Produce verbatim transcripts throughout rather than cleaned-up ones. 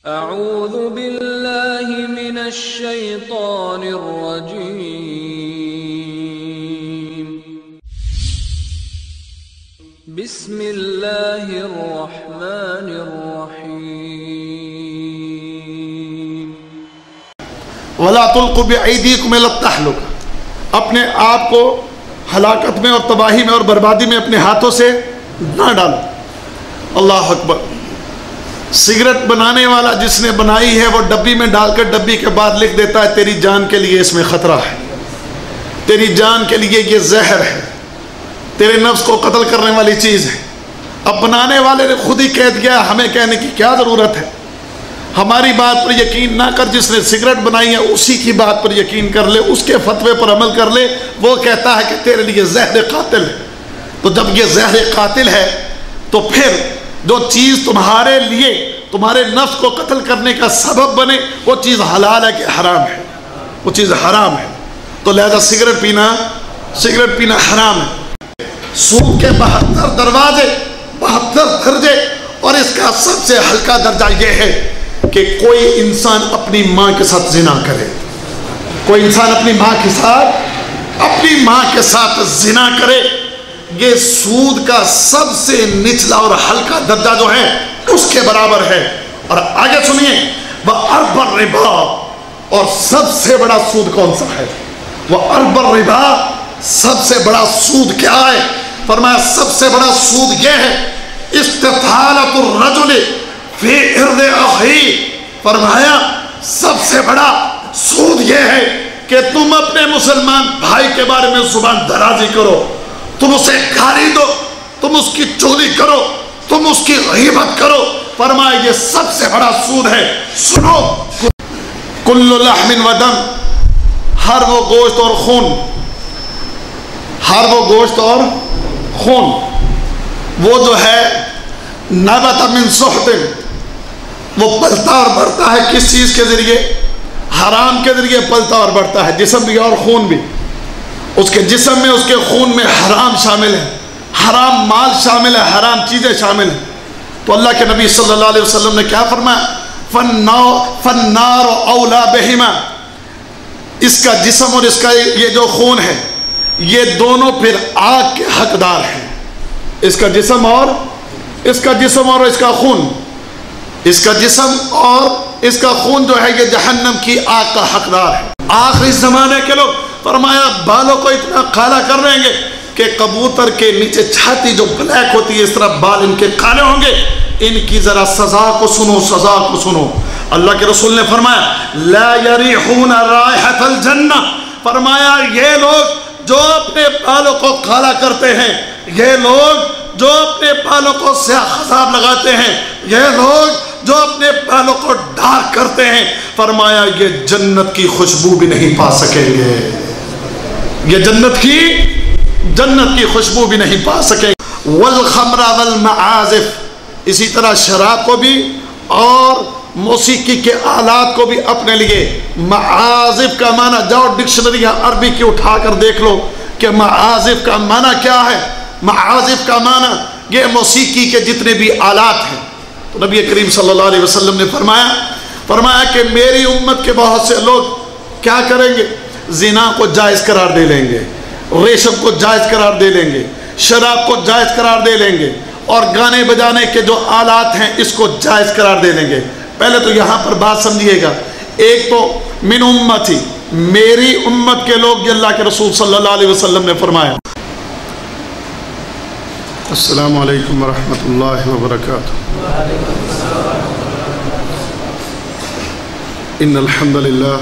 اعوذ باللہ من الشیطان الرجیم بسم اللہ الرحمن الرحیم وَلَا تُلْقُوا بِأَيْدِيكُمْ إِلَى التَّهْلُكَةِ، اپنے آپ کو ہلاکت میں اور تباہی میں اور بربادی میں اپنے ہاتھوں سے نہ ڈالو۔ اللہ اکبر۔ سگریٹ بنانے والا جس نے بنائی ہے وہ ڈبی میں ڈال کر ڈبی کے بعد لکھ دیتا ہے تیری جان کے لیے اس میں خطرہ ہے، تیری جان کے لیے یہ زہر ہے، تیرے نفس کو قتل کرنے والی چیز ہے۔ اب بنانے والے نے خود ہی کہہ دیا، ہمیں کہنے کی کیا ضرورت ہے؟ ہماری بات پر یقین نہ کر، جس نے سگریٹ بنائی ہے اسی کی بات پر یقین کر لے، اس کے فتوے پر عمل کر لے۔ وہ کہتا ہے کہ تیرے لیے زہر قاتل ہے۔ تو جب یہ زہر قاتل ہے تو پھر جو چیز تمہارے لیے تمہارے نفس کو قتل کرنے کا سبب بنے وہ چیز حلال ہے کہ حرام ہے؟ وہ چیز حرام ہے۔ تو لہذا سگریٹ پینا سگریٹ پینا حرام ہے۔ سود کے بہتر دروازے، بہتر درجے، اور اس کا سب سے ہلکا درجہ یہ ہے کہ کوئی انسان اپنی ماں کے ساتھ زنا کرے، کوئی انسان اپنی ماں کے ساتھ اپنی ماں کے ساتھ زنا کرے۔ یہ سود کا سب سے نچلا اور ہلکا درجہ جو ہے اس کے برابر ہے۔ اور آگے سنیے، وَأَرْبَ الرِّبَا، اور سب سے بڑا سود کون سا ہے؟ وَأَرْبَ الرِّبَا، سب سے بڑا سود کیا ہے؟ فرمایا سب سے بڑا سود یہ ہے استطالۃ الرجل فی عرض اخیہ۔ فرمایا سب سے بڑا سود یہ ہے کہ تم اپنے مسلمان بھائی کے بارے میں زبان درازی کرو، تم اسے گالی دو، تم اس کی چغلی کرو، تم اس کی غیبت کرو۔ فرمایا یہ سب سے بڑا سود ہے۔ سنو، کل لحم و دم، ہر وہ گوشت اور خون، ہر وہ گوشت اور خون وہ جو ہے نبت من سحت، وہ پلتا اور بڑھتا ہے کس چیز کے ذریعے؟ حرام کے ذریعے پلتا اور بڑھتا ہے، جسم بھی اور خون بھی۔ اس کے جسم میں اس کے خون میں حرام شامل ہے، حرام مال شامل ہے، حرام چیزیں شامل ہیں۔ تو اللہ کے نبی صلی اللہ علیہ وسلم نے کیا فرمایا؟ فَالنَّارُ أَوْلَى بِهِمَا، اس کا جسم اور اس کا یہ جو خون ہے یہ دونوں پھر آگ کے حقدار ہیں۔ اس کا جسم اور اس کا جسم اور اس کا خون، اس کا جسم اور اس کا خون جو ہے یہ جہنم کی آگ کا حقدار ہے۔ آخری زمانے کے لوگ فرمایا بالوں کو اتنا کالا کر دیں گے کہ کبوتر کے نیچے چھاتی جو بلیک ہوتی ہے اس طرح بال ان کے کالے ہوں گے۔ ان کی ذرا سزا کو سنو، سزا کو سنو۔ اللہ کے رسول نے فرمایا لا یریحون رائحۃ الجنہ، فرمایا یہ لوگ جو اپنے بالوں کو کالا کرتے ہیں، یہ لوگ جو اپنے بالوں کو سیاہ خضاب لگاتے ہیں، یہ لوگ جو اپنے بالوں کو ڈارک کرتے ہیں، فرمایا یہ جنت کی خوشبو بھی نہیں پا سکیں گے، یہ جنت کی جنت کی خوشبو بھی نہیں پا سکیں۔ والخمر والمعازف، اسی طرح شراب کو بھی اور موسیقی کے آلات کو بھی اپنے لیے۔ معازف کا معنی جاؤ ڈکشنری عربی کی اٹھا کر دیکھ لو کہ معازف کا معنی کیا ہے۔ معازف کا معنی یہ موسیقی کے جتنے بھی آلات ہیں۔ تو نبی کریم صلی اللہ علیہ وسلم نے فرمایا فرمایا کہ میری امت کے بہت سے لوگ کیا کریں گے؟ زنا کو جائز قرار دے لیں گے، ریشم کو جائز قرار دے لیں گے، شراب کو جائز قرار دے لیں گے، اور گانے بجانے کے جو آلات ہیں اس کو جائز قرار دے لیں گے۔ پہلے تو یہاں پر بات سمجھیے گا، ایک تو من امتی، میری امت کے لوگ، یہ اللہ کے رسول صلی اللہ علیہ وسلم نے فرمایا۔ السلام علیکم ورحمۃ اللہ وبرکاتہ۔ ان الحمد للہ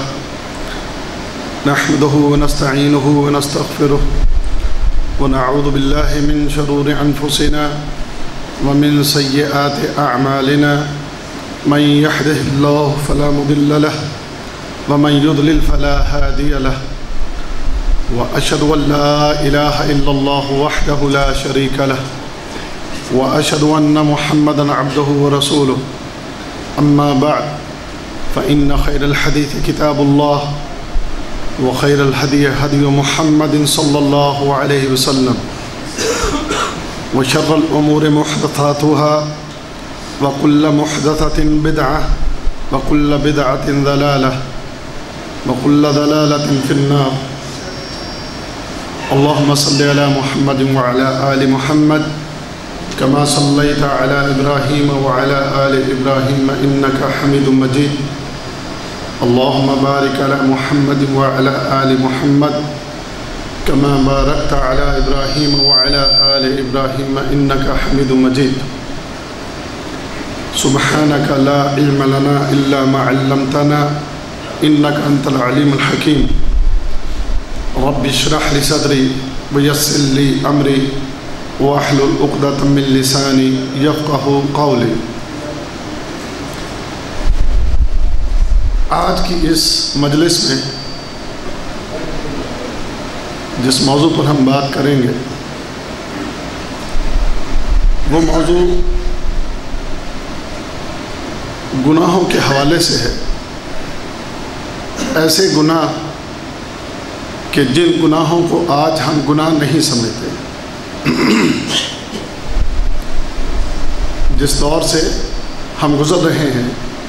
نحمده ونستعینه ونستغفره ونعوذ باللہ من شرور انفسنا ومن سیئات اعمالنا من يهده الله فلا مضل له ومن يضلل فلا هادي له واشهد ان لا اله الا الله وحده لا شريك له واشهد ان محمدا عبده ورسوله اما بعد فان خير الحديث كتاب الله وخير الهدي هدي محمد صلى الله عليه وسلم وشر الأمور محدثاتها وكل محدثة بدعة وكل بدعة ضلالة وكل ضلالة في النار. اللهم صل على محمد وعلى آل محمد كما صليت على إبراهيم وعلى آل إبراهيم إنك حميد مجيد. اللهم بارك على محمد وعلى آل محمد كما باركت على إبراهيم وعلى آل إبراهيم إنك حميد مجيد. سبحانك لا علم لنا إلا ما علمتنا إنك أنت العليم الحكيم. رب اشرح لي صدري ويسر لي أمري واحلل عقدة من لساني يفقهوا قولي. آج کی اس مجلس میں جس موضوع پر ہم بات کریں گے وہ موضوع گناہوں کے حوالے سے ہے. ایسے گناہ کہ جن گناہوں کو آج ہم گناہ نہیں سمجھتے. جس دور سے ہم گزر رہے ہیں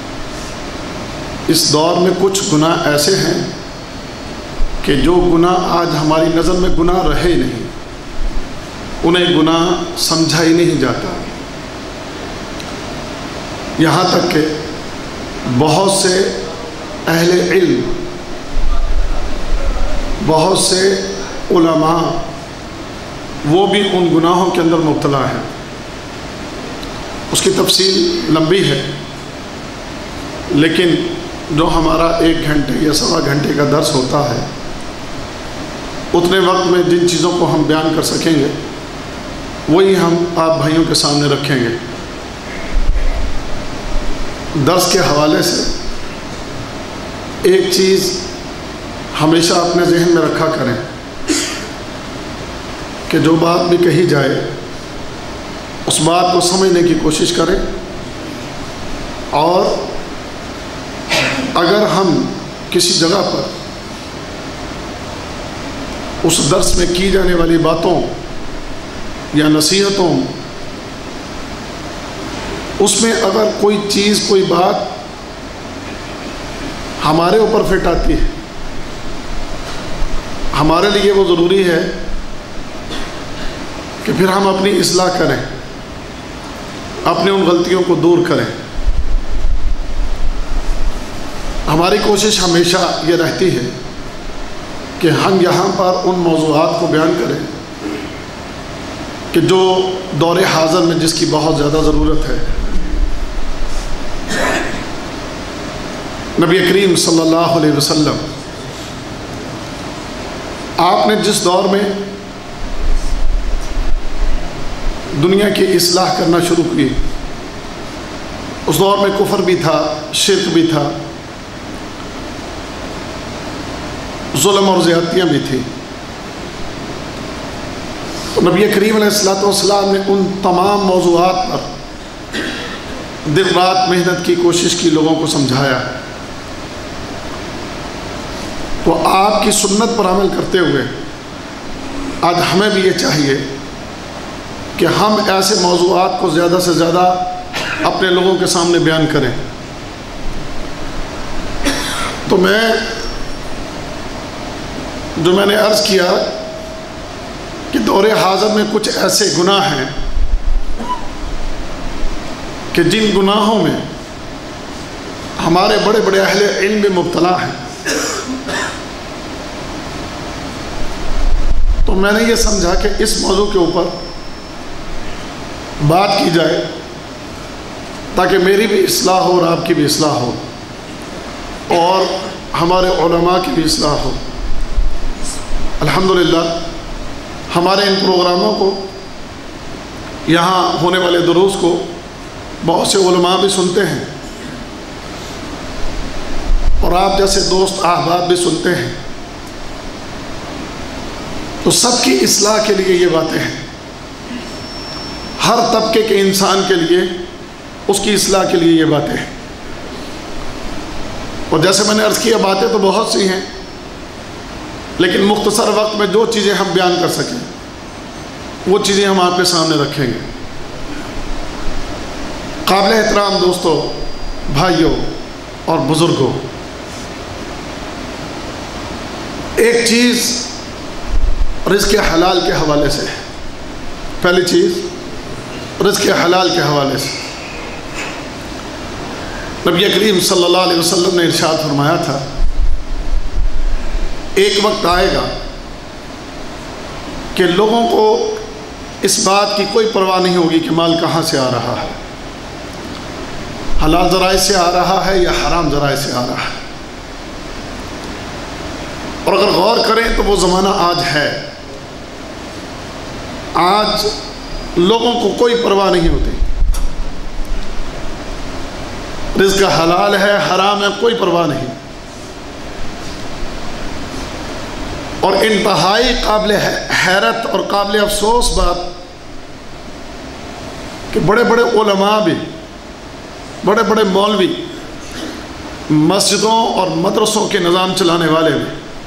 اس دور میں کچھ گناہ ایسے ہیں کہ جو گناہ آج ہماری نظر میں گناہ رہے نہیں، انہیں گناہ سمجھا ہی نہیں جاتا. یہاں تک کہ بہت سے اہل علم، بہت سے علماء وہ بھی ان گناہوں کے اندر مبتلا ہیں. اس کی تفصیل لمبی ہے، لیکن جو ہمارا ایک گھنٹے یا سوا گھنٹے کا درس ہوتا ہے اتنے وقت میں جن چیزوں کو ہم بیان کر سکیں گے وہی ہم آپ بھائیوں کے سامنے رکھیں گے. درس کے حوالے سے ایک چیز ہمیشہ اپنے ذہن میں رکھا کریں کہ جو بات بھی کہی جائے اس بات کو سمجھنے کی کوشش کریں، اور اگر ہم کسی جگہ پر اس درس میں کی جانے والی باتوں یا نصیحتوں اس میں اگر کوئی چیز کوئی بات ہمارے اوپر فٹ آتی ہے، ہمارے لیے وہ ضروری ہے کہ پھر ہم اپنی اصلاح کریں، اپنے ان غلطیوں کو دور کریں. ہماری کوشش ہمیشہ یہ رہتی ہے کہ ہم یہاں پر ان موضوعات کو بیان کریں کہ جو دور حاضر میں جس کی بہت زیادہ ضرورت ہے. نبی کریم صلی اللہ علیہ وسلم آپ نے جس دور میں دنیا کی اصلاح کرنا شروع کی اس دور میں کفر بھی تھا، شرک بھی تھا، ظلم اور زیادتیاں بھی تھیں. تو نبی کریم علیہ الصلوۃ والسلام نے ان تمام موضوعات پر دن رات محنت کی، کوشش کی، لوگوں کو سمجھایا. تو آپ کی سنت پر عمل کرتے ہوئے آج ہمیں بھی یہ چاہیے کہ ہم ایسے موضوعات کو زیادہ سے زیادہ اپنے لوگوں کے سامنے بیان کریں. تو میں جو میں نے عرض کیا کہ دور حاضر میں کچھ ایسے گناہ ہیں کہ جن گناہوں میں ہمارے بڑے بڑے اہل علم بھی مبتلا ہیں. تو میں نے یہ سمجھا کہ اس موضوع کے اوپر بات کی جائے تاکہ میری بھی اصلاح ہو اور آپ کی بھی اصلاح ہو اور ہمارے علماء کی بھی اصلاح ہو. الحمدللہ ہمارے ان پروگراموں کو، یہاں ہونے والے دروس کو بہت سے علماء بھی سنتے ہیں اور آپ جیسے دوست احباب بھی سنتے ہیں. تو سب کی اصلاح کے لیے یہ باتیں ہیں، ہر طبقے کے انسان کے لیے اس کی اصلاح کے لیے یہ باتیں ہیں. اور جیسے میں نے عرض کیا باتیں تو بہت سی ہیں، لیکن مختصر وقت میں جو چیزیں ہم بیان کر سکیں وہ چیزیں ہم آپ کے سامنے رکھیں گے. قابل احترام دوستو، بھائیوں، اور بزرگوں، ایک چیز رزق حلال کے حوالے سے، پہلی چیز رزق حلال کے حوالے سے نبی کریم صلی اللہ علیہ وسلم نے ارشاد فرمایا تھا، ایک وقت آئے گا کہ لوگوں کو اس بات کی کوئی پرواہ نہیں ہوگی کہ مال کہاں سے آ رہا ہے، حلال ذرائع سے آ رہا ہے یا حرام ذرائع سے آ رہا ہے۔ اور اگر غور کریں تو وہ زمانہ آج ہے، آج لوگوں کو کوئی پرواہ نہیں ہوتی، رزق حلال ہے حرام ہے کوئی پرواہ نہیں، اور انتہائی قابل حیرت اور قابل افسوس بات کہ بڑے بڑے علماء بھی، بڑے بڑے مولوی، مسجدوں اور مدرسوں کے نظام چلانے والے بھی،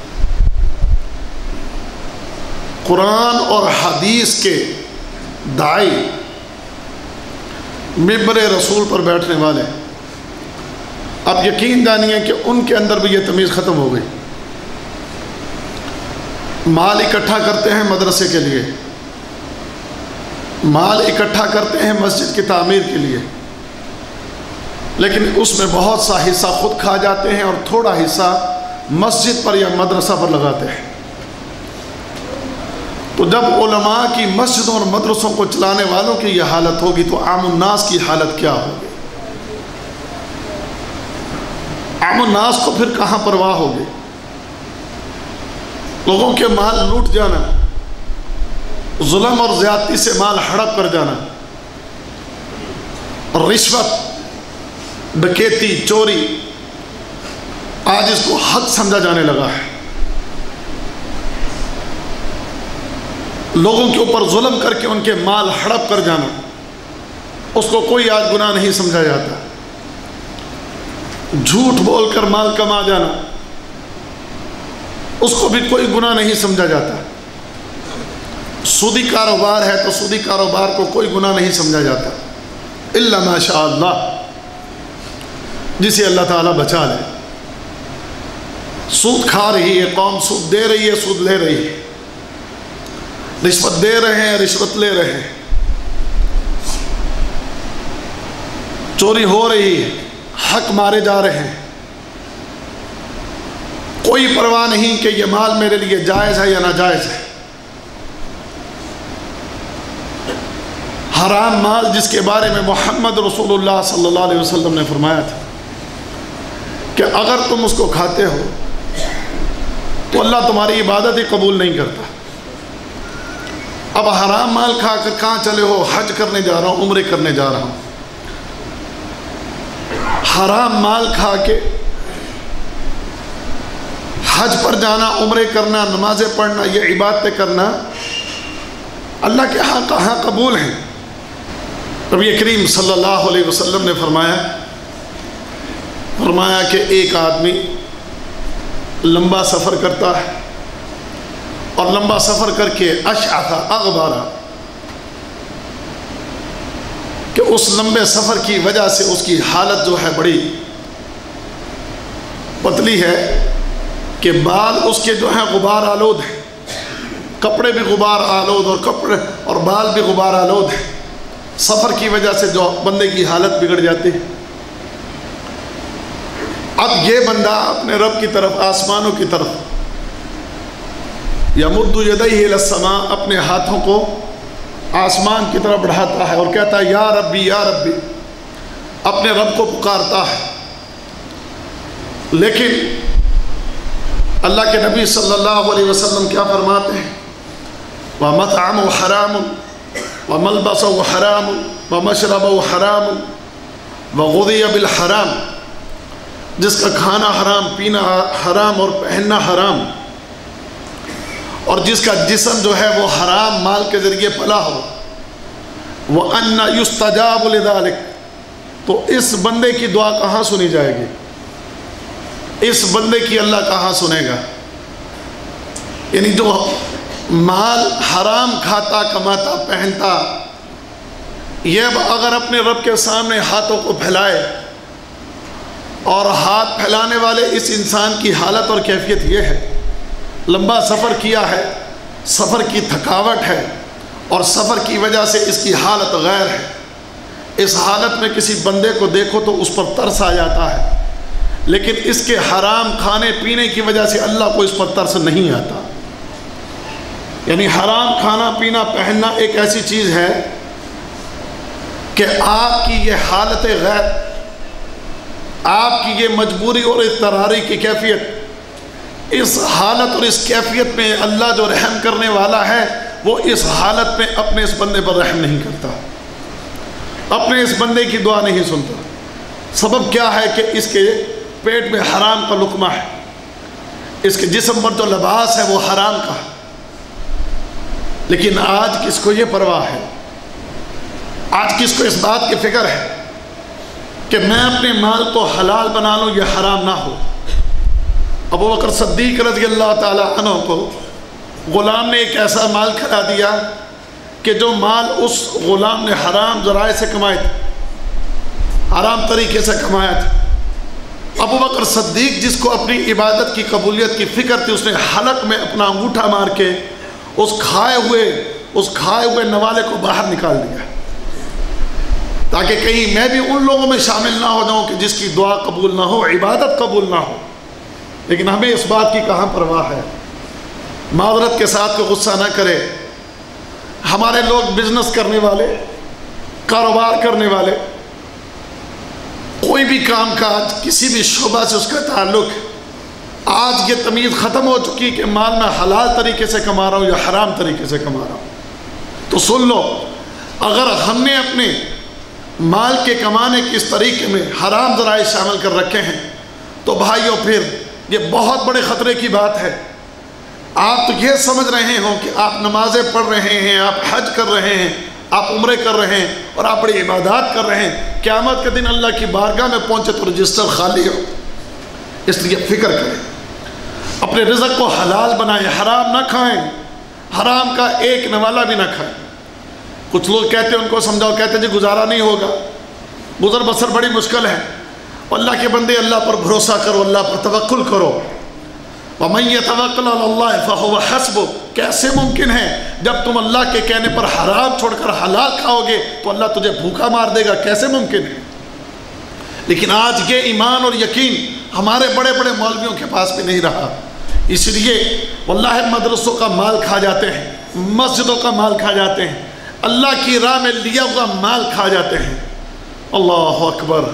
قرآن اور حدیث کے داعی، ممبر رسول پر بیٹھنے والے، اب یقین جانیے کہ ان کے اندر بھی یہ تمیز ختم ہو گئی۔ مال اکٹھا کرتے ہیں مدرسے کے لیے، مال اکٹھا کرتے ہیں مسجد کی تعمیر کے لیے، لیکن اس میں بہت سا حصہ خود کھا جاتے ہیں اور تھوڑا حصہ مسجد پر یا مدرسہ پر لگاتے ہیں۔ تو جب علماء کی مسجدوں اور مدرسوں کو چلانے والوں کی یہ حالت ہوگی تو عام الناس کی حالت کیا ہوگی؟ عام الناس کو پھر کہاں پرواہ ہوگی؟ لوگوں کے مال لوٹ جانا، ظلم اور زیادتی سے مال ہڑپ کر جانا، رشوت، ڈکیتی، چوری، آج اس کو حد سمجھا جانے لگا ہے۔ لوگوں کے اوپر ظلم کر کے ان کے مال ہڑپ کر جانا، اس کو کوئی آج گناہ نہیں سمجھا جاتا۔ جھوٹ بول کر مال کما جانا، اس کو بھی کوئی گناہ نہیں سمجھا جاتا۔ سودی کاروبار ہے تو سودی کاروبار کو کوئی گناہ نہیں سمجھا جاتا، الا ما شاء اللہ، جسے اللہ تعالیٰ بچا لے۔ سود کھا رہی ہے قوم، سود دے رہی ہے، سود لے رہی ہے، رشوت دے رہے ہیں، رشوت لے رہے ہیں، چوری ہو رہی ہے، حق مارے جا رہے ہیں، کوئی پرواہ نہیں کہ یہ مال میرے لیے جائز ہے یا ناجائز ہے۔ حرام مال جس کے بارے میں محمد رسول اللہ صلی اللہ علیہ وسلم نے فرمایا تھا کہ اگر تم اس کو کھاتے ہو تو اللہ تمہاری عبادت ہی قبول نہیں کرتا۔ اب حرام مال کھا کر کہاں چلے ہو؟ حج کرنے جا رہا ہوں، عمرے کرنے جا رہا ہوں۔ حرام مال کھا کے حج پر جانا، عمرے کرنا، نمازیں پڑھنا، یہ عبادتیں کرنا اللہ کے ہاں کہاں قبول ہیں؟ نبی کریم صلی اللہ علیہ وسلم نے فرمایا فرمایا کہ ایک آدمی لمبا سفر کرتا ہے اور لمبا سفر کر کے اشعث اغبارا، کہ اس لمبے سفر کی وجہ سے اس کی حالت جو ہے بڑی پتلی ہے کہ بال اس کے جو ہیں غبار آلود ہیں، کپڑے بھی غبار آلود اور کپڑے اور بال بھی غبار آلود ہیں، سفر کی وجہ سے جو بندے کی حالت بگڑ جاتی ہے۔ اب یہ بندہ اپنے رب کی طرف، آسمانوں کی طرف، یمد یدیہ الی السماء، اپنے ہاتھوں کو آسمان کی طرف بڑھاتا ہے اور کہتا ہے یا ربی یا ربی، اپنے رب کو پکارتا ہے۔ لیکن اللہ کے نبی صلی اللہ علیہ وسلم کیا فرماتے ہیں؟ وَمَطْعَمُهُ حَرَامٌ وَمَلْبَسُهُ حَرَامٌ وَمَشْرَبُهُ حَرَامٌ وَغُذِيَ بِالْحَرَامِ، جس کا کھانا حرام، پینا حرام اور پہننا حرام، اور جس کا جسم جو ہے وہ حرام مال کے ذریعے پلا ہو، وَأَنَّ يُسْتَجَابُ لِذَلِكَ، تو اس بندے کی دعا کہاں سنی جائے گی؟ اس بندے کی اللہ کہاں سنے گا؟ یعنی جو مال حرام کھاتا، کماتا، پہنتا، یہ اگر اپنے رب کے سامنے ہاتھوں کو پھیلائے اور ہاتھ پھیلانے والے اس انسان کی حالت اور کیفیت یہ ہے، لمبا سفر کیا ہے، سفر کی تھکاوٹ ہے اور سفر کی وجہ سے اس کی حالت غیر ہے۔ اس حالت میں کسی بندے کو دیکھو تو اس پر ترس آ جاتا ہے، لیکن اس کے حرام کھانے پینے کی وجہ سے اللہ کو اس پر ترس نہیں آتا۔ یعنی حرام کھانا پینا پہننا ایک ایسی چیز ہے کہ آپ کی یہ حالت غیر، آپ کی یہ مجبوری اور اضطراری کی کیفیت، اس حالت اور اس کیفیت میں اللہ جو رحم کرنے والا ہے وہ اس حالت میں اپنے اس بندے پر رحم نہیں کرتا، اپنے اس بندے کی دعا نہیں سنتا۔ سبب کیا ہے کہ اس کے پیٹ میں حرام کا لقمہ ہے، اس کے جسم پر جو لباس ہے وہ حرام کا ہے۔ لیکن آج کس کو یہ پرواہ ہے، آج کس کو اس بات کی فکر ہے کہ میں اپنے مال کو حلال بنا لوں، یہ حرام نہ ہو۔ ابو بکر صدیق رضی اللہ تعالیٰ عنہ کو غلام نے ایک ایسا مال کھلا دیا کہ جو مال اس غلام نے حرام ذرائع سے کمائے تھے، حرام طریقے سے کمایا تھا۔ ابو بکر صدیق جس کو اپنی عبادت کی قبولیت کی فکر تھی، اس نے حلق میں اپنا انگوٹھا مار کے اس کھائے ہوئے اس کھائے ہوئے نوالے کو باہر نکال دیا، تاکہ کہیں میں بھی ان لوگوں میں شامل نہ ہو جاؤں کہ جس کی دعا قبول نہ ہو، عبادت قبول نہ ہو۔ لیکن ہمیں اس بات کی کہاں پرواہ ہے۔ معذرت کے ساتھ کوئی غصہ نہ کرے، ہمارے لوگ بزنس کرنے والے، کاروبار کرنے والے، کوئی بھی کام کاج کسی بھی شعبہ سے اس کا تعلق، آج یہ تمیز ختم ہو چکی کہ مال میں حلال طریقے سے کما رہا ہوں یا حرام طریقے سے کما رہا ہوں۔ تو سن لو، اگر ہم نے اپنے مال کے کمانے کے اس طریقے میں حرام ذرائع شامل کر رکھے ہیں تو بھائیوں پھر یہ بہت بڑے خطرے کی بات ہے۔ آپ تو یہ سمجھ رہے ہوں کہ آپ نمازیں پڑھ رہے ہیں، آپ حج کر رہے ہیں، آپ عمرے کر رہے ہیں اور آپ بڑی عبادات کر رہے ہیں، قیامت کے دن اللہ کی بارگاہ میں پہنچے تو رجسٹر خالی ہو۔ اس لیے فکر کریں، اپنے رزق کو حلال بنائیں، حرام نہ کھائیں، حرام کا ایک نوالا بھی نہ کھائیں۔ کچھ لوگ کہتے ہیں، ان کو سمجھاؤ، کہتے ہیں جی گزارا نہیں ہوگا، گزر بسر بڑی مشکل ہے۔ اللہ کے بندے اللہ پر بھروسہ کرو، اللہ پر توکل کرو۔ وَمَن يَتَوَكَّلْ عَلَى اللَّهِ فَهُوَ حَسْبُهُ۔ کیسے ممکن ہے جب تم اللہ کے کہنے پر حرام چھوڑ کر حلال کھاؤ گے تو اللہ تجھے بھوکا مار دے گا، کیسے ممکن ہے؟ لیکن آج یہ ایمان اور یقین ہمارے بڑے بڑے مولویوں کے پاس بھی نہیں رہا، اس لیے واللہ مدرسوں کا مال کھا جاتے ہیں، مسجدوں کا مال کھا جاتے ہیں، اللہ کی راہ میں لیا ہوا مال کھا جاتے ہیں۔ اللہ اکبر۔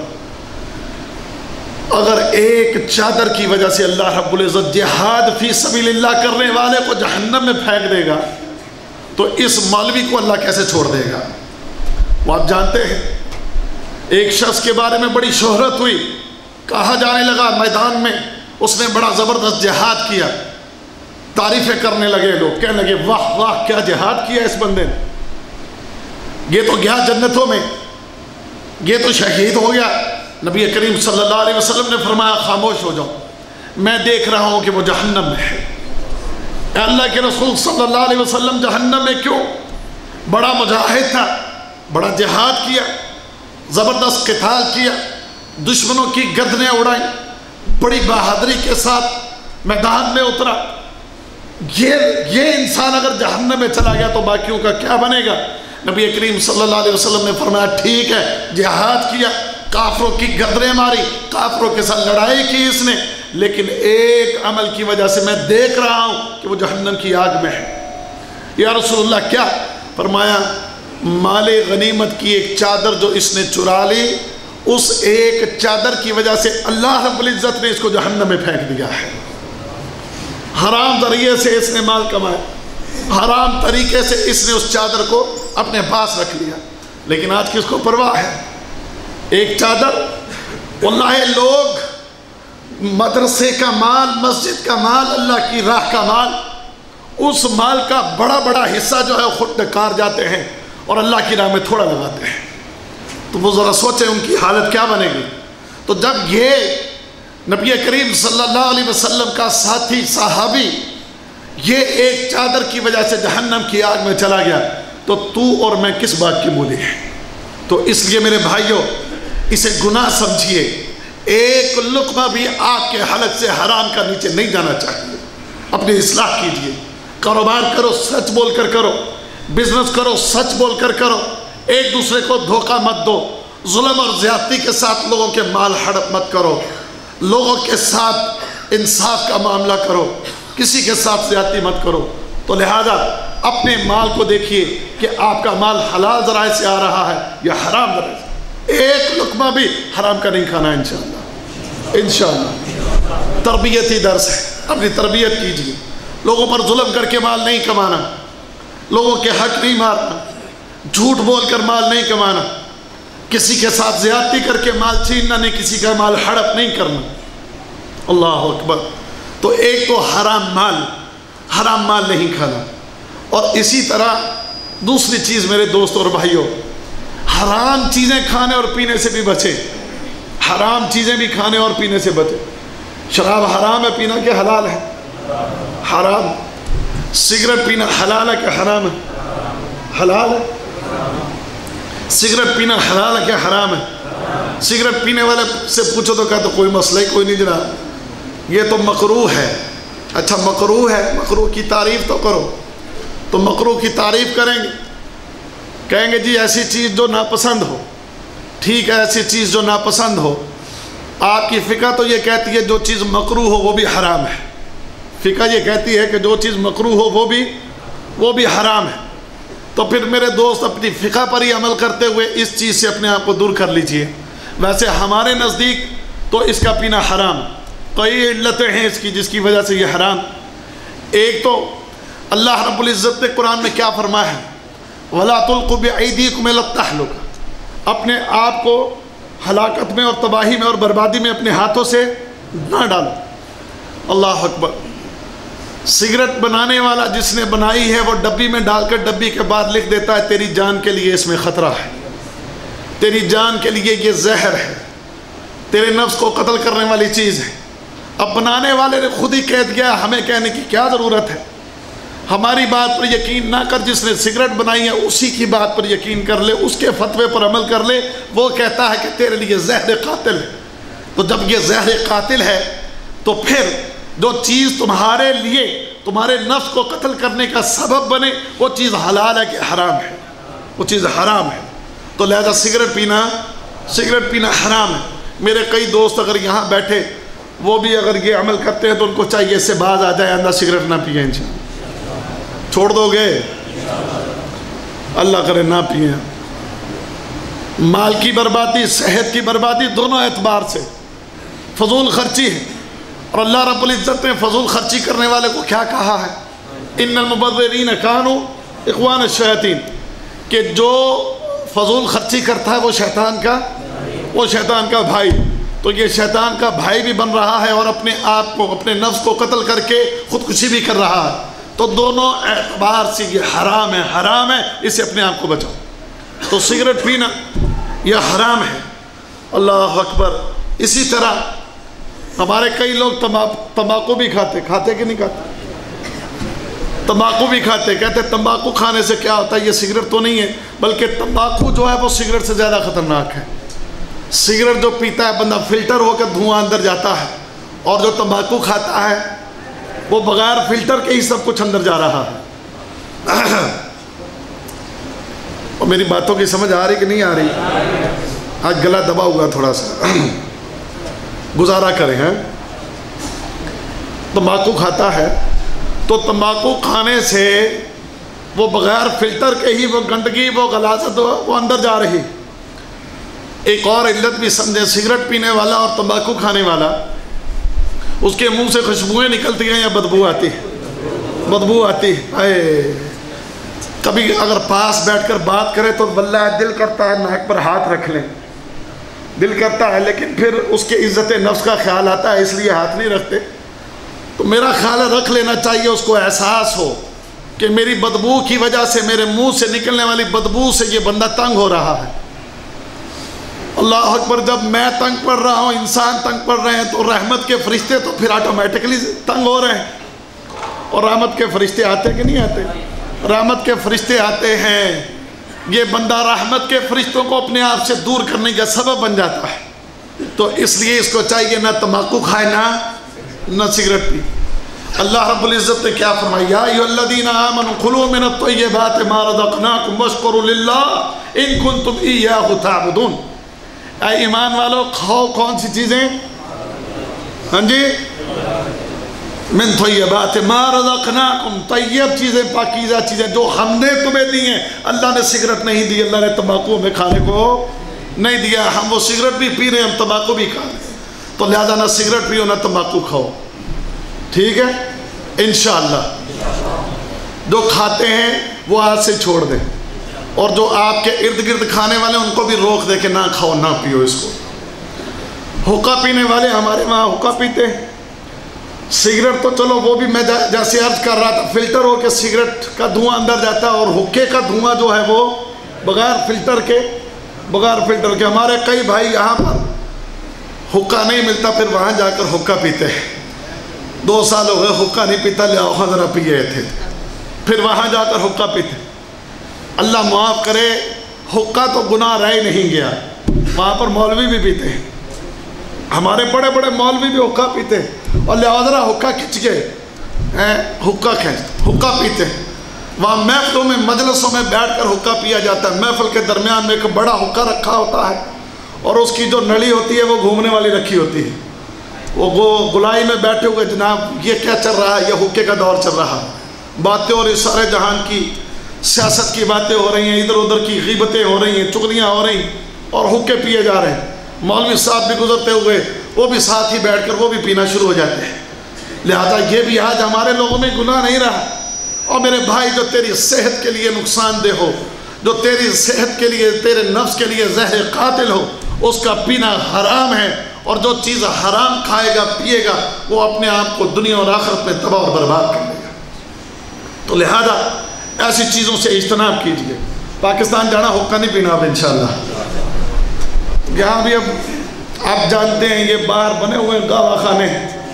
اگر ایک چادر کی وجہ سے اللہ رب العزت جہاد فی سبیل اللہ کرنے والے کو جہنم میں پھینک دے گا تو اس مولوی کو اللہ کیسے چھوڑ دے گا؟ وہ آپ جانتے ہیں، ایک شخص کے بارے میں بڑی شہرت ہوئی، کہا جانے لگا میدان میں اس نے بڑا زبردست جہاد کیا، تعریفیں کرنے لگے لوگ، کہنے لگے واہ واہ کیا جہاد کیا اس بندے نے، یہ تو گیا جنتوں میں، یہ تو شہید ہو گیا۔ نبی کریم صلی اللہ علیہ وسلم نے فرمایا خاموش ہو جاؤ، میں دیکھ رہا ہوں کہ وہ جہنم میں ہے۔ اے اللہ کے رسول صلی اللہ علیہ وسلم جہنم میں کیوں؟ بڑا مجاہد تھا، بڑا جہاد کیا، زبردست قتال کیا، دشمنوں کی گردنیں اڑائیں، بڑی بہادری کے ساتھ میدان میں اترا۔ یہ یہ انسان اگر جہنم میں چلا گیا تو باقیوں کا کیا بنے گا؟ نبی کریم صلی اللہ علیہ وسلم نے فرمایا ٹھیک ہے، جہاد کیا، کافروں کی گردنیں ماری، کافروں کے ساتھ لڑائی کی اس نے، لیکن ایک عمل کی وجہ سے میں دیکھ رہا ہوں کہ وہ جہنم کی آگ میں ہے۔ یا رسول اللہ کیا؟ فرمایا مال غنیمت کی ایک چادر جو اس نے چرا لی، اس ایک چادر کی وجہ سے اللہ رب العزت نے اس کو جہنم میں پھینک دیا ہے۔ حرام ذریعے سے اس نے مال کمایا، حرام طریقے سے اس نے اس چادر کو اپنے پاس رکھ لیا، لیکن آج کس کو پرواہ ہے؟ ایک چادر۔ واللہ لوگ مدرسے کا مال، مسجد کا مال، اللہ کی راہ کا مال، اس مال کا بڑا بڑا حصہ جو ہے خود نکار جاتے ہیں اور اللہ کی راہ میں تھوڑا لگاتے ہیں۔ تو وہ ذرا سوچیں ان کی حالت کیا بنے گی۔ تو جب یہ نبی کریم صلی اللہ علیہ وسلم کا ساتھی صحابی یہ ایک چادر کی وجہ سے جہنم کی آگ میں چلا گیا تو تو اور میں کس بات کی مولی ہیں؟ تو اس لیے میرے بھائیوں، اسے گناہ سمجھیے، ایک لقمہ بھی آپ کے حلق سے حرام کا نیچے نہیں جانا چاہیے. اپنی اصلاح کیجئے. کاروبار کرو سچ بول کر کرو. بزنس کرو سچ بول کر کرو. ایک دوسرے کو دھوکہ مت دو. ظلم اور زیادتی کے ساتھ لوگوں کے مال ہڑپ مت کرو. لوگوں کے ساتھ انصاف کا معاملہ کرو. کسی کے ساتھ زیادتی مت کرو. تو لہذا اپنے مال کو دیکھیے کہ آپ کا مال حلال ذرائع سے آ رہا ہے یا حرام ذرائع سے. ایک لقمہ بھی حرام کا نہیں کھانا انشاءاللہ. انشاءاللہ تربیتی درس ہے. اپنی تربیت کیجیے. لوگوں پر ظلم کر کے مال نہیں کمانا. لوگوں کے حق نہیں مارنا. جھوٹ بول کر مال نہیں کمانا. کسی کے ساتھ زیادتی کر کے مال چھیننا نہیں. کسی کا مال ہڑپ نہیں کرنا. اللہ اکبر. تو ایک تو حرام مال حرام مال نہیں کھانا. اور اسی طرح دوسری چیز میرے دوست اور بھائیوں, حرام چیزیں کھانے اور پینے سے بھی بچیں. حرام چیزیں بھی کھانے اور پینے سے بچیں. شراب حرام ہے پینا کہ حلال ہے؟ حرام. سگریٹ پینا حلال ہے کہ حرام ہے؟ حلال ہے. سگریٹ پینا حلال ہے کہ حرام ہے؟ سگریٹ پینے والے سے پوچھو تو کہا تو کوئی مسئلہ ہی کوئی نہیں جناب, یہ تو مکروہ ہے. اچھا مکروہ ہے, مکروہ کی تعریف تو کرو. تو مکروہ کی تعریف کریں گے, کہیں گے جی ایسی چیز جو ناپسند ہو. ٹھیک ہے, ایسی چیز جو ناپسند ہو. آپ کی فقہ تو یہ کہتی ہے جو چیز مکروہ ہو وہ بھی حرام ہے. فقہ یہ کہتی ہے کہ جو چیز مکروہ ہو وہ بھی وہ بھی حرام ہے. تو پھر میرے دوست اپنی فقہ پر ہی عمل کرتے ہوئے اس چیز سے اپنے آپ کو دور کر لیجئے. ویسے ہمارے نزدیک تو اس کا پینا حرام. کئی علتیں ہیں اس کی جس کی وجہ سے یہ حرام. ایک تو اللہ رب العزت نے قرآن میں کیا فرمایا ہے, وَلَا تُلْقُوا بِأَيْدِيكُمْ إِلَى التَّهْلُكَةِ. اپنے آپ کو ہلاکت میں اور تباہی میں اور بربادی میں اپنے ہاتھوں سے نہ ڈالو. اللہ اکبر. سگریٹ بنانے والا جس نے بنائی ہے وہ ڈبی میں ڈال کر ڈبی کے بعد لکھ دیتا ہے تیری جان کے لیے اس میں خطرہ ہے, تیری جان کے لیے یہ زہر ہے, تیرے نفس کو قتل کرنے والی چیز ہے. اب بنانے والے نے خود ہی کہہ دیا, ہمیں کہنے کی کیا ضرورت ہے. ہماری بات پر یقین نہ کر, جس نے سگریٹ بنائی ہے اسی کی بات پر یقین کر لے, اس کے فتوے پر عمل کر لے. وہ کہتا ہے کہ تیرے لیے زہر قاتل ہے. تو جب یہ زہر قاتل ہے تو پھر جو چیز تمہارے لیے تمہارے نفس کو قتل کرنے کا سبب بنے وہ چیز حلال ہے کہ حرام ہے؟ وہ چیز حرام ہے. تو لہذا سگریٹ پینا سگریٹ پینا حرام ہے. میرے کئی دوست اگر یہاں بیٹھے وہ بھی اگر یہ عمل کرتے ہیں تو ان کو چاہیے اس سے باز آ جائے, اندر سگریٹ نہ پیئیں. انشاءاللہ چھوڑ دو گے؟ اللہ کرے نہ پئیں. مال کی بربادی, صحت کی بربادی دونوں اعتبار سے فضول خرچی ہے. اور اللہ رب العزت نے فضول خرچی کرنے والے کو کیا کہا ہے, ان المبذرین کانوا اخوان الشیاطین, کہ جو فضول خرچی کرتا ہے وہ شیطان کا وہ شیطان کا بھائی. تو یہ شیطان کا بھائی بھی بن رہا ہے اور اپنے آپ کو اپنے نفس کو قتل کر کے خودکشی بھی کر رہا ہے. تو دونوں اعتبار سے یہ حرام ہے حرام ہے اس سے اپنے آپ کو بچاؤ. تو سگریٹ پینا یہ حرام ہے. اللہ اکبر. اسی طرح ہمارے کئی لوگ تمباکو بھی کھاتے کھاتے کہ نہیں کھاتے تمباکو بھی کھاتے. کہتے تمباکو کھانے سے کیا ہوتا ہے, یہ سگریٹ تو نہیں ہے بلکہ تمباکو جو ہے وہ سگریٹ سے زیادہ خطرناک ہے. سگریٹ جو پیتا ہے بندہ فلٹر ہو کر دھواں اندر جاتا ہے, اور جو تمباکو کھاتا ہے وہ بغیر فلٹر کے ہی سب کچھ اندر جا رہا ہے. اور میری باتوں کی سمجھ آ رہی کہ نہیں آ رہی؟ آج گلا دبا ہوا تھوڑا سا, گزارا کریں. ہیں تمباکو کھاتا ہے تو تمباکو کھانے سے وہ بغیر فلٹر کے ہی وہ گندگی وہ غلاظت وہ اندر جا رہی. ایک اور علت بھی سمجھیں, سگریٹ پینے والا اور تمباکو کھانے والا اس کے منہ سے خوشبوئیں نکلتی ہیں یا بدبو آتی ہے؟ بدبو آتی ہے. اے کبھی اگر پاس بیٹھ کر بات کرے تو واللہ دل کرتا ہے ناک پر ہاتھ رکھ لیں, دل کرتا ہے, لیکن پھر اس کے عزت نفس کا خیال آتا ہے اس لیے ہاتھ نہیں رکھتے. تو میرا خیال ہے رکھ لینا چاہیے, اس کو احساس ہو کہ میری بدبو کی وجہ سے میرے منہ سے نکلنے والی بدبو سے یہ بندہ تنگ ہو رہا ہے. اللہ اکبر. جب میں تنگ پڑ رہا ہوں, انسان تنگ پڑ رہے ہیں, تو رحمت کے فرشتے تو پھر آٹومیٹکلی تنگ ہو رہے ہیں. اور رحمت کے فرشتے آتے کہ نہیں آتے؟ رحمت کے فرشتے آتے ہیں. یہ بندہ رحمت کے فرشتوں کو اپنے آپ سے دور کرنے کا سبب بن جاتا ہے. تو اس لیے اس کو چاہیے نہ تمباکو کھائے نہ نہ سگریٹ پی۔ اللہ رب العزت نے کیا فرمایا، یا ایھا الذین آمنوا کلوا من الطیبات ما رزقناکم واشکروا للہ ان کنتم ایاہ تعبدون۔ اے ایمان والو، کھاؤ کون سی چیزیں؟ ہاں جی، من طیبات ما رزقناکم، طیب چیزیں، پاکیزہ چیزیں جو ہم نے تمہیں دی ہیں۔ اللہ نے سگریٹ نہیں دی، اللہ نے تمباکو میں کھانے کو نہیں دیا۔ ہم وہ سگریٹ بھی پی رہے ہیں، ہم تمباکو بھی کھا رہے ہیں، تو لہذا نہ سگریٹ پیو نہ تمباکو کھاؤ، ٹھیک ہے انشاءاللہ۔ جو کھاتے ہیں وہ آج سے چھوڑ دیں، اور جو آپ کے ارد گرد کھانے والے ان کو بھی روک دے کہ نہ کھاؤ نہ پیو اس کو۔ حقہ پینے والے ہمارے وہاں حقہ پیتے ہیں، سگریٹ تو چلو وہ بھی میں جیسے عرض کر رہا تھا، فلٹر ہو کے سگریٹ کا دھواں اندر جاتا ہے، اور حقے کا دھواں جو ہے وہ بغیر فلٹر کے بغیر فلٹر کے ہمارے کئی بھائی یہاں پر حقہ نہیں ملتا، پھر وہاں جا کر حقہ پیتے ہیں۔ دو سال ہو گئے حقہ نہیں پیتا، لیا ذرا پیے تھے، پھر وہاں جا کر حقہ پیتے۔ اللہ معاف کرے، حقہ تو گناہ رہ نہیں گیا، وہاں پر مولوی بھی پیتے ہیں، ہمارے بڑے بڑے مولوی بھی حقہ پیتے ہیں، اور لہذا حقہ کھچ کے حقہ کھینچ حقہ پیتے ہیں۔ وہاں محفلوں میں مجلسوں میں بیٹھ کر حقہ پیا جاتا ہے، محفل کے درمیان میں ایک بڑا حقہ رکھا ہوتا ہے، اور اس کی جو نلی ہوتی ہے وہ گھومنے والی رکھی ہوتی ہے، وہ گلائی میں بیٹھے ہوئے جناب یہ کیا چل رہا ہے، یہ حقے کا دور چل رہا ہے، باتیں اور اس سارے جہان کی سیاست کی باتیں ہو رہی ہیں، ادھر ادھر کی غیبتیں ہو رہی ہیں، چغلیاں ہو رہی ہیں، اور حقے پیے جا رہے ہیں۔ مولوی صاحب بھی گزرتے ہوئے وہ بھی ساتھ ہی بیٹھ کر وہ بھی پینا شروع ہو جاتے ہیں۔ لہذا یہ بھی آج ہمارے لوگوں میں گناہ نہیں رہا۔ اور میرے بھائی، جو تیری صحت کے لیے نقصان دہ ہو، جو تیری صحت کے لیے، تیرے نفس کے لیے زہر قاتل ہو، اس کا پینا حرام ہے، اور جو چیز حرام کھائے گا پیے گا وہ اپنے آپ کو دنیا اور آخرت میں تباہ اور برباد کر لے گا۔ تو لہذا ایسی چیزوں سے اجتناب کیجیے۔ پاکستان جانا حقہ نہیں پینا اب انشاءاللہ۔ یہاں بھی اب آپ جانتے ہیں یہ باہر بنے ہوئے گاوا خانے،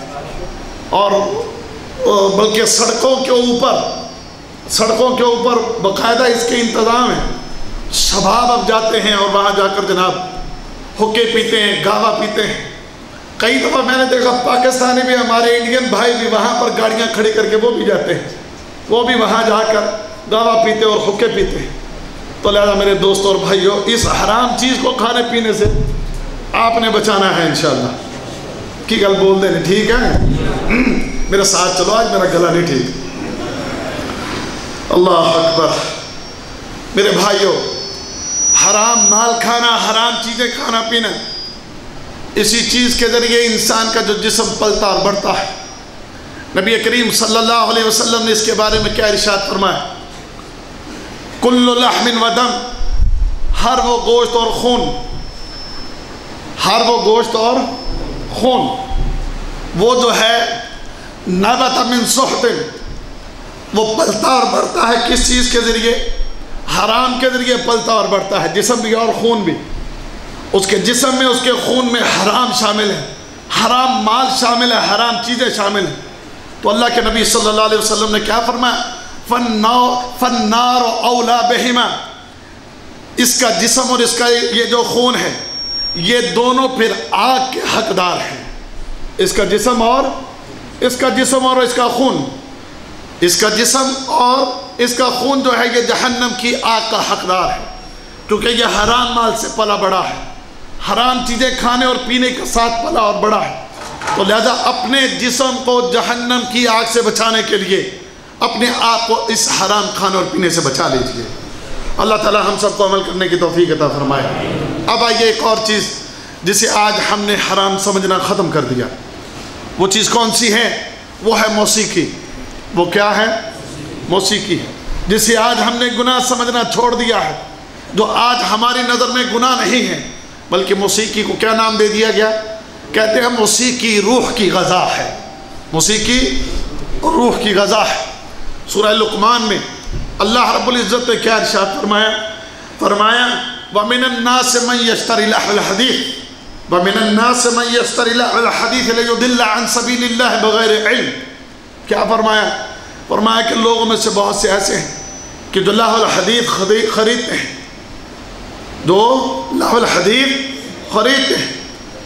اور بلکہ سڑکوں کے اوپر سڑکوں کے اوپر باقاعدہ اس کے انتظام ہے۔ شباب اب جاتے ہیں اور وہاں جا کر جناب حقے پیتے ہیں، گاوا پیتے ہیں۔ کئی دفعہ میں نے دیکھا پاکستانی بھی، ہمارے انڈین بھائی بھی وہاں پر گاڑیاں کھڑی کر کے وہ بھی جاتے ہیں، وہ بھی وہاں جا کر گاوا پیتے اور حقے پیتے ہیں۔ تو لہذا میرے دوستوں اور بھائیوں، اس حرام چیز کو کھانے پینے سے آپ نے بچانا ہے انشاءاللہ۔ کی گل بول دیں، ٹھیک ہے؟ میرے ساتھ چلو، آج میرا گلا نہیں ٹھیک۔ اللہ اکبر۔ میرے بھائیوں، حرام مال کھانا، حرام چیزیں کھانا پینا، اسی چیز کے ذریعے انسان کا جو جسم پلتا اور بڑھتا ہے۔ نبی کریم صلی اللہ علیہ وسلم نے اس کے بارے میں کیا ارشاد فرمایا؟ کل لحم و دم، ہر وہ گوشت اور خون، ہر وہ گوشت اور خون وہ جو ہے نبت من سحت، وہ پلتا اور بڑھتا ہے کس چیز کے ذریعے؟ حرام کے ذریعے پلتا اور بڑھتا ہے، جسم بھی اور خون بھی۔ اس کے جسم میں، اس کے خون میں حرام شامل ہے، حرام مال شامل ہے، حرام چیزیں شامل ہیں۔ تو اللہ کے نبی صلی اللہ علیہ وسلم نے کیا فرمایا؟ فَالنَّارُ أَوْلَى بِهِمَا، اس کا جسم اور اس کا یہ جو خون ہے، یہ دونوں پھر آگ کے حقدار ہیں۔ اس کا جسم اور اس کا جسم اور اس کا خون، اس کا جسم اور اس کا خون جو ہے یہ جہنم کی آگ کا حقدار ہے، کیونکہ یہ حرام مال سے پلا بڑا ہے، حرام چیزیں کھانے اور پینے کے ساتھ پلا اور بڑا ہے۔ تو لہذا اپنے جسم کو جہنم کی آگ سے بچانے کے لیے اپنے آپ کو اس حرام کھانے اور پینے سے بچا لیجئے۔ اللہ تعالی ہم سب کو عمل کرنے کی توفیق عطا فرمائے۔ اب آئیے ایک اور چیز جسے آج ہم نے حرام سمجھنا ختم کر دیا، وہ چیز کون سی ہے؟ وہ ہے موسیقی۔ وہ کیا ہے؟ موسیقی، جسے آج ہم نے گناہ سمجھنا چھوڑ دیا ہے، جو آج ہماری نظر میں گناہ نہیں ہے، بلکہ موسیقی کو کیا نام دے دیا گیا؟ کہتے ہیں موسیقی روح کی غذا ہے۔ موسیقی روح کی غذا ہے۔ سورہ لقمان میں اللہ رب العزت نے کیا ارشاد فرمایا؟ فرمایا وَمِنَ النَّاسِ مَنْ يَشْتَرِي لَهْوَ الْحَدِيثِ وَمِنَ النَّاسِ مَنْ يَشْتَرِي لَهْوَ الْحَدِيثِ لِيُضِلَّ عَنْ سَبِيلِ اللَّهِ بِغَيْرِ علم۔ کیا فرمایا؟ فرمایا کہ لوگوں میں سے بہت سے ایسے ہیں کہ جو لہو الحدیث خریدتے ہیں، جو لہو الحدیث خریدتے ہیں،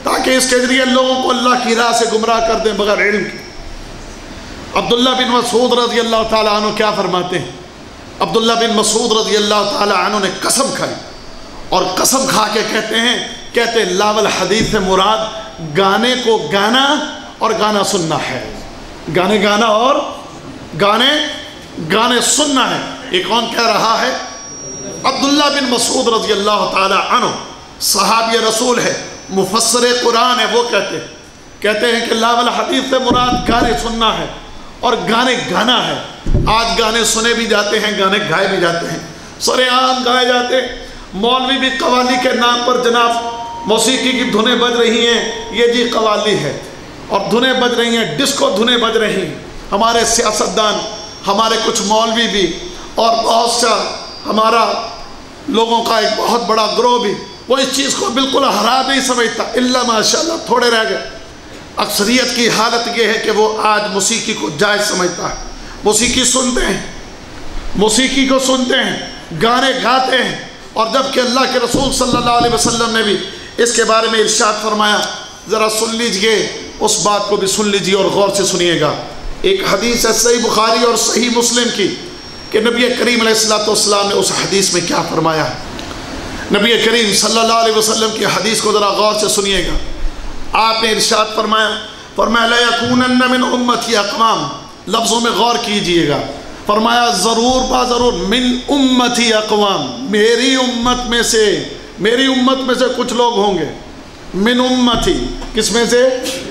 تاکہ اس کے ذریعے لوگوں کو اللہ کی راہ سے گمراہ کر دیں بغیر علم کے۔ عبداللہ بن مسعود رضی اللہ تعالیٰ عنہ کیا فرماتے ہیں؟ عبداللہ بن مسعود رضی اللہ تعالیٰ عنہ نے قسم کھائی اور قسم کھا کے کہتے ہیں کہتے لاول حدیث سے مراد گانے کو گانا اور گانا سننا ہے، گانے گانا اور گانے گانے سننا ہے۔ یہ کون کہہ رہا ہے؟ عبداللہ بن مسعود رضی اللہ تعالیٰ عنہ، صحابی رسول ہے، مفسر قرآن ہے۔ وہ کہتے ہیں کہتے ہیں کہ لاول حدیث سے مراد گانے سننا ہے اور گانے گانا ہے۔ آج گانے سنے بھی جاتے ہیں، گانے گائے بھی جاتے ہیں، سرے عام گائے جاتے ہیں۔ مولوی بھی قوالی کے نام پر جناب موسیقی کی دھنیں بج رہی ہیں، یہ جی قوالی ہے، اور دھنیں بج رہی ہیں، ڈسکو دھنیں بج رہی ہیں۔ ہمارے سیاستدان، ہمارے کچھ مولوی بھی اور بہت سا ہمارا لوگوں کا ایک بہت بڑا گروہ بھی وہ اس چیز کو بالکل حرام نہیں سمجھتا، اللہ ماشاءاللہ تھوڑے رہ گئے۔ اکثریت کی حالت یہ ہے کہ وہ آج موسیقی کو جائز سمجھتا ہے، موسیقی سنتے ہیں، موسیقی کو سنتے ہیں، گانے گاتے ہیں، اور جب کہ اللہ کے رسول صلی اللہ علیہ وسلم نے بھی اس کے بارے میں ارشاد فرمایا، ذرا سن لیجئے، اس بات کو بھی سن لیجئے اور غور سے سنیے گا۔ ایک حدیث ہے صحیح بخاری اور صحیح مسلم کی کہ نبی کریم علیہ الصلوۃ والسلام نے اس حدیث میں کیا فرمایا ہے۔ نبی کریم صلی اللہ علیہ وسلم کی حدیث کو ذرا غور سے سنیے گا۔ آپ نے ارشاد فرمایا فرمایا لَيَكُونَنَّ مِنْ أُمَّتِي اقوام، لفظوں میں غور کیجئے گا۔ فرمایا ضرور با ضرور من امتی اقوام، میری امت میں سے میری امت میں سے کچھ لوگ ہوں گے۔ من امتی، کس میں سے؟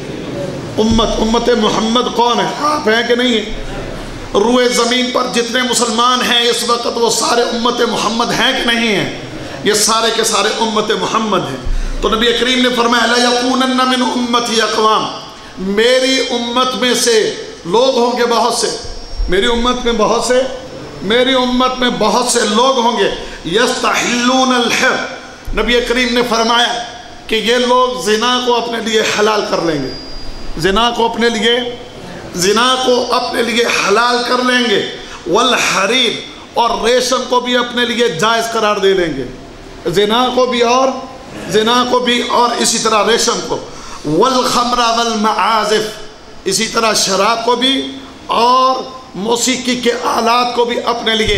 امت امت محمد کون ہے؟ آپ ہیں کہ نہیں ہیں؟ روئے زمین پر جتنے مسلمان ہیں اس وقت وہ سارے امت محمد ہیں کہ نہیں ہیں؟ یہ سارے کے سارے امت محمد ہیں۔ تو نبی کریم نے فرمایا لَيَكُونَنَّ مِنْ أُمَّتِي اقوام، میری امت میں سے لوگ ہوں گے بہت سے، میری امت میں بہت سے میری امت میں بہت سے لوگ ہوں گے یستحلون الحر، نبی کریم نے فرمایا کہ یہ لوگ زنا کو اپنے لیے حلال کر لیں گے، زنا کو اپنے لیے زنا کو اپنے لیے حلال کر لیں گے، والحریر، اور ریشم کو بھی اپنے لیے جائز قرار دے لیں گے، زنا کو بھی اور زنا کو بھی اور اسی طرح ریشم کو، والخمر والمعازف، اسی طرح شراب کو بھی اور موسیقی کے آلات کو بھی اپنے لیے۔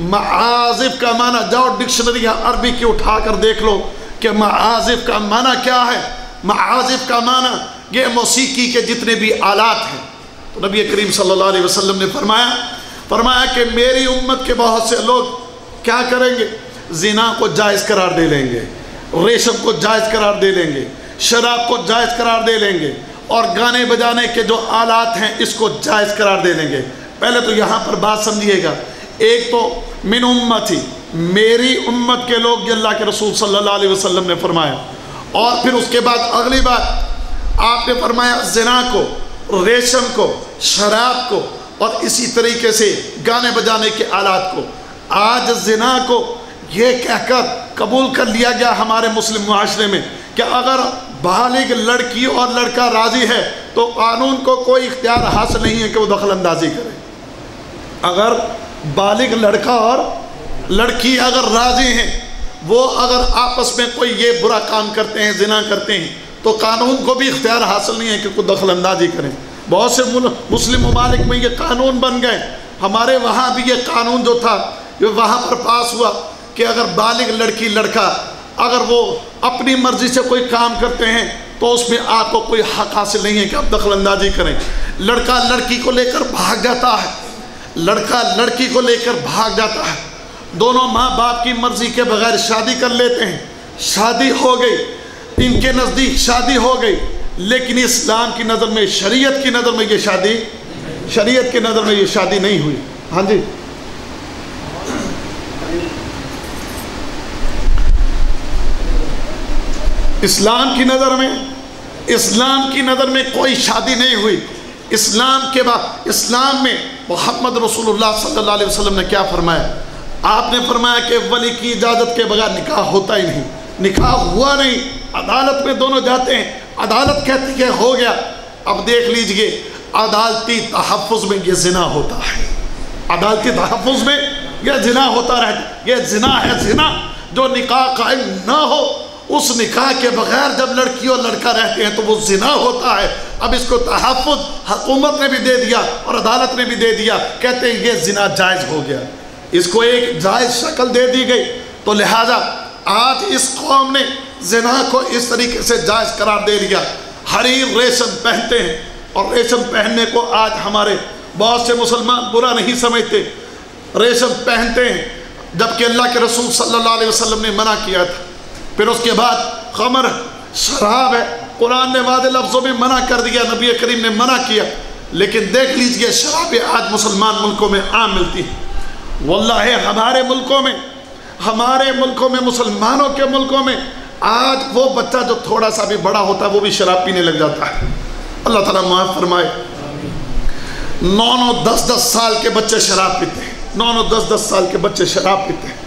معازف کا معنی جاؤ ڈکشنری عربی کی اٹھا کر دیکھ لو کہ معازف کا معنی کیا ہے۔ معازف کا معنی یہ موسیقی کے جتنے بھی آلات ہیں۔ تو نبی کریم صلی اللہ علیہ وسلم نے فرمایا فرمایا کہ میری امت کے بہت سے لوگ کیا کریں گے؟ زنا کو جائز قرار دے لیں گے، ریشم کو جائز قرار دے لیں گے، شراب کو جائز قرار دے لیں گے، اور گانے بجانے کے جو آلات ہیں اس کو جائز قرار دے لیں گے۔ پہلے تو یہاں پر بات سمجھیے گا، ایک تو من امتی، میری امت کے لوگ، یہ اللہ کے رسول صلی اللہ علیہ وسلم نے فرمایا، اور پھر اس کے بعد اگلی بات آپ نے فرمایا زنا کو، ریشم کو، شراب کو، اور اسی طریقے سے گانے بجانے کے آلات کو۔ آج زنا کو یہ کہہ کر قبول کر لیا گیا ہمارے مسلم معاشرے میں کہ اگر بالغ لڑکی اور لڑکا راضی ہے تو قانون کو کوئی اختیار حاصل نہیں ہے کہ وہ دخل اندازی کرے۔ اگر بالغ لڑکا اور لڑکی اگر راضی ہیں، وہ اگر آپس میں کوئی یہ برا کام کرتے ہیں، زنا کرتے ہیں، تو قانون کو بھی اختیار حاصل نہیں ہے کہ کوئی دخل اندازی کریں۔ بہت سے مسلم ممالک میں یہ قانون بن گئے، ہمارے وہاں بھی یہ قانون جو تھا یہ وہاں پر پاس ہوا کہ اگر بالغ لڑکی لڑکا اگر وہ اپنی مرضی سے کوئی کام کرتے ہیں تو اس میں آپ کو کوئی حق حاصل نہیں ہے کہ آپ دخل اندازی کریں۔ لڑکا لڑکی کو لے کر بھاگ جاتا ہے، لڑکا لڑکی کو لے کر بھاگ جاتا ہے، دونوں ماں باپ کی مرضی کے بغیر شادی کر لیتے ہیں، شادی ہو گئی، ان کے نزدیک شادی ہو گئی، لیکن اسلام کی نظر میں، شریعت کی نظر میں یہ شادی شریعت کی نظر میں یہ شادی نہیں ہوئی۔ ہاں جی، اسلام کی نظر میں اسلام کی نظر میں کوئی شادی نہیں ہوئی۔ اسلام کے بعد اسلام میں محمد رسول اللہ صلی اللہ علیہ وسلم نے کیا فرمایا؟ آپ نے فرمایا کہ ولی کی اجازت کے بغیر نکاح ہوتا ہی نہیں، نکاح ہوا نہیں، عدالت میں دونوں جاتے ہیں، عدالت کہتی ہے ہو گیا۔ اب دیکھ لیجئے عدالتی تحفظ میں یہ زنا ہوتا ہے، عدالتی تحفظ میں یہ زنا ہوتا رہتا ہے۔ یہ زنا ہے، زنا جو نکاح قائم نہ ہو اس نکاح کے بغیر جب لڑکی اور لڑکا رہتے ہیں تو وہ زنا ہوتا ہے. اب اس کو تحفظ حکومت نے بھی دے دیا اور عدالت نے بھی دے دیا, کہتے ہیں یہ زنا جائز ہو گیا, اس کو ایک جائز شکل دے دی گئی. تو لہذا آج اس قوم نے زنا کو اس طریقے سے جائز قرار دے لیا. حریر ریشم پہنتے ہیں اور ریشم پہننے کو آج ہمارے بہت سے مسلمان برا نہیں سمجھتے, ریشم پہنتے ہیں, جبکہ اللہ کے رسول صلی اللہ علیہ وسلم نے منع کیا تھا. پھر اس کے بعد خمر شراب ہے, قرآن نے واضح لفظوں میں منع کر دیا, نبی کریم نے منع کیا. لیکن دیکھ لیجئے شرابیں آج مسلمان ملکوں میں عام ملتی ہیں. واللہ ہمارے ملکوں میں ہمارے ملکوں میں مسلمانوں کے ملکوں میں آج وہ بچہ جو تھوڑا سا بھی بڑا ہوتا ہے وہ بھی شراب پینے لگ جاتا ہے. اللہ تعالیٰ معاف فرمائے. نو نو دس دس سال کے بچے شراب پیتے ہیں, نو نو دس دس سال کے بچے شراب پیتے ہیں.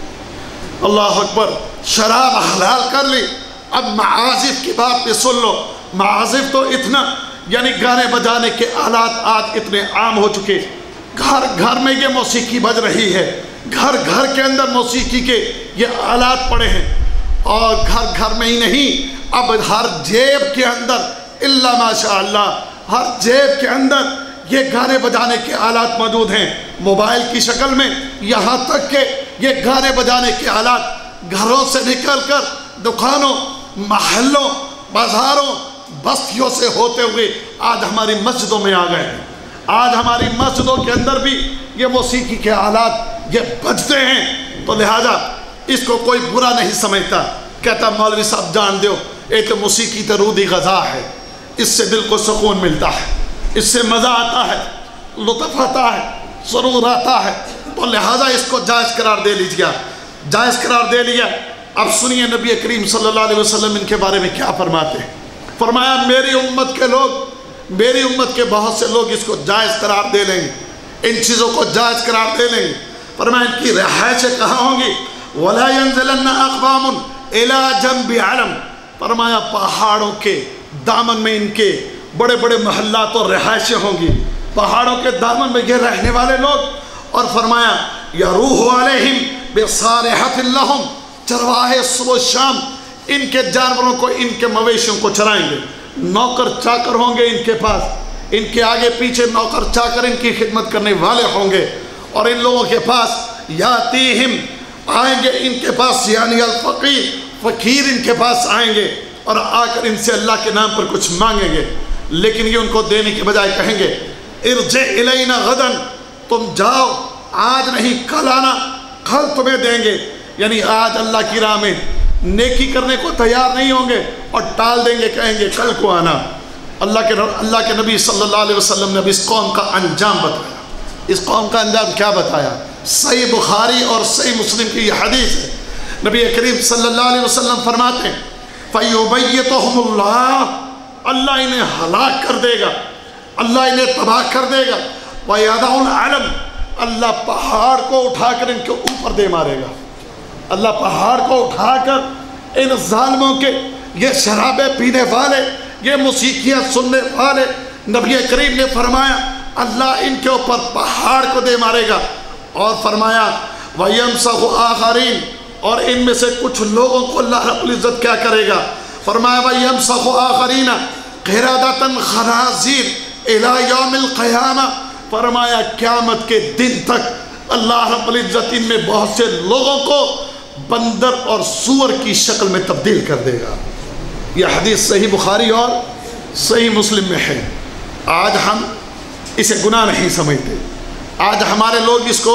اللہ اکبر, شراب حلال کر لی. اب معازف کی بات پہ سن لو. معازف تو اتنا, یعنی گانے بجانے کے آلات آج اتنے عام ہو چکے, گھر گھر میں یہ موسیقی بج رہی ہے, گھر گھر کے اندر موسیقی کے یہ آلات پڑے ہیں. اور گھر گھر میں ہی نہیں, اب ہر جیب کے اندر الا ماشاء اللہ ہر جیب کے اندر یہ گانے بجانے کے آلات موجود ہیں موبائل کی شکل میں. یہاں تک کہ یہ گانے بجانے کے آلات گھروں سے نکل کر دکانوں, محلوں, بازاروں, بستیوں سے ہوتے ہوئے آج ہماری مسجدوں میں آ گئے ہیں. آج ہماری مسجدوں کے اندر بھی یہ موسیقی کے آلات یہ بجتے ہیں. تو لہذا اس کو کوئی برا نہیں سمجھتا, کہتا مولوی صاحب جان دیو یہ تو موسیقی تو رودی غذا ہے, اس سے دل کو سکون ملتا ہے, اس سے مزہ آتا ہے, لطف آتا ہے, سرور آتا ہے. تو لہٰذا اس کو جائز قرار دے لیجیے, جائز قرار دے لیا. اب سنیے نبی کریم صلی اللہ علیہ وسلم ان کے بارے میں کیا فرماتے ہیں. فرمایا میری امت کے لوگ, میری امت کے بہت سے لوگ اس کو جائز قرار دے لیں گے, ان چیزوں کو جائز قرار دے لیں گے. فرمایا ان کی رہائشیں کہاں ہوں گی؟ وَلَا يَنزِلَنَّ أَقْوَامٌ إِلَىٰ جَنْبِ عَلَمٍ. فرمایا پہاڑوں کے دامن میں ان کے بڑے بڑے محلات اور رہائشیں ہوں گی, پہاڑوں کے دامن میں یہ رہنے والے لوگ. اور فرمایا یروح علیہم بصالحۃ لہم, چرواہے صبح و شام ان کے جانوروں کو, ان کے مویشیوں کو چرائیں گے. نوکر چاکر ہوں گے ان کے پاس, ان کے آگے پیچھے نوکر چاکر ان کی خدمت کرنے والے ہوں گے. اور ان لوگوں کے پاس یاتیہم آئیں گے ان کے پاس, یعنی الفقیر, فقیر ان کے پاس آئیں گے اور آ کر ان سے اللہ کے نام پر کچھ مانگیں گے. لیکن یہ ان کو دینے کے بجائے کہیں گے ارجع الینا غدن, تم جاؤ آج نہیں کل آنا, کل تمہیں دیں گے. یعنی آج اللہ کی راہ میں نیکی کرنے کو تیار نہیں ہوں گے اور ٹال دیں گے, کہیں گے کل کو آنا. اللہ کے اللہ کے نبی صلی اللہ علیہ وسلم نے اب اس قوم کا انجام بتایا. اس قوم کا انجام کیا بتایا؟ صحیح بخاری اور صحیح مسلم کی یہ حدیث ہے. نبی کریم صلی اللہ علیہ وسلم فرماتے ہیں فَيُبَيِّتُهُمُ اللَّهُ, اللہ انہیں ہلاک کر دے گا, اللہ انہیں تباہ کر دے گا. وَيَدَعُ الْعَلَمْ, اللہ پہاڑ کو اٹھا کر ان کے اوپر دے مارے گا. اللہ پہاڑ کو اٹھا کر ان ظالموں کے, یہ شرابیں پینے والے, یہ موسیقیاں سننے والے, نبی کریم نے فرمایا اللہ ان کے اوپر پہاڑ کو دے مارے گا. اور فرمایا وَيَمْسَخُ آخَرِينَ, اور ان میں سے کچھ لوگوں کو اللہ رب العزت کیا کرے گا؟ فرمایا وَيَمْسَخُ آخَرِينَ قِرَادَةً خَنَازِيرَ إِلَىٰ يَوْمِ الْقِيَامَةِ. فرمایا قیامت کے دن تک اللہ رب العزت ان میں بہت سے لوگوں کو بندر اور سور کی شکل میں تبدیل کر دے گا. یہ حدیث صحیح بخاری اور صحیح مسلم میں ہے. آج ہم اسے گناہ نہیں سمجھتے, آج ہمارے لوگ اس کو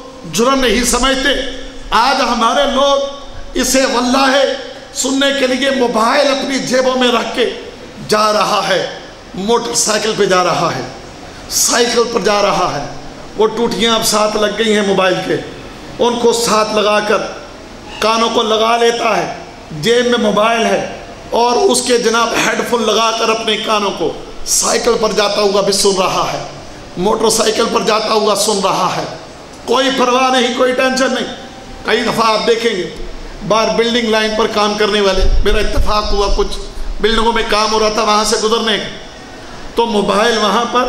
جرم نہیں سمجھتے. آج ہمارے لوگ اسے واللہ سننے کے لیے موبائل اپنی جیبوں میں رکھ کے جا رہا ہے, موٹر سائیکل پہ جا رہا ہے, سائیکل پر جا رہا ہے. وہ ٹوٹیاں اب ساتھ لگ گئی ہیں موبائل کے, ان کو ساتھ لگا کر کانوں کو لگا لیتا ہے, جیب میں موبائل ہے اور اس کے جناب ہیڈ فون لگا کر اپنے کانوں کو سائیکل پر جاتا ہوا بھی سن رہا ہے, موٹر سائیکل پر جاتا ہوا سن رہا ہے. کوئی پرواہ نہیں, کوئی ٹینشن نہیں. کئی دفعہ آپ دیکھیں گے باہر بلڈنگ لائن پر کام کرنے والے, میرا اتفاق ہوا کچھ بلڈنگوں میں کام ہو رہا تھا وہاں سے گزرنے کا, تو موبائل وہاں پر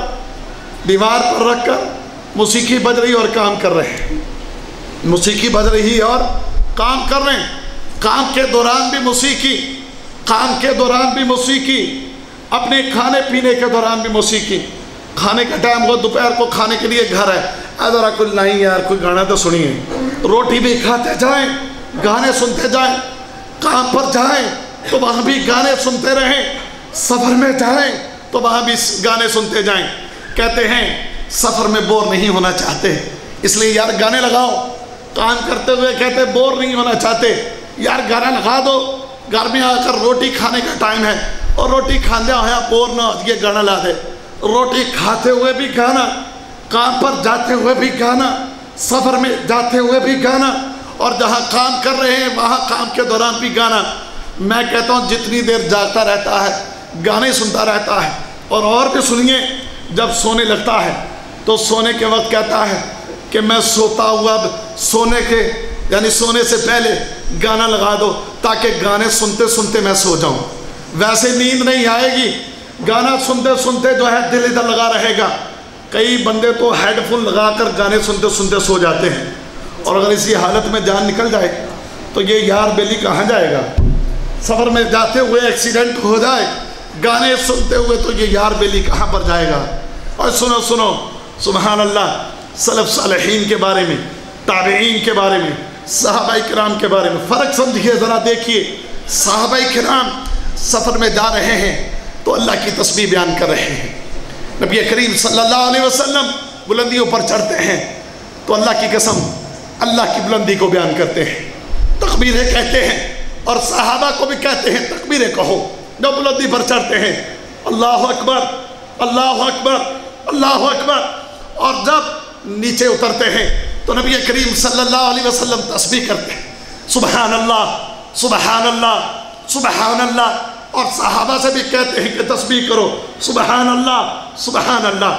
دیوار پر رکھ کر موسیقی بج رہی اور کام کر رہے ہیں, موسیقی بج رہی اور کام کر رہے ہیں. کام کے دوران بھی موسیقی، کام کے دوران بھی موسیقی، اپنے کھانے پینے کے دوران بھی موسیقی. کھانے کا ٹائم ہو، دوپہر کو کھانے کے لیے گھر ہے، ذرا کوئی نہیں یار کوئی گانا تو سنیے. روٹی بھی کھاتے جائیں، گانے سنتے جائیں. کام پر جائیں تو وہاں بھی گانے سنتے رہیں. سفر میں جائیں تو وہاں بھی گانے سنتے جائیں. کہتے ہیں سفر میں بور نہیں ہونا چاہتے، اس لیے یار گانے لگاؤ. کام کرتے ہوئے کہتے بور نہیں ہونا چاہتے، یار گانا لگا دو. گھر میں آ کر روٹی کھانے کا ٹائم ہے اور روٹی کھاندیا ہوا بور نہ ہو، یہ گانا لا دے. روٹی کھاتے ہوئے بھی گانا، کام پر جاتے ہوئے بھی گانا، سفر میں جاتے ہوئے بھی گانا، اور جہاں کام کر رہے ہیں وہاں کام کے دوران بھی گانا. میں کہتا ہوں جتنی دیر جاگتا رہتا ہے گانے سنتا رہتا ہے. اور اور بھی سنیے، جب سونے لگتا ہے تو سونے کے وقت کہتا ہے کہ میں سوتا ہوا سونے کے یعنی سونے سے پہلے گانا لگا دو تاکہ گانے سنتے سنتے میں سو جاؤں. ویسے نیند نہیں آئے گی، گانا سنتے سنتے جو ہے دل ادھر لگا رہے گا. کئی بندے تو ہیڈ فون لگا کر گانے سنتے سنتے سو جاتے ہیں، اور اگر اسی حالت میں جان نکل جائے تو یہ یار بیلی کہاں جائے گا؟ سفر میں جاتے ہوئے ایکسیڈنٹ ہو جائے گانے سنتے ہوئے تو یہ یار بیلی کہاں پر جائے گا؟ اور سنو سنو سبحان اللہ، سلف صالحین کے بارے میں، تابعین کے بارے میں، صحابہ کرام کے بارے میں فرق سمجھیے ذرا. دیکھیے صحابہ کرام سفر میں جا رہے ہیں تو اللہ کی تسبیح بیان کر رہے ہیں. نبی کریم صلی اللہ علیہ وسلم بلندیوں پر چڑھتے ہیں تو اللہ کی قسم اللہ کی بلندی کو بیان کرتے ہیں، تکبیریں کہتے ہیں، اور صحابہ کو بھی کہتے ہیں تکبیریں کہو جو بلندی پر چڑھتے ہیں. اللہ اکبر اللہ اکبر اللہ اکبر. اور جب نیچے اترتے ہیں تو نبی کریم صلی اللہ علیہ وسلم تسبیح کرتے ہیں، سبحان اللہ سبحان اللہ سبحان اللہ. اور صحابہ سے بھی کہتے ہیں کہ تسبیح کرو، سبحان اللہ سبحان اللہ.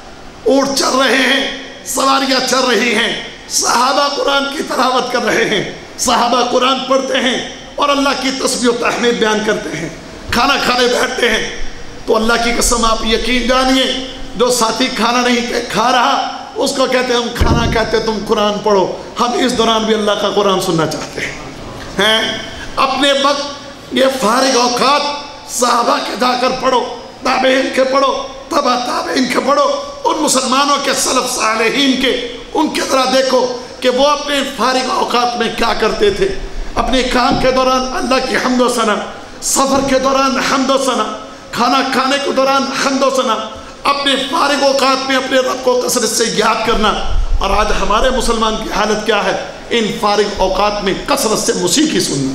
اونٹ چل رہے ہیں، سواریاں چل رہی ہیں، صحابہ قرآن کی تلاوت کر رہے ہیں، صحابہ قرآن پڑھتے ہیں اور اللہ کی تسبیح و تحمید بیان کرتے ہیں. کھانا کھانے بیٹھتے ہیں تو اللہ کی قسم آپ یقین جانیے جو ساتھی کھانا نہیں کھا رہا اس کو کہتے ہیں ہم کھانا کہتے تم قرآن پڑھو. ہم اس دوران بھی اللہ کا قرآن سننا چاہتے ہیں. اپنے وقت یہ فارغ اوقات صحابہ کے جا کر پڑھو، تابعین کے پڑھو، تبع تابعین کے پڑھو، ان مسلمانوں کے سلف صالحین کے، ان کے ذرا دیکھو کہ وہ اپنے فارغ اوقات میں کیا کرتے تھے. اپنے کام کے دوران اللہ کی حمد و ثنا، سفر کے دوران حمد و ثنا، کھانا کھانے کے دوران حمد و ثنا، اپنے فارغ اوقات میں اپنے رب کو کثرت سے یاد کرنا. اور آج ہمارے مسلمان کی حالت کیا ہے؟ ان فارغ اوقات میں کثرت سے موسیقی سننا،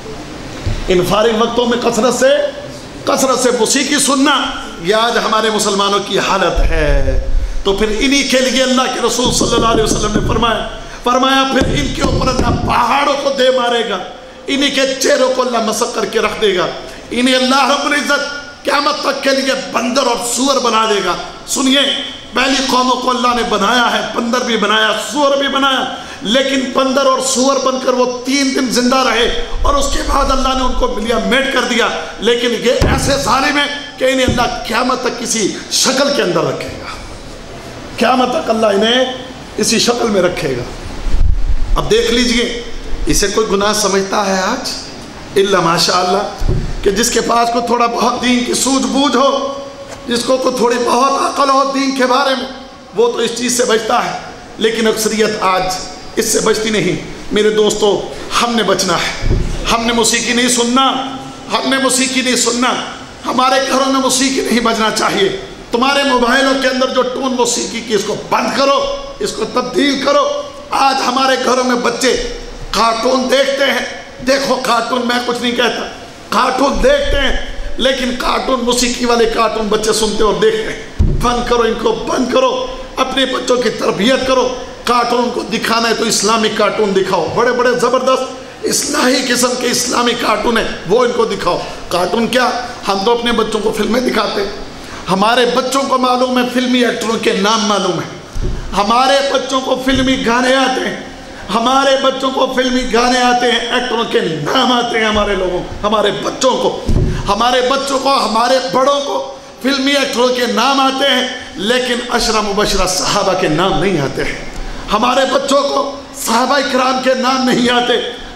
ان فارغ وقتوں میں کثرت سے کثرت سے موسیقی سننا، یہ آج ہمارے مسلمانوں کی حالت ہے. تو پھر انہی کے لیے اللہ کے رسول صلی اللہ علیہ وسلم نے فرمایا فرمایا پھر ان کے اوپر اللہ پہاڑوں کو دے مارے گا، انہی کے چہروں کو اللہ مسخ کر کے رکھ دے گا، انہیں اللہ رب العزت قیامت تک کے لیے بندر اور سور بنا دے گا. سنیے پہلی قوموں کو اللہ نے بنایا ہے، بندر بھی بنایا، سور بھی بنایا، لیکن بندر اور سور بن کر وہ تین دن زندہ رہے اور اس کے بعد اللہ نے ان کو ملیا میٹ کر دیا. لیکن یہ ایسے ظالم ہیں کہ انہیں اللہ قیامت تک کسی شکل کے اندر رکھے گا، قیامت تک اللہ انہیں اسی شکل میں رکھے گا. اب دیکھ لیجئے اسے کوئی گناہ سمجھتا ہے آج؟ الا ماشاء اللہ کہ جس کے پاس کو تھوڑا بہت دین کی سوجھ بوجھ ہو، جس کو کو تھوڑی بہت عقل ہو دین کے بارے میں، وہ تو اس چیز سے بچتا ہے. لیکن اکثریت آج اس سے بچتی نہیں. میرے دوستو ہم نے بچنا ہے، ہم نے موسیقی نہیں سننا، ہم نے موسیقی نہیں سننا. ہمارے گھروں میں موسیقی نہیں بجنا چاہیے. تمہارے موبائلوں کے اندر جو ٹون موسیقی کی اس کو بند کرو، اس کو تبدیل کرو. آج ہمارے گھروں میں بچے کارٹون دیکھتے ہیں. دیکھو کارٹون، میں کچھ نہیں کہتا، کارٹون دیکھتے ہیں، لیکن کارٹون موسیقی والے کارٹون بچے سنتے اور دیکھتے ہیں. بند کرو، ان کو بند کرو. اپنے بچوں کی تربیت کرو. کارٹون کو دکھانا ہے تو اسلامک کارٹون دکھاؤ، بڑے بڑے زبردست اصلاحی قسم کے اسلامی کارٹون ہیں وہ ان کو دکھاؤ. کارٹون کیا، ہم تو اپنے بچوں کو فلمیں دکھاتے. ہمارے بچوں کو معلوم ہے فلمی ایکٹروں کے نام معلوم ہے، ہمارے بچوں کو فلمی گانے آتے ہیں، ہمارے بچوں کو فلمی گانے آتے ہیں، ایکٹروں کے نام آتے ہیں. ہمارے لوگوں ہمارے بچوں کو ہمارے بچوں کو ہمارے بڑوں کو فلمی ایکٹروں کے نام آتے ہیں، لیکن عشرہ مبشرہ صحابہ کے نام نہیں آتے ہیں. ہمارے بچوں کو صحابہ کرام کے نام نہیں آتے.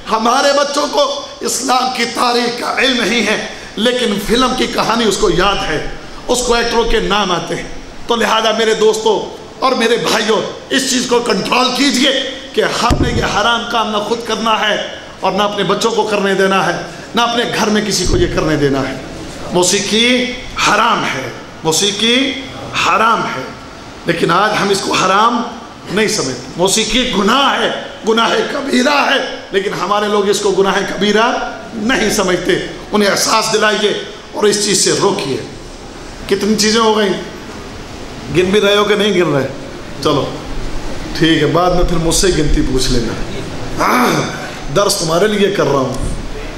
ہمارے بچوں کو اسلام کی تاریخ کا علم نہیں ہے، لیکن فلم کی کہانی اس کو یاد ہے، اس کو ایکٹروں کے نام آتے ہیں۔ تو لہذا میرے دوستوں اور میرے بھائیوں، اس چیز کو کنٹرول کیجئے کہ ہم نے یہ حرام کام نہ خود کرنا ہے اور نہ اپنے بچوں کو کرنے دینا ہے، نہ اپنے گھر میں کسی کو یہ کرنے دینا ہے۔ موسیقی حرام ہے، موسیقی حرام ہے، لیکن آج ہم اس کو حرام نہیں سمجھتے۔ موسیقی گناہ ہے، گناہ کبیرہ ہے، لیکن ہمارے لوگ اس کو گناہ کبیرہ نہیں سمجھتے۔ انہیں احساس دلائیے اور اس چیز سے روکیے۔ کتنی چیزیں ہو گئیں؟ گن بھی رہے ہو کہ نہیں گن رہے؟ چلو ٹھیک ہے، بعد میں پھر مجھ سے گنتی پوچھ لینا، درس تمہارے لیے کر رہا ہوں۔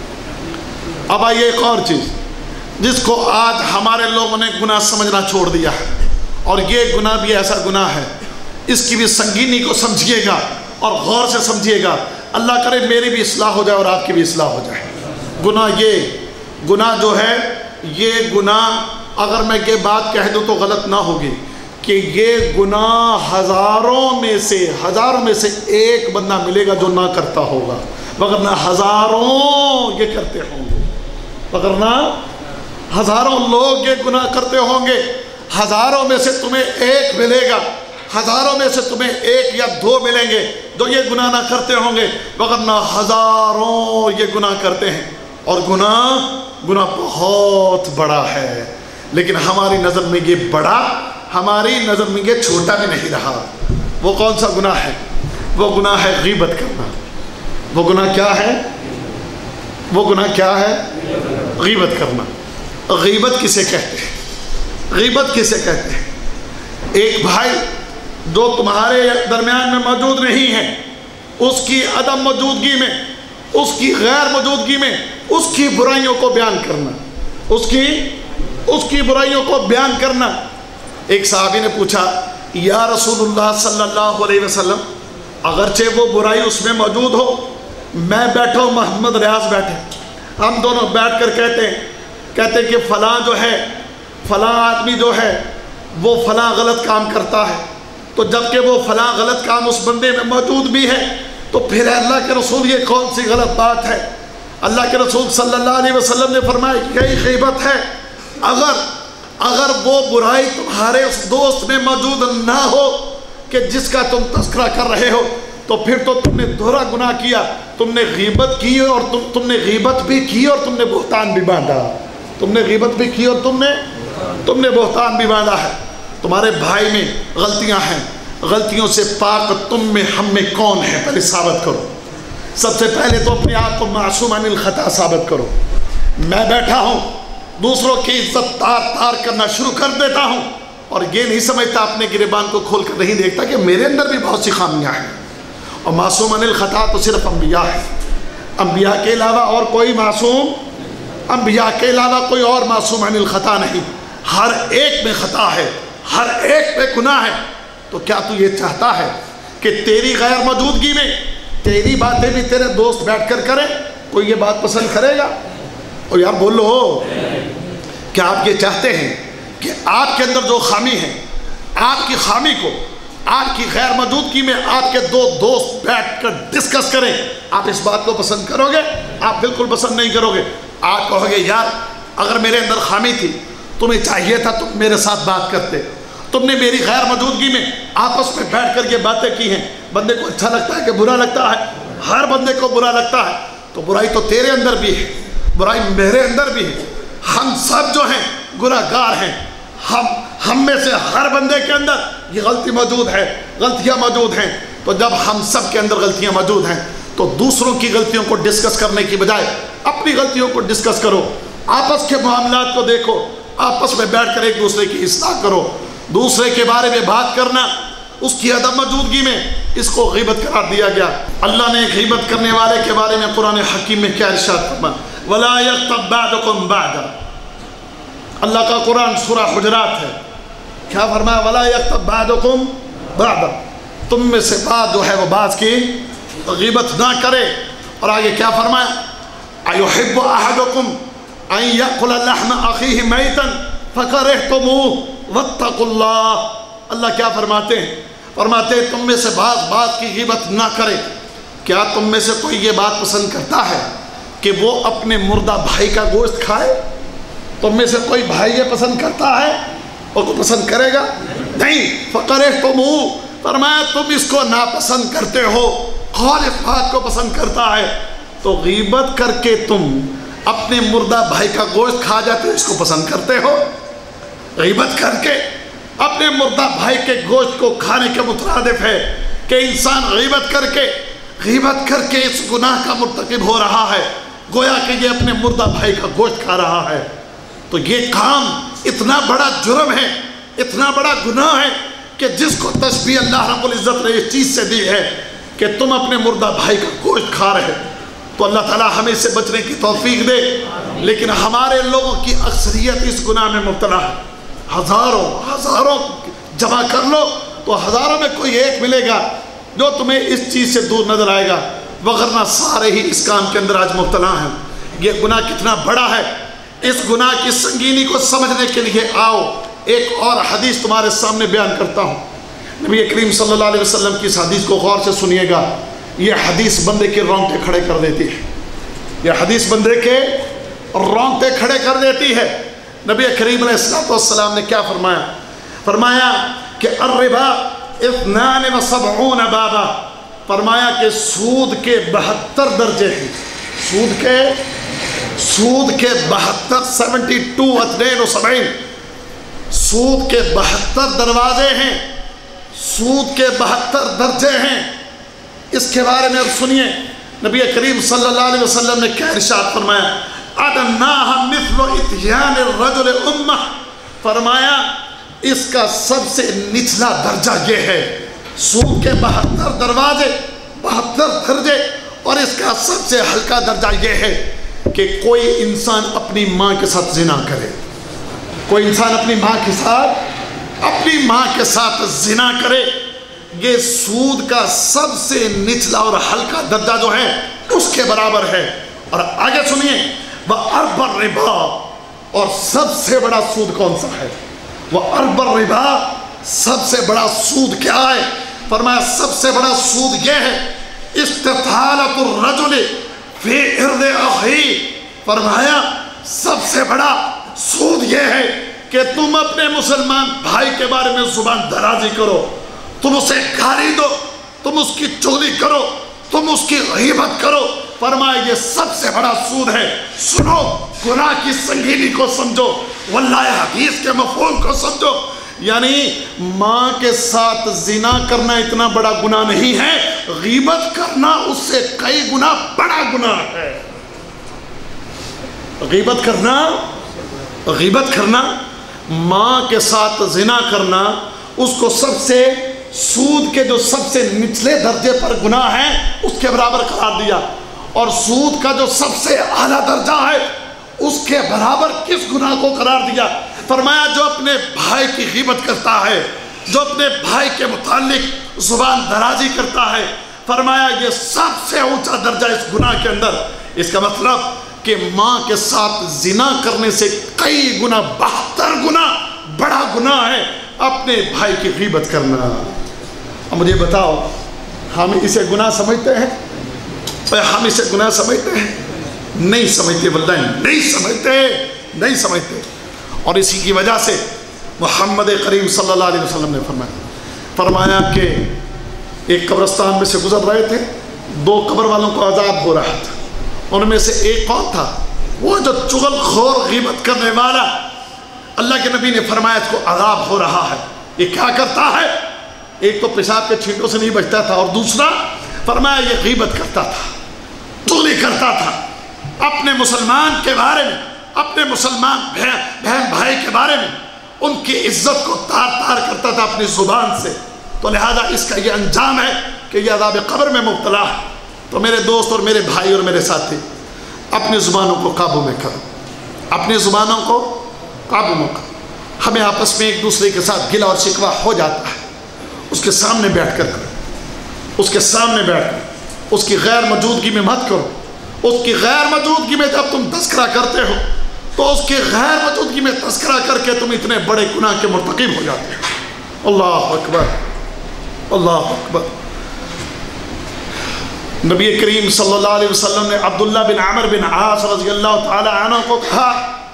اب آئیے ایک اور چیز جس کو آج ہمارے لوگوں نے گناہ سمجھنا چھوڑ دیا ہے، اور یہ گناہ بھی ایسا گناہ ہے، اس کی بھی سنگینی کو سمجھیے گا اور غور سے سمجھیے گا۔ اللہ کرے میری بھی اصلاح ہو جائے اور آپ کی بھی اصلاح ہو جائے۔ گناہ یہ گناہ جو ہے، یہ گناہ اگر میں یہ بات کہہ دوں تو غلط نہ ہوگی کہ یہ گناہ ہزاروں میں سے ہزاروں میں سے ایک بندہ ملے گا جو نہ کرتا ہوگا، وگرنہ ہزاروں یہ کرتے ہوں گے، وگرنہ ہزاروں لوگ یہ گناہ کرتے ہوں گے۔ ہزاروں میں سے تمہیں ایک ملے گا، ہزاروں میں سے تمہیں ایک یا دو ملیں گے جو یہ گناہ نہ کرتے ہوں گے، وگرنہ ہزاروں یہ گناہ کرتے ہیں۔ اور گناہ گناہ بہت بڑا ہے، لیکن ہماری نظر میں یہ بڑا، ہماری نظر میں یہ چھوٹا بھی نہیں رہا۔ وہ کون سا گناہ ہے؟ وہ گناہ ہے غیبت کرنا۔ وہ گناہ کیا ہے؟ وہ گناہ کیا ہے؟ غیبت کرنا۔ غیبت کسے کہتے ہیں؟ غیبت کسے کہتے ہیں؟ ایک بھائی جو تمہارے درمیان میں موجود نہیں ہے، اس کی عدم موجودگی میں، اس کی غیر موجودگی میں اس کی برائیوں کو بیان کرنا، اس کی اس کی برائیوں کو بیان کرنا۔ ایک صحابی نے پوچھا، یا رسول اللہ صلی اللہ علیہ وسلم، اگرچہ وہ برائی اس میں موجود ہو، میں بیٹھا ہوں، محمد ریاض بیٹھے، ہم دونوں بیٹھ کر کہتے ہیں کہتے کہ فلاں جو ہے، فلاں آدمی جو ہے وہ فلاں غلط کام کرتا ہے، تو جب کہ وہ فلاں غلط کام اس بندے میں موجود بھی ہے، تو پھر اللہ کے رسول یہ کون سی غلط بات ہے؟ اللہ کے رسول صلی اللہ علیہ وسلم نے فرمایا کہ یہی غیبت ہے۔ اگر اگر وہ برائی تمہارے اس دوست میں موجود نہ ہو کہ جس کا تم تذکرہ کر رہے ہو، تو پھر تو تم نے دوہرا گناہ کیا، تم نے غیبت کی اور تم تم نے غیبت بھی کی اور تم نے بہتان بھی باندھا، تم نے غیبت بھی کی اور تم نے تم نے بہتان بھی باندھا ہے۔ تمہارے بھائی میں غلطیاں ہیں، غلطیوں سے پاک تم میں ہم میں کون ہے؟ پہلے ثابت کرو۔ سب سے پہلے تو اپنے آپ کو معصوم عن الخطا ثابت کرو۔ میں بیٹھا ہوں، دوسروں کی عزت تار تار کرنا شروع کر دیتا ہوں اور یہ نہیں سمجھتا، اپنے گریبان کو کھول کر نہیں دیکھتا کہ میرے اندر بھی بہت سی خامیاں ہیں۔ اور معصوم عن الخطا تو صرف انبیاء ہے، انبیاء کے علاوہ اور کوئی معصوم انبیاء کے علاوہ کوئی اور معصوم عن الخطا نہیں۔ ہر ایک میں خطا ہے، ہر ایک پہ گناہ ہے۔ تو کیا تو یہ چاہتا ہے کہ تیری غیر موجودگی میں تیری باتیں بھی تیرے دوست بیٹھ کر کریں؟ کوئی یہ بات پسند کرے گا؟ اور یار بولو، کیا آپ یہ چاہتے ہیں کہ آپ کے اندر جو خامی ہے، آپ کی خامی کو آپ کی غیر موجودگی میں آپ کے دو دوست بیٹھ کر ڈسکس کریں؟ آپ اس بات کو پسند کرو گے؟ آپ بالکل پسند نہیں کرو گے۔ آپ کہو گے یار اگر میرے اندر خامی تھی، تمہیں چاہیے تھا تم میرے ساتھ بات کرتے، تم نے میری غیر موجودگی میں آپس میں بیٹھ کر یہ باتیں کی ہیں۔ بندے کو اچھا لگتا ہے کہ برا لگتا ہے؟ ہر بندے کو برا لگتا ہے۔ تو برائی تو تیرے اندر بھی ہے، برائی میرے اندر بھی ہے، ہم سب جو ہیں گناہ گار ہیں۔ ہم ہم میں سے ہر بندے کے اندر یہ غلطی موجود ہے، غلطیاں موجود ہیں۔ تو جب ہم سب کے اندر غلطیاں موجود ہیں تو دوسروں کی غلطیوں کو ڈسکس کرنے کی بجائے اپنی غلطیوں کو ڈسکس کرو، آپس کے معاملات کو دیکھو، آپس میں بیٹھ کر ایک دوسرے کی اصلاح کرو۔ دوسرے کے بارے میں بات کرنا اس کی عدم موجودگی میں، اس کو غیبت قرار دیا گیا۔ اللہ نے غیبت کرنے والے کے بارے میں قرآن حکیم میں کیا ارشاد فرمایا؟ وَلَا يَغْتَبْ بَعْضُكُمْ بَعْضًا۔ اللہ کا قرآن سورہ حجرات ہے، کیا فرمایا؟ وَلَا يَغْتَبْ بَعْضُكُمْ بَعْضًا، تم میں سے بعض جو ہے وہ بعض کی غیبت نہ کرے۔ اور آگے کیا فرمایا؟ أَيُحِبُّ أَحَدُكُمْ أَن يَأْكُلَ لَحْمَ أَخِيهِ مَيْتًا فَكَرِهْتُمُوهُ وَاتَّقُوا اللَّهَ۔ اللہ کیا فرماتے ہیں؟ فرماتے ہیں تم میں سے بعض بعض کی غیبت نہ کرے کیا تم میں سے کوئی یہ بات پسند کرتا ہے کہ وہ اپنے مردہ بھائی کا گوشت کھائے؟ تم میں سے کوئی بھائی یہ پسند کرتا ہے اور کو پسند کرے گا؟ نہیں. فَقَرِحْتُمُوهُ فرمایا تم اس کو ناپسند کرتے ہو، اور اس بات کو پسند کرتا ہے. تو غیبت کر کے تم اپنے مردہ بھائی کا گوشت کھا جاتے ہو، اس کو پسند کرتے ہو؟ غیبت کر کے اپنے مردہ بھائی کے گوشت کو کھانے کے مترادف ہے کہ انسان غیبت کر کے غیبت کر کے اس گناہ کا مرتکب ہو رہا ہے، گویا کہ یہ اپنے مردہ بھائی کا گوشت کھا رہا ہے. تو یہ کام اتنا بڑا جرم ہے، اتنا بڑا گناہ ہے کہ جس کو تشبیہ اللہ رب العزت نے اس چیز سے دی ہے کہ تم اپنے مردہ بھائی کا گوشت کھا رہے. تو اللہ تعالیٰ ہمیں سے بچنے کی توفیق دے. لیکن ہمارے لوگوں کی اکثریت اس گناہ میں مبتلا ہے. ہزاروں ہزاروں جمع کر لو تو ہزاروں میں کوئی ایک ملے گا جو تمہیں اس چیز سے دور نظر آئے گا، وغیرہ سارے ہی اس کام کے اندر آج مبتلا ہیں. یہ گناہ کتنا بڑا ہے، اس گناہ کی سنگینی کو سمجھنے کے لیے آؤ ایک اور حدیث تمہارے سامنے بیان کرتا ہوں. نبی کریم صلی اللہ علیہ وسلم کی اس حدیث کو غور سے سنیے گا. یہ حدیث بندے کے رونگٹے کھڑے کر دیتی ہے. یہ حدیث بندے کے رونگٹے کھڑے کر دیتی ہے. نبی کریم علیہ الصلوۃ والسلام نے کیا فرمایا؟ فرمایا کہ الربا اثنان و سبعون بابا. فرمایا کہ سود کے بہتر درجے ہیں. سود کے سود کے بہتر سیونٹی ٹو اثنین و سبعین سود کے بہتر دروازے ہیں، سود کے بہتر درجے ہیں. اس کے بارے میں اب سنیے نبی کریم صلی اللہ علیہ وسلم نے کیا ارشاد فرمایا؟ ادناها مثل اتیان الرجل امہ. فرمایا اس کا سب سے نچلا درجہ یہ ہے، سود کے بہتر دروازے، بہتر درجے، اور اس کا سب سے ہلکا درجہ یہ ہے کہ کوئی انسان اپنی ماں کے ساتھ زنا کرے. کوئی انسان اپنی ماں کے ساتھ اپنی ماں کے ساتھ زنا کرے. یہ سود کا سب سے نچلا اور ہلکا درجہ جو ہے اس کے برابر ہے. اور آگے سنیے، وَأَرْبَ الرِّبَا، اور سب سے بڑا سود کون سا ہے؟ وَأَرْبَ الرِّبَا، سب سے بڑا سود کیا ہے؟ فرمایا سب سے بڑا سود یہ ہے استطالۃ الرجل فی عرض اخیہ. فرمایا سب سے بڑا سود یہ ہے کہ تم اپنے مسلمان بھائی کے بارے میں زبان درازی کرو، تم اسے گالی دو، تم اس کی چغلی کرو، تم اس کی غیبت کرو. فرمایا یہ سب سے بڑا سود ہے. سنو، گناہ کی سنگینی کو سمجھو، واللہ حدیث کے مفہوم کو سمجھو. یعنی ماں کے ساتھ زنا کرنا اتنا بڑا گناہ نہیں ہے، غیبت کرنا اس سے کئی گنا بڑا گناہ ہے. غیبت کرنا غیبت کرنا ماں کے ساتھ زنا کرنا اس کو سب سے سود کے جو سب سے نچلے درجے پر گناہ ہے اس کے برابر قرار دیا. اور سود کا جو سب سے اعلیٰ درجہ ہے اس کے برابر کس گناہ کو قرار دیا؟ فرمایا جو اپنے بھائی کی غیبت کرتا ہے، جو اپنے بھائی کے متعلق زبان درازی کرتا ہے، فرمایا یہ سب سے اونچا درجہ اس گناہ کے اندر. اس کا مطلب کہ ماں کے ساتھ زنا کرنے سے کئی گنا بہتر گنا بڑا گناہ ہے اپنے بھائی کی غیبت کرنا. اب مجھے بتاؤ، ہم اسے گناہ سمجھتے ہیں؟ ہم اسے گناہ سمجھتے ہیں؟ نہیں سمجھتے، واللہ نہیں سمجھتے، نہیں سمجھتے. اور اسی کی وجہ سے محمد کریم صلی اللہ علیہ وسلم نے فرمایا فرمایا کہ ایک قبرستان میں سے گزر رہے تھے، دو قبر والوں کو عذاب ہو رہا تھا. ان میں سے ایک کون تھا؟ وہ جو چغل خور غیبت کرنے والا. اللہ کے نبی نے فرمایا اس کو عذاب ہو رہا ہے. یہ کیا کرتا ہے؟ ایک تو پیشاب کے چھینٹوں سے نہیں بچتا تھا، اور دوسرا فرمایا یہ غیبت کرتا تھا، چغلی کرتا تھا اپنے مسلمان کے بارے میں، اپنے مسلمان بہن بھائی کے بارے میں، ان کی عزت کو تار تار کرتا تھا اپنی زبان سے. تو لہذا اس کا یہ انجام ہے کہ یہ عذاب قبر میں مبتلا ہے. تو میرے دوست اور میرے بھائی اور میرے ساتھی، اپنی زبانوں کو قابو میں کرو، اپنی زبانوں کو قابو میں کرو. ہمیں آپس میں ایک دوسرے کے ساتھ گلہ اور شکوہ ہو جاتا ہے، اس کے سامنے بیٹھ کر کرو، اس کے سامنے بیٹھ کر، اس کی غیر موجودگی میں مت کرو. اس کی غیر موجودگی میں جب تم تذکرہ کرتے ہو تو اس کی غیر موجودگی میں تذکرہ کر کے تم اتنے بڑے گناہ کے مرتکب ہو جاتے ہو. اللہ اکبر، اللہ اکبر. نبی کریم صلی اللہ علیہ وسلم نے عبداللہ بن عمر بن عاص رضی اللہ تعالی عنہ کو کہا،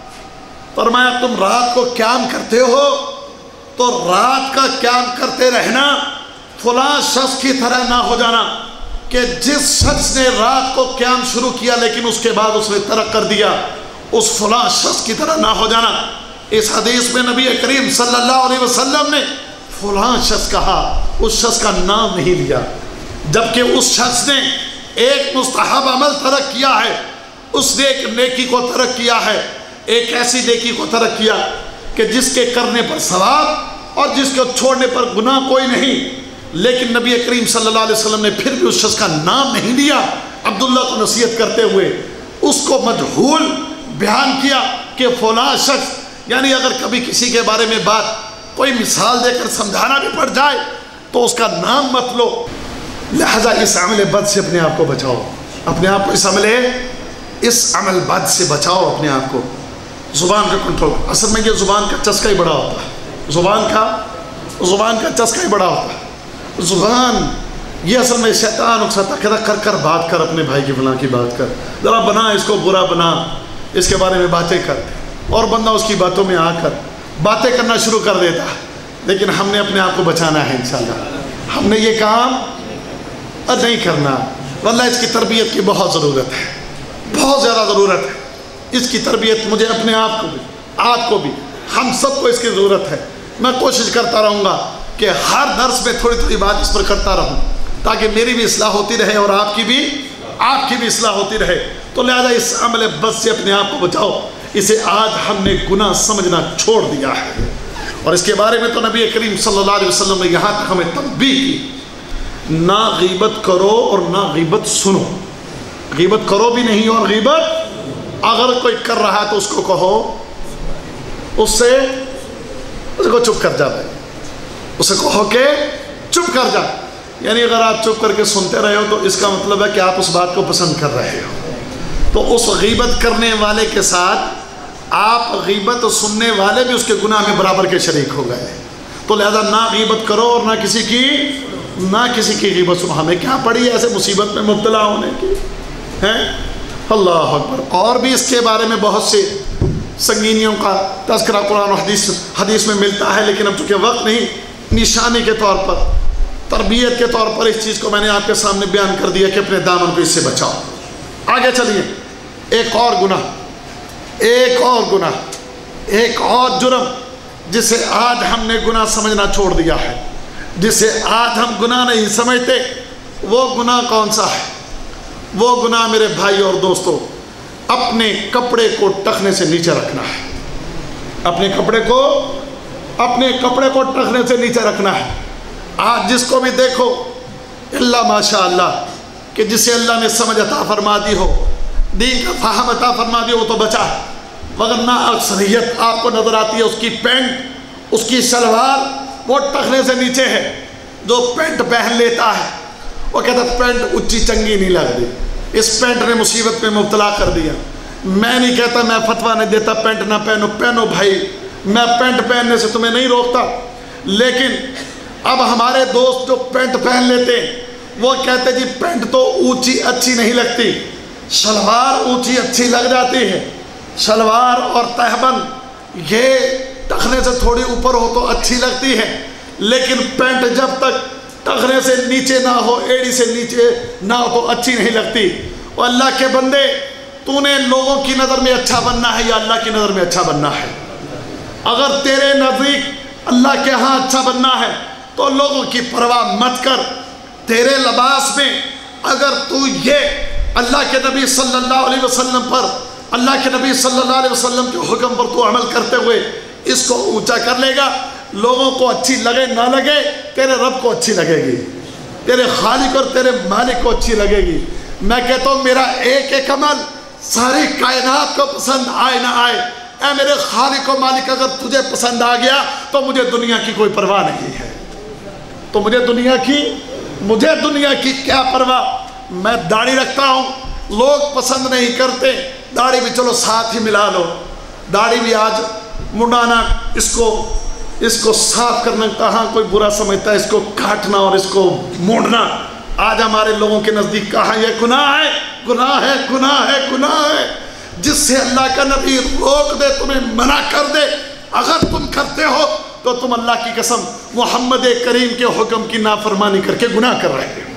فرمایا تم رات کو قیام کرتے ہو تو رات کا قیام کرتے رہنا فلاں شخص کی طرح نہ ہو جانا کہ جس شخص نے رات کو قیام شروع کیا لیکن اس کے بعد اس نے ترک کر دیا، اس فلاں شخص کی طرح نہ ہو جانا۔ اس حدیث میں نبی کریم صلی اللہ علیہ وسلم نے فلاں شخص کہا، اس شخص کا نام نہیں لیا، جبکہ اس شخص نے ایک مستحب عمل ترک کیا ہے، اس نے ایک نیکی کو ترک کیا ہے، ایک ایسی نیکی کو ترک کیا کہ جس کے کرنے پر ثواب اور جس کو چھوڑنے پر گناہ کوئی نہیں، لیکن نبی کریم صلی اللہ علیہ وسلم نے پھر بھی اس شخص کا نام نہیں لیا۔ عبداللہ کو نصیحت کرتے ہوئے اس کو مجہول بیان کیا کہ فلاں شخص، یعنی اگر کبھی کسی کے بارے میں بات کوئی مثال دے کر سمجھانا بھی پڑ جائے تو اس کا نام مت لو۔ لہذا اس عمل بد سے اپنے آپ کو بچاؤ، اپنے آپ کو اس عمل اس عمل بد سے بچاؤ اپنے آپ کو۔ زبان کا کنٹرول، اصل میں یہ زبان کا چسکا ہی بڑا ہوتا ہے، زبان کا زبان کا چسکا ہی بڑا ہوتا ہے۔ زبان یہ اصل میں شیطان اکساتا کہتا کر کر بات کر، اپنے بھائی کی فلاں کی بات کر، ذرا بنا اس کو برا بنا، اس کے بارے میں باتیں کر، اور بندہ اس کی باتوں میں آ کر باتیں کرنا شروع کر دیتا ہے۔ لیکن ہم نے اپنے آپ کو بچانا ہے انشاءاللہ، ہم نے یہ کام نہیں کرنا۔ واللہ اس کی تربیت کی بہت ضرورت ہے، بہت زیادہ ضرورت ہے اس کی تربیت، مجھے اپنے آپ کو بھی، آپ کو بھی، ہم سب کو اس کی ضرورت ہے۔ میں کوشش کرتا رہوں گا کہ ہر درس میں تھوڑی تھوڑی بات اس پر کرتا رہوں تاکہ میری بھی اصلاح ہوتی رہے اور آپ کی بھی آپ کی بھی اصلاح ہوتی رہے۔ تو لہذا اس عمل بد سے اپنے آپ کو بچاؤ، اسے آج ہم نے گناہ سمجھنا چھوڑ دیا ہے، اور اس کے بارے میں تو نبی کریم صلی اللہ علیہ وسلم نے یہاں تک ہمیں تنبیہ کی، نہ غیبت کرو اور نہ غیبت سنو، غیبت کرو بھی نہیں، اور غیبت اگر کوئی کر رہا ہے تو اس کو کہو، اس سے اس کو چپ کر جا بھائی، اسے کہو کہ چپ کر جا، یعنی اگر آپ چپ کر کے سنتے رہے ہو تو اس کا مطلب ہے کہ آپ اس بات کو پسند کر رہے ہو، تو اس غیبت کرنے والے کے ساتھ آپ غیبت سننے والے بھی اس کے گناہ میں برابر کے شریک ہو گئے۔ تو لہذا نہ غیبت کرو اور نہ کسی کی نہ کسی کی غیبت سنو۔ ہمیں کیا پڑی ہے ایسے مصیبت میں مبتلا ہونے کی ہیں؟ اللہ اکبر۔ اور بھی اس کے بارے میں بہت سے سنگینیوں کا تذکرہ قرآن و حدیث حدیث میں ملتا ہے، لیکن اب چونکہ وقت نہیں، نشانی کے طور پر، تربیت کے طور پر اس چیز کو میں نے آپ کے سامنے بیان کر دیا کہ اپنے دامن کو اس سے بچاؤ۔ آگے چلیے، ایک اور گناہ، ایک اور گناہ، ایک اور جرم جسے آج ہم نے گناہ سمجھنا چھوڑ دیا ہے، جسے آج ہم گناہ نہیں سمجھتے، وہ گناہ کون سا ہے؟ وہ گناہ میرے بھائی اور دوستو، اپنے کپڑے کو ٹخنے سے نیچے رکھنا ہے، اپنے کپڑے کو اپنے کپڑے کو ٹخنے سے نیچے رکھنا ہے۔ آج جس کو بھی دیکھو، اللہ ماشاء اللہ کہ جسے اللہ نے سمجھ عطا فرما دی ہو، دین کا فہم عطا فرما دی ہو تو بچا ہے، وگرنہ اکثریت آپ کو نظر آتی ہے اس کی پینٹ، اس کی شلوار وہ ٹخنے سے نیچے ہے۔ جو پینٹ پہن لیتا ہے وہ کہتا ہے پینٹ اچھی چنگی نہیں لگ رہی، اس پینٹ نے مصیبت میں مبتلا کر دیا۔ میں نہیں کہتا، میں فتویٰ نہیں دیتا پینٹ نہ پہنو، پہنو بھائی، میں پینٹ پہننے سے تمہیں نہیں روکتا، لیکن اب ہمارے دوست جو پینٹ پہن لیتے ہیں وہ کہتے جی پینٹ تو اونچی اچھی نہیں لگتی، شلوار اونچی اچھی لگ جاتی ہے، شلوار اور تہبند یہ ٹخنے سے تھوڑی اوپر ہو تو اچھی لگتی ہے، لیکن پینٹ جب تک ٹخنے سے نیچے نہ ہو، ایڑی سے نیچے نہ ہو تو اچھی نہیں لگتی۔ اور اللہ کے بندے، تو نے لوگوں کی نظر میں اچھا بننا ہے یا اللہ کی نظر میں اچھا بننا ہے؟ اگر تیرے نزدیک اللہ کے ہاں اچھا بننا ہے تو لوگوں کی پرواہ مت کر، تیرے لباس میں اگر تو یہ اللہ کے نبی صلی اللہ علیہ وسلم پر، اللہ کے نبی صلی اللہ علیہ وسلم کے حکم پر تو عمل کرتے ہوئے اس کو اونچا کر لے گا، لوگوں کو اچھی لگے نہ لگے، تیرے رب کو اچھی لگے گی، تیرے خالق اور تیرے مالک کو اچھی لگے گی۔ میں کہتا ہوں میرا ایک ایک عمل ساری کائنات کو پسند آئے نہ آئے، اے میرے خالق و مالک اگر تجھے پسند آ گیا تو مجھے دنیا کی کوئی پرواہ نہیں ہے، تو مجھے دنیا کی مجھے دنیا کی کیا پرواہ۔ میں داڑھی رکھتا ہوں، لوگ پسند نہیں کرتے، داڑھی بھی چلو ساتھ ہی ملا لو، داڑھی بھی آج منڈانا، اس کو اس کو صاف کرنا کہاں کوئی برا سمجھتا ہے، اس کو کاٹنا اور اس کو مونڈنا آج ہمارے لوگوں کے نزدیک کہا یہ گناہ ہے گناہ ہے گناہ ہے گناہ ہے، جس سے اللہ کا نبی روک دے، تمہیں منع کر دے، اگر تم کرتے ہو تو تم اللہ کی قسم محمد کریم کے حکم کی نافرمانی کر کے گناہ کر رہے ہو،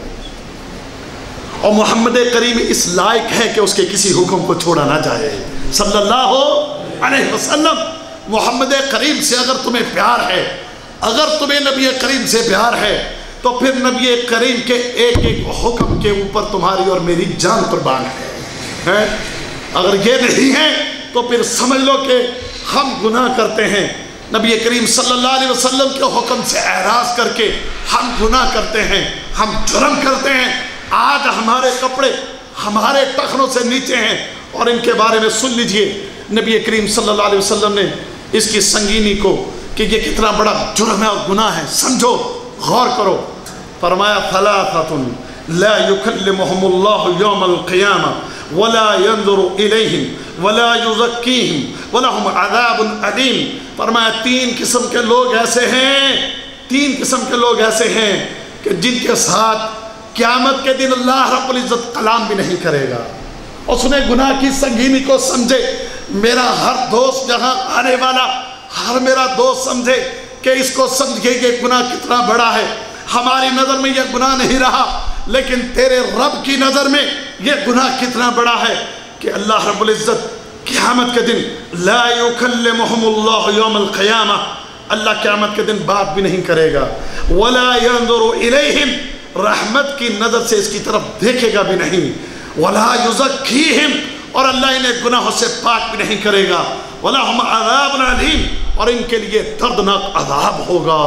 اور محمد کریم اس لائق ہے کہ اس کے کسی حکم کو چھوڑا نہ جائے صلی اللہ علیہ وسلم۔ محمد کریم سے اگر تمہیں پیار ہے، اگر تمہیں نبی کریم سے پیار ہے، تو پھر نبی کریم کے ایک ایک حکم کے اوپر تمہاری اور میری جان قربان ہے۔ اگر یہ نہیں ہے تو پھر سمجھ لو کہ ہم گناہ کرتے ہیں، نبی کریم صلی اللہ علیہ وسلم کے حکم سے اعراض کر کے ہم گناہ کرتے ہیں، ہم جرم کرتے ہیں۔ آج ہمارے کپڑے ہمارے ٹخنوں سے نیچے ہیں، اور ان کے بارے میں سن لیجئے نبی کریم صلی اللہ علیہ وسلم نے اس کی سنگینی کو کہ یہ کتنا بڑا جرم ہے اور گناہ ہے سمجھو، غور کرو۔ فرمایا ثلاثۃ لا یکلمہم اللہ یوم القیامہ ولا ينظر الیہم ولا یزکیہم ولہم عذاب علیم۔ فرمایا تین قسم کے لوگ ایسے ہیں، تین قسم کے لوگ ایسے ہیں کہ جن کے ساتھ قیامت کے دن اللہ رب العزت کلام بھی نہیں کرے گا۔ اور سنے گناہ کی سنگینی کو سمجھے، میرا ہر دوست جہاں آنے والا ہر میرا دوست سمجھے کہ اس کو سمجھے یہ گناہ کتنا بڑا ہے۔ ہماری نظر میں یہ گناہ نہیں رہا، لیکن تیرے رب کی نظر میں یہ گناہ کتنا بڑا ہے کہ اللہ رب العزت قیامت کے دن لا یکلمہم اللہ یوم القیامہ، اللہ قیامت کے دن بات بھی نہیں کرے گا، ولا ينظر الیہم، رحمت کی نظر سے اس کی طرف دیکھے گا بھی نہیں، ولا یزکیہم، اور اللہ انہیں گناہوں سے پاک بھی نہیں کرے گا، وَلَهُمْ عَذَابٌ عَلِيمٌ، اور ان کے لیے دردناک عذاب ہوگا۔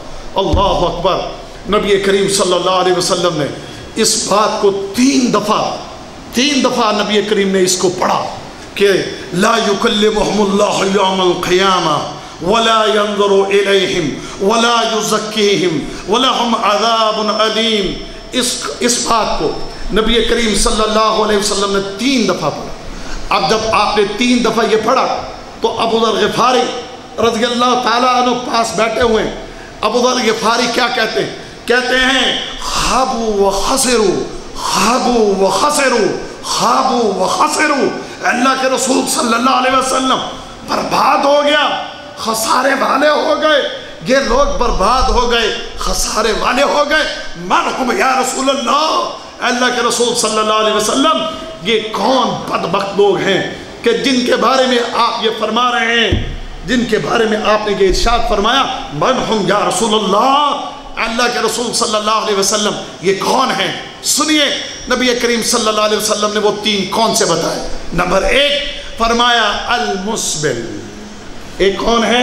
اللہ اکبر۔ نبی کریم صلی اللہ علیہ وسلم نے اس بات کو تین دفعہ تین دفعہ نبی کریم نے اس کو پڑھا کہ لا یکلمہم اللہ یوم القیامہ ولا ينظر الیہم ولا یزکیہم ولہم عذاب علیم۔ اس اس بات کو نبی کریم صلی اللہ علیہ وسلم نے تین دفعہ پڑھا۔ اب جب آپ نے تین دفعہ یہ پڑھا تو ابو ذر غفاری رضی اللہ تعالیٰ عنہ پاس بیٹھے ہوئے ہیں۔ ابو ذر غفاری کیا کہتے ہیں؟ کہتے ہیں خابوا وخسروا خابوا وخسروا خابوا وخسروا، اللہ کے رسول صلی اللہ علیہ وسلم برباد ہو گیا، خسارے والے ہو گئے، یہ لوگ برباد ہو گئے، خسارے والے ہو گئے۔ من ہم یا رسول اللہ، اللہ کے رسول صلی اللہ علیہ وسلم یہ کون بدبخت لوگ ہیں کہ جن کے بارے میں آپ یہ فرما رہے ہیں، جن کے بارے میں آپ نے یہ ارشاد فرمایا من ہم یا رسول اللہ، اللہ کے رسول صلی اللہ علیہ وسلم یہ کون ہیں؟ سنیے نبی کریم صلی اللہ علیہ وسلم نے وہ تین کون سے بتائے۔ نمبر ایک فرمایا المسبل، ایک کون ہے؟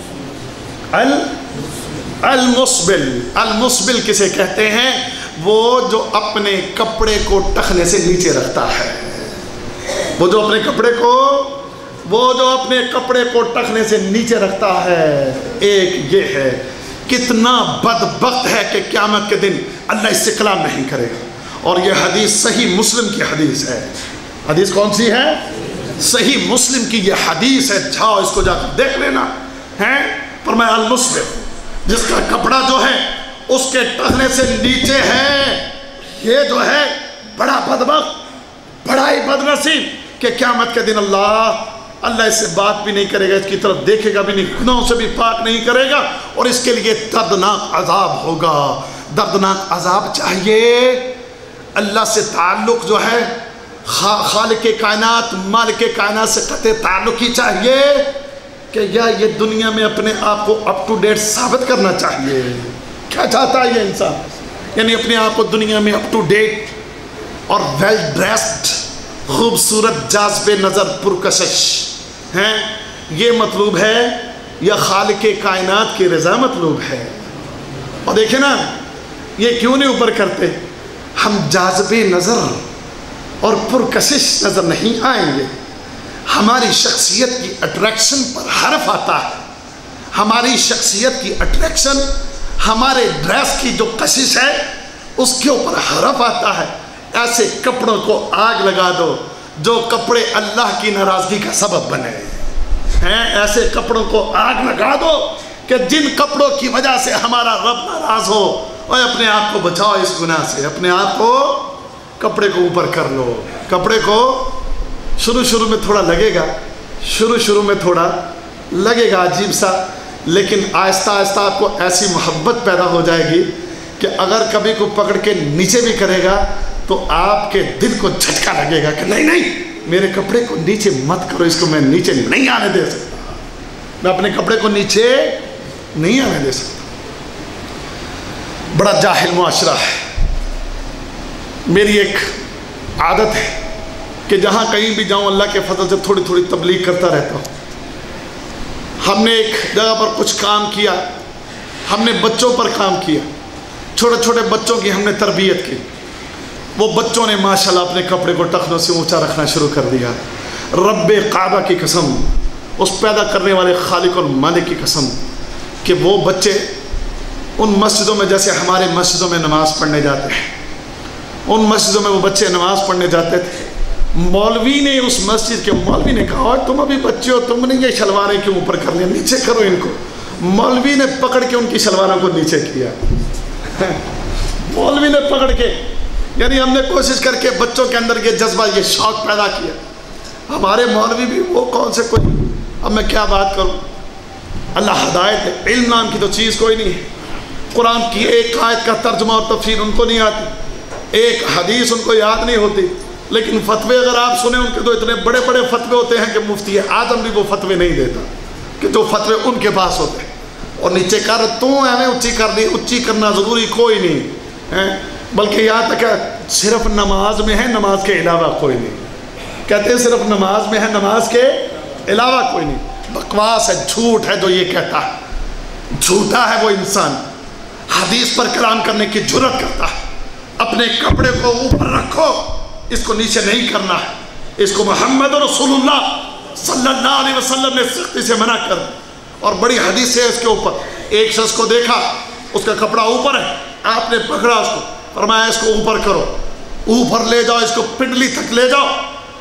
المسبل۔ المسبل کسے کہتے ہیں؟ وہ جو اپنے کپڑے کو ٹخنے سے نیچے رکھتا ہے، وہ جو اپنے کپڑے کو وہ جو اپنے کپڑے کو ٹخنے سے نیچے رکھتا ہے۔ ایک یہ ہے، کتنا بدبخت ہے کہ قیامت کے دن اللہ اس سے کلام نہیں کرے گا۔ اور یہ حدیث صحیح مسلم کی حدیث ہے۔ حدیث کون سی ہے؟ صحیح مسلم کی یہ حدیث ہے، جاؤ اس کو جا کر دیکھ لینا ہے۔ فرمایا المسبل، جس کا کپڑا جو ہے اس کے ٹخنے سے نیچے ہے، یہ جو ہے بڑا بدبخت، بڑا ہی بدنصیب کہ قیامت کے دن اللہ اللہ اس سے بات بھی نہیں کرے گا، اس کی طرف دیکھے گا بھی نہیں، گناہوں سے بھی پاک نہیں کرے گا، اور اس کے لیے دردناک عذاب ہوگا۔ دردناک عذاب چاہیے، اللہ سے تعلق جو ہے خالق کائنات مالک کائنات سے قطع تعلق ہی چاہیے کہ یا یہ دنیا میں اپنے آپ کو اپ ٹو ڈیٹ ثابت کرنا چاہیے؟ کیا چاہتا ہے یہ انسان؟ یعنی اپنے آپ کو دنیا میں اپ ٹو ڈیٹ اور ویل ڈریسڈ، خوبصورت، جاذب نظر، پرکشش ہیں، یہ مطلوب ہے یا خالق کائنات کی رضا مطلوب ہے؟ اور دیکھیں نا یہ کیوں نہیں اوپر کرتے؟ ہم جاذب نظر اور پرکشش نظر نہیں آئیں گے، ہماری شخصیت کی اٹریکشن پر حرف آتا ہے، ہماری شخصیت کی اٹریکشن، ہمارے ڈریس کی جو کشش ہے اس کے اوپر حرف آتا ہے۔ ایسے کپڑوں کو آگ لگا دو جو کپڑے اللہ کی ناراضگی کا سبب بنے ہیں، ایسے کپڑوں کو آگ لگا دو کہ جن کپڑوں کی وجہ سے ہمارا رب ناراض ہو، اور اپنے آپ کو بچاؤ اس گناہ سے، اپنے آپ کو کپڑے کو اوپر کر لو. کپڑے کو شروع شروع میں تھوڑا لگے گا، شروع شروع میں تھوڑا لگے گا عجیب سا، لیکن آہستہ آہستہ آپ کو ایسی محبت پیدا ہو جائے گی کہ اگر کبھی کو پکڑ کے نیچے بھی کرے گا تو آپ کے دل کو جھٹکا لگے گا کہ نہیں نہیں میرے کپڑے کو نیچے مت کرو، اس کو میں نیچے نہیں آنے دے سکتا، میں اپنے کپڑے کو نیچے نہیں آنے دے سکتا. بڑا جاہل معاشرہ ہے. میری ایک عادت ہے کہ جہاں کہیں بھی جاؤں اللہ کے فضل سے تھوڑی تھوڑی تبلیغ کرتا رہتا ہوں. ہم نے ایک جگہ پر کچھ کام کیا، ہم نے بچوں پر کام کیا، چھوٹے چھوٹے بچوں کی ہم نے تربیت کی. وہ بچوں نے ماشاءاللہ اپنے کپڑے کو ٹخنوں سے اونچا رکھنا شروع کر دیا. رب کعبہ کی قسم، اس پیدا کرنے والے خالق اور مالک کی قسم کہ وہ بچے ان مسجدوں میں جیسے ہمارے مسجدوں میں نماز پڑھنے جاتے ہیں، ان مسجدوں میں وہ بچے نماز پڑھنے جاتے تھے. مولوی نے اس مسجد کے مولوی نے کہا تم ابھی بچے ہو، تم نے یہ شلواریں کیوں اوپر کر لیا، نیچے کرو ان کو. مولوی نے پکڑ کے ان کی شلواروں کو نیچے کیا. مولوی نے پکڑ کے، یعنی ہم نے کوشش کر کے بچوں کے اندر یہ جذبہ یہ شوق پیدا کیا. ہمارے مولوی بھی وہ کون سے کوئی، اب میں کیا بات کروں، اللہ ہدایت ہے. علم نام کی تو چیز کوئی نہیں ہے. قرآن کی ایک آیت کا ترجمہ اور تفسیر ان کو نہیں آتی، ایک حدیث ان کو یاد نہیں ہوتی، لیکن فتوے اگر آپ سنیں ان کے تو اتنے بڑے بڑے فتوے ہوتے ہیں کہ مفتی اعظم بھی وہ فتوے نہیں دیتا کہ جو فتوے ان کے پاس ہوتے ہیں. اور نیچے کر تو ہمیں اونچی کر دی، اونچی کرنا ضروری کوئی نہیں ہے، بلکہ یہاں تک صرف نماز میں ہے، نماز کے علاوہ کوئی نہیں. کہتے ہیں صرف نماز میں ہے، نماز کے علاوہ کوئی نہیں. بکواس ہے، جھوٹ ہے جو یہ کہتا ہے. جھوٹا ہے وہ انسان، حدیث پر کلام کرنے کی جرت کرتا ہے. اپنے کپڑے کو اوپر رکھو، اس کو نیچے نہیں کرنا ہے. اس کو محمد رسول اللہ صلی اللہ علیہ وسلم نے سختی سے منع کر دی. اور بڑی حدیث ہے اس کے اوپر. ایک شخص کو دیکھا، اس کا کپڑا اوپر ہے، آپ نے پکڑا اس کو، فرمایا اس کو اوپر کرو، اوپر لے جاؤ، اس کو پنڈلی تک لے جاؤ.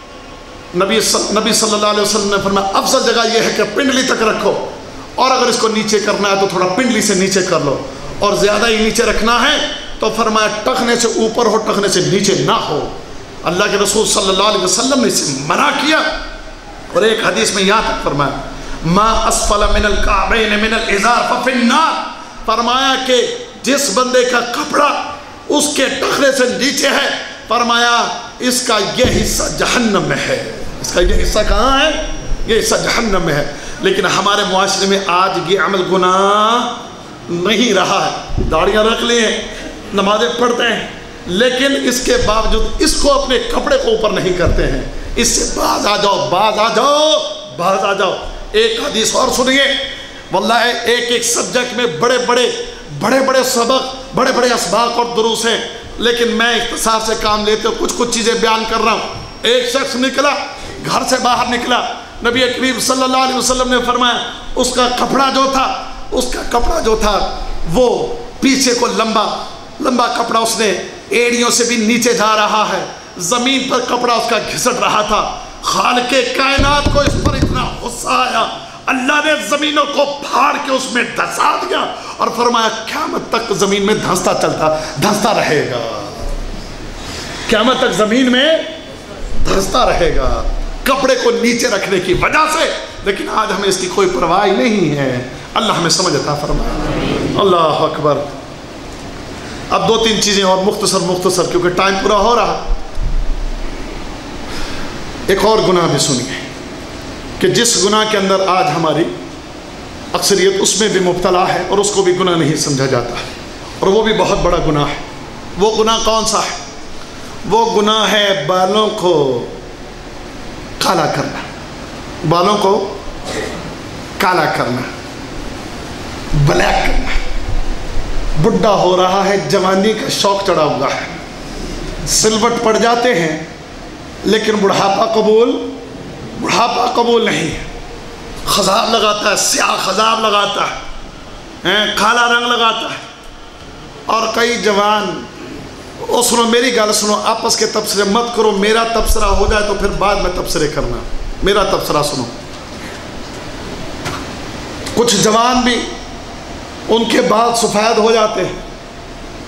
نبی نبی صلی اللہ علیہ وسلم نے فرمایا افضل جگہ یہ ہے کہ پنڈلی تک رکھو، اور اگر اس کو نیچے کرنا ہے تو تھوڑا پنڈلی سے نیچے کر لو، اور زیادہ ہی نیچے رکھنا ہے تو فرمایا ٹخنے سے اوپر ہو، ٹخنے سے نیچے نہ ہو. اللہ کے رسول صلی اللہ علیہ وسلم نے اسے منع کیا. اور ایک حدیث میں یہاں تک فرمایا ما اسفل من الکعبین من الازار ففی النار، فرمایا کہ جس بندے کا کپڑا اس کے ٹخنے سے نیچے ہے، فرمایا اس کا یہ حصہ جہنم میں ہے. اس کا یہ حصہ کہاں ہے؟ یہ حصہ جہنم میں ہے. لیکن ہمارے معاشرے میں آج یہ عمل گناہ نہیں رہا ہے. داڑیاں رکھ لی ہیں، نمازیں پڑھتے ہیں، لیکن اس کے باوجود اس کو اپنے کپڑے کو اوپر نہیں کرتے ہیں. اس سے باز آ جاؤ، باز آ جاؤ، باز آ جاؤ. ایک حدیث اور سنیے. واللہ ایک ایک سبجیکٹ میں بڑے بڑے بڑے بڑے سبق، بڑے بڑے اسباق اور دروس ہیں، لیکن میں اختصار سے کام لیتے ہوں کچھ کچھ چیزیں بیان کر رہا ہوں. ایک شخص نکلا، گھر سے باہر نکلا، نبی کریم صلی اللہ علیہ وسلم نے فرمایا اس کا کپڑا جو تھا اس کا کپڑا جو تھا وہ پیچھے کو لمبا لمبا کپڑا اس نے ایڑیوں سے بھی نیچے جا رہا ہے، زمین پر کپڑا اس کا گھسٹ رہا تھا. خالق کائنات کو اس پر اتنا غصہ آیا، اللہ نے زمینوں کو پھاڑ کے اس میں دھسا دیا اور فرمایا قیامت تک زمین میں دھنستا چلتا دھنستا رہے گا، قیامت تک زمین میں دھنستا رہے گا کپڑے کو نیچے رکھنے کی وجہ سے. لیکن آج ہمیں اس کی کوئی پرواہ نہیں ہے. اللہ ہمیں سمجھ عطا فرمائے. اللہ اکبر. اب دو تین چیزیں اور مختصر مختصر کیونکہ ٹائم پورا ہو رہا. ایک اور گناہ بھی سنیے کہ جس گناہ کے اندر آج ہماری اکثریت اس میں بھی مبتلا ہے اور اس کو بھی گناہ نہیں سمجھا جاتا ہے، اور وہ بھی بہت بڑا گناہ ہے. وہ گناہ کون سا ہے؟ وہ گناہ ہے بالوں کو کالا کرنا. بالوں کو کالا کرنا، بلیک کرنا. بڈھا ہو رہا ہے، جوانی کا شوق چڑھا ہوا ہے، سلوٹ پڑ جاتے ہیں لیکن بڑھاپا قبول بڑھاپا قبول نہیں ہے. خضاب لگاتا ہے، سیاہ خضاب لگاتا ہے، کالا رنگ لگاتا ہے. اور کئی جوان، او سنو میری گل سنو، آپس کے تبصرے مت کرو، میرا تبصرہ ہو جائے تو پھر بعد میں تبصرے کرنا. میرا تبصرہ سنو. کچھ جوان بھی ان کے بال سفید ہو جاتے ہیں،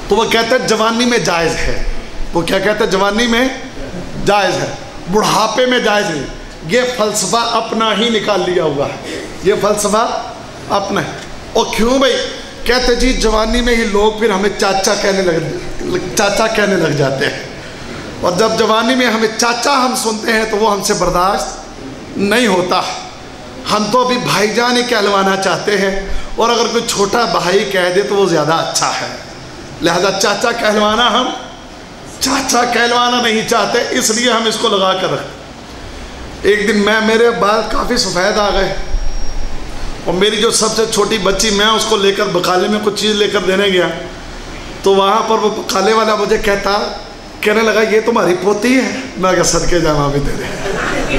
تو وہ کہتے ہیں جوانی میں جائز ہے. وہ کیا کہتے ہیں؟ جوانی میں جائز ہے، بڑھاپے میں جائز نہیں. یہ فلسفہ اپنا ہی نکال لیا ہوا ہے، یہ فلسفہ اپنا ہے. اور کیوں بھائی؟ کہتے جی جوانی میں ہی لوگ پھر ہمیں چاچا کہنے لگ چاچا کہنے لگ جاتے ہیں، اور جب جوانی میں ہمیں چاچا ہم سنتے ہیں تو وہ ہم سے برداشت نہیں ہوتا. ہم تو ابھی بھائی جان ہی کہلوانا چاہتے ہیں، اور اگر کوئی چھوٹا بھائی کہہ دے تو وہ زیادہ اچھا ہے. لہذا چاچا کہلوانا ہم چاچا کہلوانا نہیں چاہتے، اس لیے ہم اس کو لگا کر رکھتے. ایک دن میں میرے بال کافی سفید آ گئے، اور میری جو سب سے چھوٹی بچی، میں اس کو لے کر بقالے میں کچھ چیز لے کر دینے گیا، تو وہاں پر وہ بقالے والا مجھے کہتا کہنے لگا یہ تمہاری پوتی ہے؟ میں کہا صدقے جاواں بھی تیرے.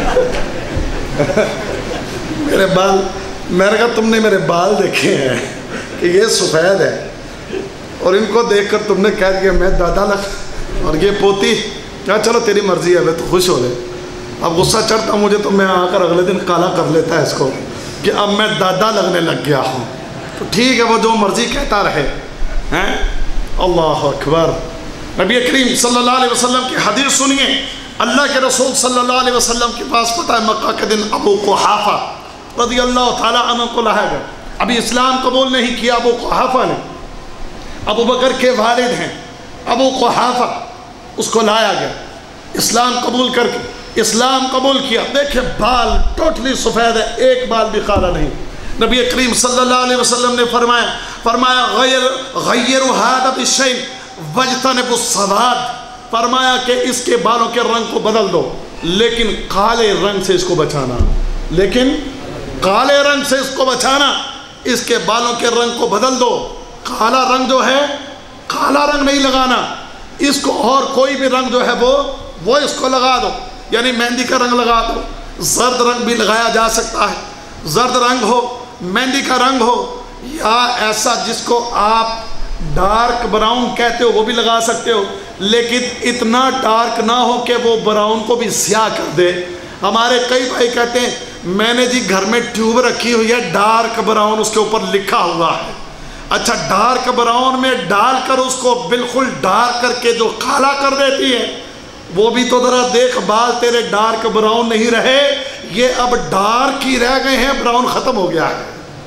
میرے بال، میں نے کہا تم نے میرے بال دیکھے ہیں کہ یہ سفید ہے، اور ان کو دیکھ کر تم نے کہہ دیا میں دادا لگ اور یہ پوتی. کہا چلو تیری مرضی ہے، تو خوش ہو لے. اب غصہ چڑھتا مجھے تو میں آ کر اگلے دن کالا کر لیتا ہے اس کو کہ اب میں دادا لگنے لگ گیا ہوں. تو ٹھیک ہے، وہ جو مرضی کہتا رہے ہیں. اللہ اکبر. نبی کریم صلی اللہ علیہ وسلم کی حدیث سنیے. اللہ کے رسول صلی اللہ علیہ وسلم کے پاس پتہ ہے مکہ کے دن ابو قحافہ رضی اللہ تعالیٰ عنہ کو لایا گیا. ابھی اسلام قبول نہیں کیا ابو قحافہ نے، ابو بکر کے والد ہیں ابو قحافہ، اس کو لایا گیا اسلام قبول کر کے. اسلام قبول کیا، دیکھیں بال ٹوٹلی سفید ہے، ایک بال بھی کالا نہیں. نبی کریم صلی اللہ علیہ وسلم نے فرمایا فرمایا غیر غیروا ھذا بالشیء واجتنبوا السواد. فرمایا کہ اس کے بالوں کے رنگ کو بدل دو، لیکن کالے رنگ سے اس کو بچانا، لیکن کالے رنگ سے اس کو بچانا، اس کے بالوں کے رنگ کو بدل دو. کالا رنگ جو ہے، کالا رنگ نہیں لگانا اس کو، اور کوئی بھی رنگ جو ہے وہ وہ اس کو لگا دو. یعنی مہندی کا رنگ لگا دو، زرد رنگ بھی لگایا جا سکتا ہے، زرد رنگ ہو، مہندی کا رنگ ہو، یا ایسا جس کو آپ ڈارک براؤن کہتے ہو وہ بھی لگا سکتے ہو، لیکن اتنا ڈارک نہ ہو کہ وہ براؤن کو بھی سیاہ کر دے. ہمارے کئی بھائی کہتے ہیں میں نے جی گھر میں ٹیوب رکھی ہوئی ہے ڈارک براؤن، اس کے اوپر لکھا ہوا ہے. اچھا ڈارک براؤن میں ڈال کر اس کو بالکل ڈارک کر کے جو کالا کر دیتی ہے، وہ بھی تو ذرا دیکھ بال تیرے ڈارک براؤن نہیں رہے، یہ اب ڈارک ہی رہ گئے ہیں، براؤن ختم ہو گیا ہے.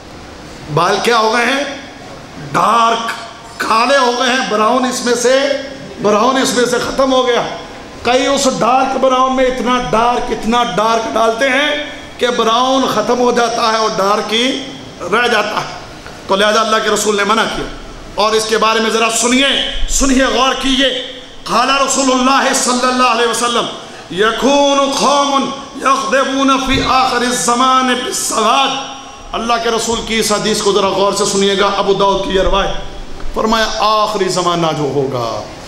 بال کیا ہو گئے ہیں؟ ڈارک، کالے ہو گئے ہیں، براؤن اس میں سے براؤن اس میں سے ختم ہو گیا. کئی اس ڈارک براؤن میں اتنا ڈارک اتنا ڈارک ڈالتے ہیں کہ براؤن ختم ہو جاتا ہے اور ڈارک ہی رہ جاتا ہے. تو لہذا اللہ کے رسول نے منع کیا. اور اس کے بارے میں ذرا سنیے سنیے غور کیجئے. قال رسول اللہ صلی اللہ علیہ وسلم یکون قوم یغضبون فی آخر الزمان بالسواد. اللہ کے رسول کی اس حدیث کو ذرا غور سے سنیے گا. ابو داؤد کی یہ روایت. فرمایا آخری زمانہ جو ہوگا،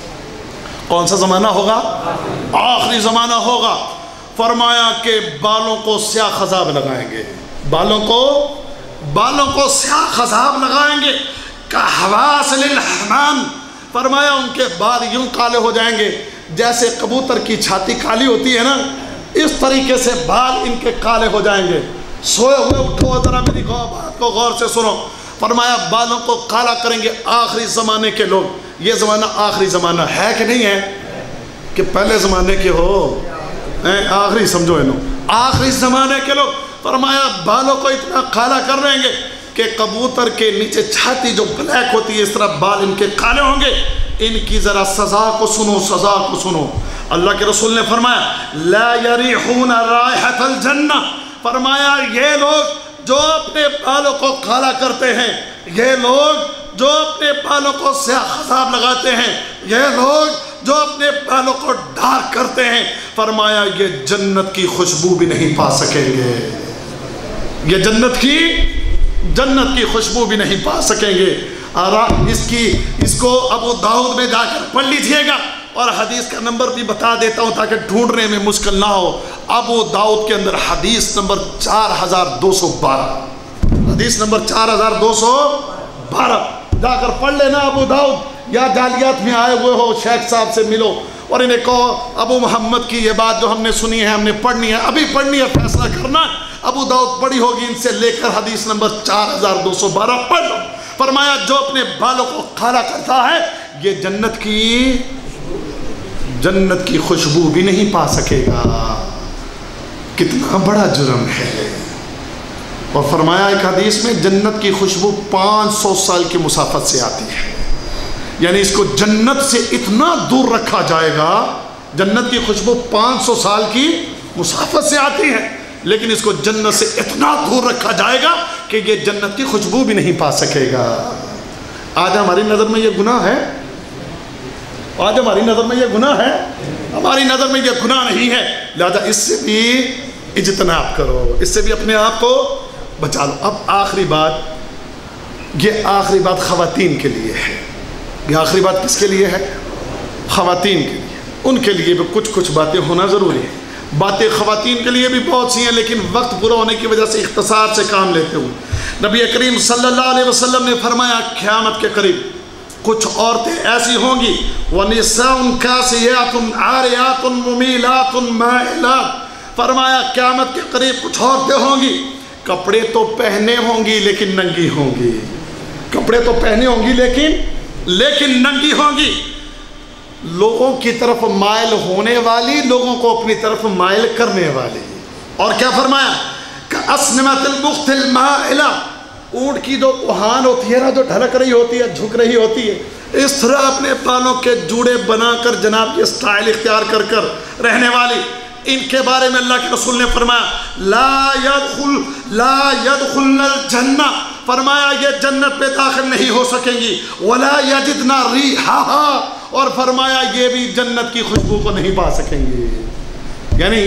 کون سا زمانہ ہوگا؟ آخری زمانہ ہوگا. فرمایا کہ بالوں کو سیاہ خضاب لگائیں گے، بالوں کو بالوں کو سیاہ خضاب لگائیں گے. کحواس للحمام. فرمایا ان کے بال یوں کالے ہو جائیں گے جیسے کبوتر کی چھاتی کالی ہوتی ہے نا، اس طریقے سے بال ان کے کالے ہو جائیں گے. سوئے ہوئے اٹھو، ذرا میری بات کو غور سے سنو. فرمایا بالوں کو کالا کریں گے آخری زمانے کے لوگ. یہ زمانہ آخری زمانہ ہے کہ نہیں ہے؟ کہ پہلے زمانے کے ہو، آخری سمجھو انہوں، آخری زمانے کے لوگ. فرمایا بالوں کو اتنا کالا کر دیں گے کہ کبوتر کے نیچے چھاتی جو بلیک ہوتی ہے اس طرح بال ان کے کالے ہوں گے. ان کی ذرا سزا کو سنو، سزا کو سنو. اللہ کے رسول نے فرمایا لا یریحون رائحۃ الجنہ. فرمایا یہ لوگ جو اپنے بالوں کو کالا کرتے ہیں، یہ لوگ جو اپنے بالوں کو سیاہ خضاب لگاتے ہیں، یہ لوگ جو اپنے بالوں کو ڈارک کرتے ہیں، فرمایا یہ جنت کی خوشبو بھی نہیں پا سکیں گے. یہ جنت کی جنت کی خوشبو بھی نہیں پا سکیں گے. اور اس کی اس کو ابو داؤد میں جا کر پڑھ لیجئے گا، اور حدیث کا نمبر بھی بتا دیتا ہوں تاکہ ڈھونڈنے میں مشکل نہ ہو. ابو داؤد کے اندر حدیث نمبر چار ہزار دو سو بارہ حدیث نمبر چار ہزار دو سو بارہ جا کر پڑھ لینا ابو داؤد. یا جالیات میں آئے ہوئے ہو شیخ صاحب سے ملو اور انہیں کہو ابو محمد کی یہ بات جو ہم نے سنی ہے ہم نے پڑھنی ہے، ابھی پڑھنی ہے، فیصلہ کرنا. ابو داؤد پڑھی ہوگی، ان سے لے کر حدیث نمبر چار ہزار دو سو بارہ پڑھ لو. فرمایا جو اپنے بالوں کو کالا کرتا ہے یہ جنت کی جنت کی خوشبو بھی نہیں پا سکے گا. کتنا بڑا جرم ہے. اور فرمایا ایک حدیث میں جنت کی خوشبو پانچ سو سال کی مسافت سے آتی ہے. یعنی اس کو جنت سے اتنا دور رکھا جائے گا. جنت کی خوشبو پانچ سو سال کی مسافت سے آتی ہے, لیکن اس کو جنت سے اتنا دور رکھا جائے گا کہ یہ جنت کی خوشبو بھی نہیں پا سکے گا. آج ہماری نظر میں یہ گناہ ہے. آج ہماری نظر میں یہ گناہ ہے. ہماری نظر میں یہ گناہ نہیں ہے. لہذا اس سے بھی اجتناب کرو, اس سے بھی اپنے آپ کو بچا لو. اب آخری بات, یہ آخری بات خواتین کے لیے ہے. یہ آخری بات کس کے لیے ہے؟ خواتین کے لیے. ان کے لیے بھی کچھ کچھ باتیں ہونا ضروری ہے. باتیں خواتین کے لیے بھی بہت سی ہیں, لیکن وقت پورا ہونے کی وجہ سے اختصار سے کام لیتے ہوئے نبی کریم صلی اللہ علیہ وسلم نے فرمایا قیامت کے قریب کچھ عورتیں ایسی ہوں گی وَنِسَاءٌ كَاسِيَاتٌ عَارِيَاتٌ مُمِيلَاتٌ مَائِلَاتٌ. فرمایا قیامت کے قریب کچھ عورتیں ہوں گی, کپڑے تو پہنے ہوں گی لیکن ننگی ہوں گی. کپڑے تو پہنے ہوں گی لیکن لیکن ننگی ہوں گی. لوگوں کی طرف مائل ہونے والی, لوگوں کو اپنی طرف مائل کرنے والی. اور کیا فرمایا؟ كَأَسْنِمَةِ الْبُخْتِ الْمَائِلَةِ. اونٹ کی جو کوہان ہوتی ہے نا, جو ڈھلک رہی ہوتی ہے, جھک رہی ہوتی ہے, اس طرح اپنے بالوں کے جوڑے بنا کر جناب یہ سٹائل اختیار کر کر رہنے والی. ان کے بارے میں اللہ کے رسول نے فرمایا لا يدخل لا يدخلن الجنہ. فرمایا یہ جنت میں داخل نہیں ہو سکیں گی. ولا يجدن ریحها. اور فرمایا یہ بھی جنت کی خوشبو کو نہیں پا سکیں گے. یعنی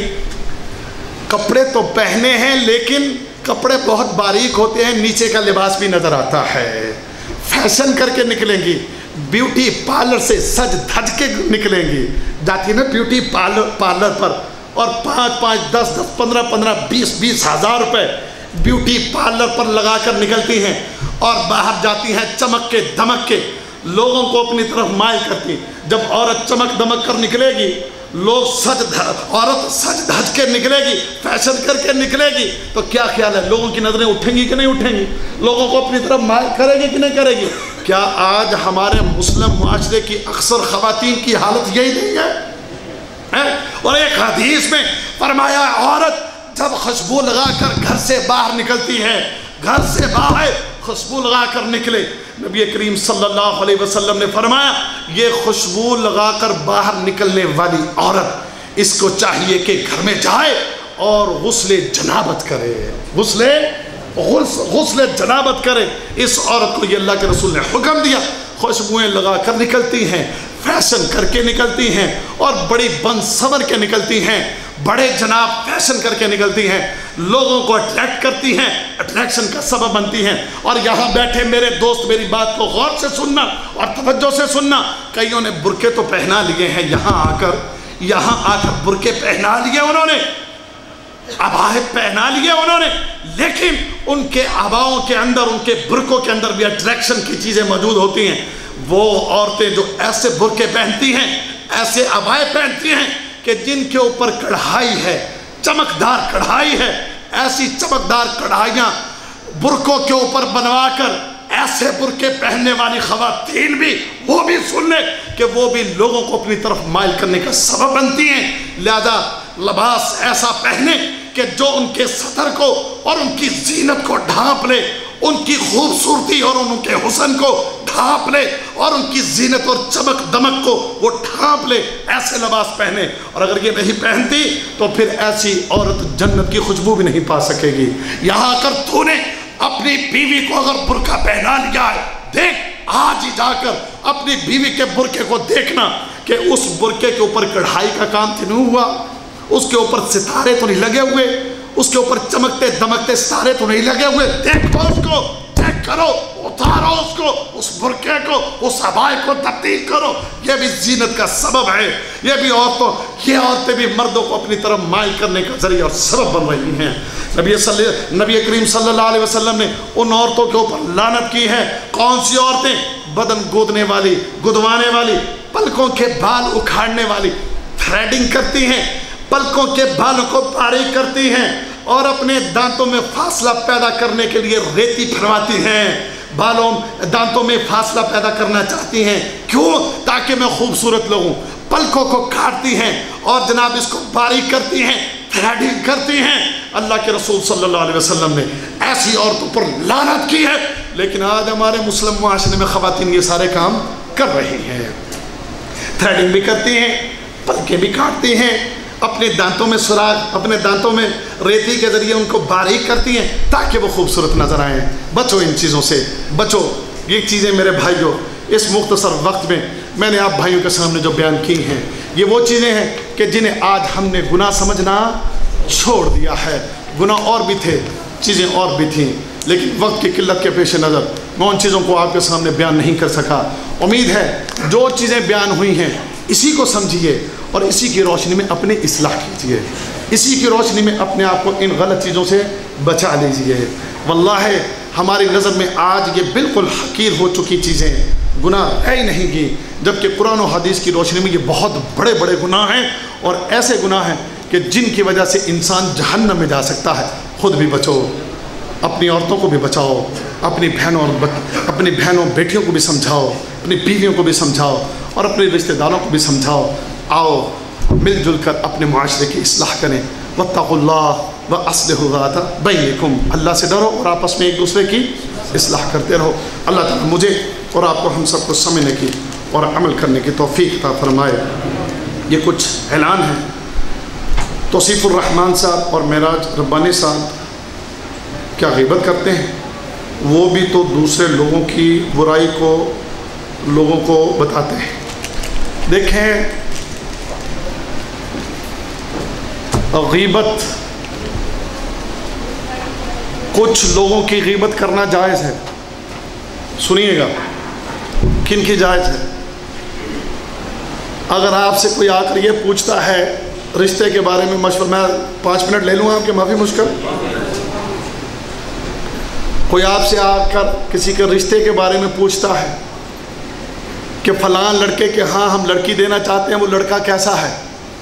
کپڑے تو پہنے ہیں لیکن کپڑے بہت باریک ہوتے ہیں, نیچے کا لباس بھی نظر آتا ہے. فیشن کر کے نکلیں گی, بیوٹی پارلر سے سج دھج کے نکلیں گی. جاتی ہے نا بیوٹی پارلر پارلر پر, اور پانچ پانچ دس دس پندرہ پندرہ بیس بیس ہزار روپے بیوٹی پارلر پر لگا کر نکلتی ہیں, اور باہر جاتی ہیں چمک کے دمک کے, لوگوں کو اپنی طرف مائل کرتی ہیں. جب عورت چمک دمک کر نکلے گی, لوگ سج عورت سج دھج کے نکلے گی, فیشن کر کے نکلے گی, تو کیا خیال ہے لوگوں کی نظریں اٹھیں گی کہ نہیں اٹھیں گی؟ لوگوں کو اپنی طرف مائل کرے گی کہ نہیں کرے گی؟ کیا آج ہمارے مسلم معاشرے کی اکثر خواتین کی حالت یہی نہیں ہے؟ اور ایک حدیث میں فرمایا عورت جب خوشبو لگا کر گھر سے باہر نکلتی ہے, گھر سے باہر خوشبو لگا کر نکلے, نبی کریم صلی اللہ علیہ وسلم نے فرمایا یہ خوشبو لگا کر باہر نکلنے والی عورت, اس کو چاہیے کہ گھر میں جائے اور غسل جنابت کرے. غسل غسل جنابت کرے. اس عورت کو یہ اللہ کے رسول نے حکم دیا. خوشبوئیں لگا کر نکلتی ہیں, فیشن کر کے نکلتی ہیں, اور بڑی بن سور کے نکلتی ہیں, بڑے جناب فیشن کر کے نکلتی ہیں, لوگوں کو اٹریکٹ کرتی ہیں, اٹریکشن کا سبب بنتی ہیں. اور یہاں بیٹھے میرے دوست میری بات کو غور سے سننا اور توجہ سے سننا. کئیوں نے برقعے تو پہنا لیے ہیں, یہاں آ کر یہاں آ کر برقعے پہنا لیے انہوں نے, عباہت پہنا لیے انہوں نے, لیکن ان کے عباؤں کے اندر, ان کے برقعوں کے اندر بھی اٹریکشن کی چیزیں موجود ہوتی ہیں. وہ عورتیں جو ایسے برقعے پہنتی ہیں, ایسے عبائے پہنتی ہیں کہ جن کے اوپر کڑھائی ہے, چمکدار کڑھائی ہے, ایسی چمکدار کڑھائیاں برقعوں کے اوپر بنوا کر ایسے برقعے پہننے والی خواتین بھی, وہ بھی سن لیں کہ وہ بھی لوگوں کو اپنی طرف مائل کرنے کا سبب بنتی ہیں. لہذا لباس ایسا پہنے کہ جو ان کے سطر کو اور ان کی زینت کو ڈھانپ لے, ان کی خوبصورتی اور ان کے حسن کو ڈھانپ لے, اور ان کی زینت اور چمک دمک کو وہ ڈھانپ لے. ایسے لباس پہنے. اور اگر یہ نہیں پہنتی تو پھر ایسی عورت جنت کی خوشبو بھی نہیں پا سکے گی. یہاں کر تو نے اپنی بیوی کو اگر برقع پہنا لیا ہے, دیکھ آج ہی جا کر اپنی بیوی کے برقعے کو دیکھنا کہ اس برقعے کے اوپر کڑھائی کا کام تو نہیں ہوا, اس کے اوپر ستارے تو نہیں لگے ہوئے, اس کے اوپر چمکتے دمکتے ستارے تو نہیں لگے ہوئے. دیکھو اس کو, چیک کرو, اتارو اس کو, اس برقعے کو, اس عبائے کو تبدیل کرو. یہ بھی زینت کا سبب ہے. یہ بھی عورتوں یہ عورتیں بھی مردوں کو اپنی طرف مائل کرنے کا ذریعہ اور سبب بن رہی ہیں. نبی صلی نبی کریم صلی اللہ علیہ وسلم نے ان عورتوں کے اوپر لعنت کی ہے. کون سی عورتیں؟ بدن گودنے والی, گدوانے والی, پلکوں کے بال اکھاڑنے والی, تھریڈنگ کرتی ہیں, پلکوں کے بالوں کو باریک کرتی ہیں, اور اپنے دانتوں میں فاصلہ پیدا کرنے کے لیے ریتی پھرواتی ہیں. بالوں دانتوں میں فاصلہ پیدا کرنا چاہتی ہیں، کیوں؟ تاکہ میں خوبصورت لگوں۔ پلکوں کو کاٹتی ہیں اور جناب اس کو باریک کرتی ہیں، تھریڈنگ کرتی ہیں۔ اللہ کے رسول صلی اللہ علیہ وسلم نے ایسی عورتوں پر لعنت کی ہے، لیکن آج ہمارے مسلم معاشرے میں خواتین یہ سارے کام کر رہی ہیں۔ تھریڈنگ بھی کرتی ہیں، پلکیں بھی کاٹتی ہیں، اپنے دانتوں میں سراغ، اپنے دانتوں میں ریتی کے ذریعے ان کو باریک کرتی ہیں تاکہ وہ خوبصورت نظر آئیں۔ بچو ان چیزوں سے، بچو۔ یہ چیزیں میرے بھائیوں اس مختصر وقت میں میں نے آپ بھائیوں کے سامنے جو بیان کی ہیں، یہ وہ چیزیں ہیں کہ جنہیں آج ہم نے گناہ سمجھنا چھوڑ دیا ہے۔ گناہ اور بھی تھے، چیزیں اور بھی تھیں، لیکن وقت کی قلت کے پیش نظر میں ان چیزوں کو آپ کے سامنے بیان نہیں کر سکا۔ امید ہے جو چیزیں بیان ہوئی ہیں اسی کو سمجھیے اور اسی کی روشنی میں اپنی اصلاح کیجیے، اسی کی روشنی میں اپنے آپ کو ان غلط چیزوں سے بچا لیجیے۔ واللہ ہماری نظر میں آج یہ بالکل حقیر ہو چکی چیزیں گناہ ہے ہی نہیں گی، جبکہ قرآن و حدیث کی روشنی میں یہ بہت بڑے بڑے گناہ ہیں، اور ایسے گناہ ہیں کہ جن کی وجہ سے انسان جہنم میں جا سکتا ہے۔ خود بھی بچو، اپنی عورتوں کو بھی بچاؤ، اپنی بہنوں اور اپنی بہنوں بیٹیوں کو بھی سمجھاؤ، اپنی بیویوں کو بھی سمجھاؤ اور اپنے رشتہ داروں کو بھی سمجھاؤ۔ آؤ مل جل کر اپنے معاشرے کی اصلاح کریں۔ واتقوا اللہ واصلحوا ذات بینکم، اللہ سے ڈرو اور آپس میں ایک دوسرے کی اصلاح کرتے رہو۔ اللہ تعالیٰ مجھے اور آپ کو ہم سب کو سمجھنے کی اور عمل کرنے کی توفیق عطا فرمائے۔ یہ کچھ اعلان ہے۔ توصیف الرحمان صاحب اور معراج ربانی صاحب کیا غیبت کرتے ہیں؟ وہ بھی تو دوسرے لوگوں کی برائی کو لوگوں کو بتاتے ہیں۔ دیکھیں، غیبت، کچھ لوگوں کی غیبت کرنا جائز ہے۔ سنیے گا کن کی جائز ہے؟ اگر آپ سے کوئی آ کر یہ پوچھتا ہے رشتے کے بارے میں مشورہ، میں پانچ منٹ لے لوں آپ کے معافی مشکل۔ کوئی آپ سے آ کر کسی کے رشتے کے بارے میں پوچھتا ہے کہ فلاں لڑکے کے ہاں ہم لڑکی دینا چاہتے ہیں، وہ لڑکا کیسا ہے؟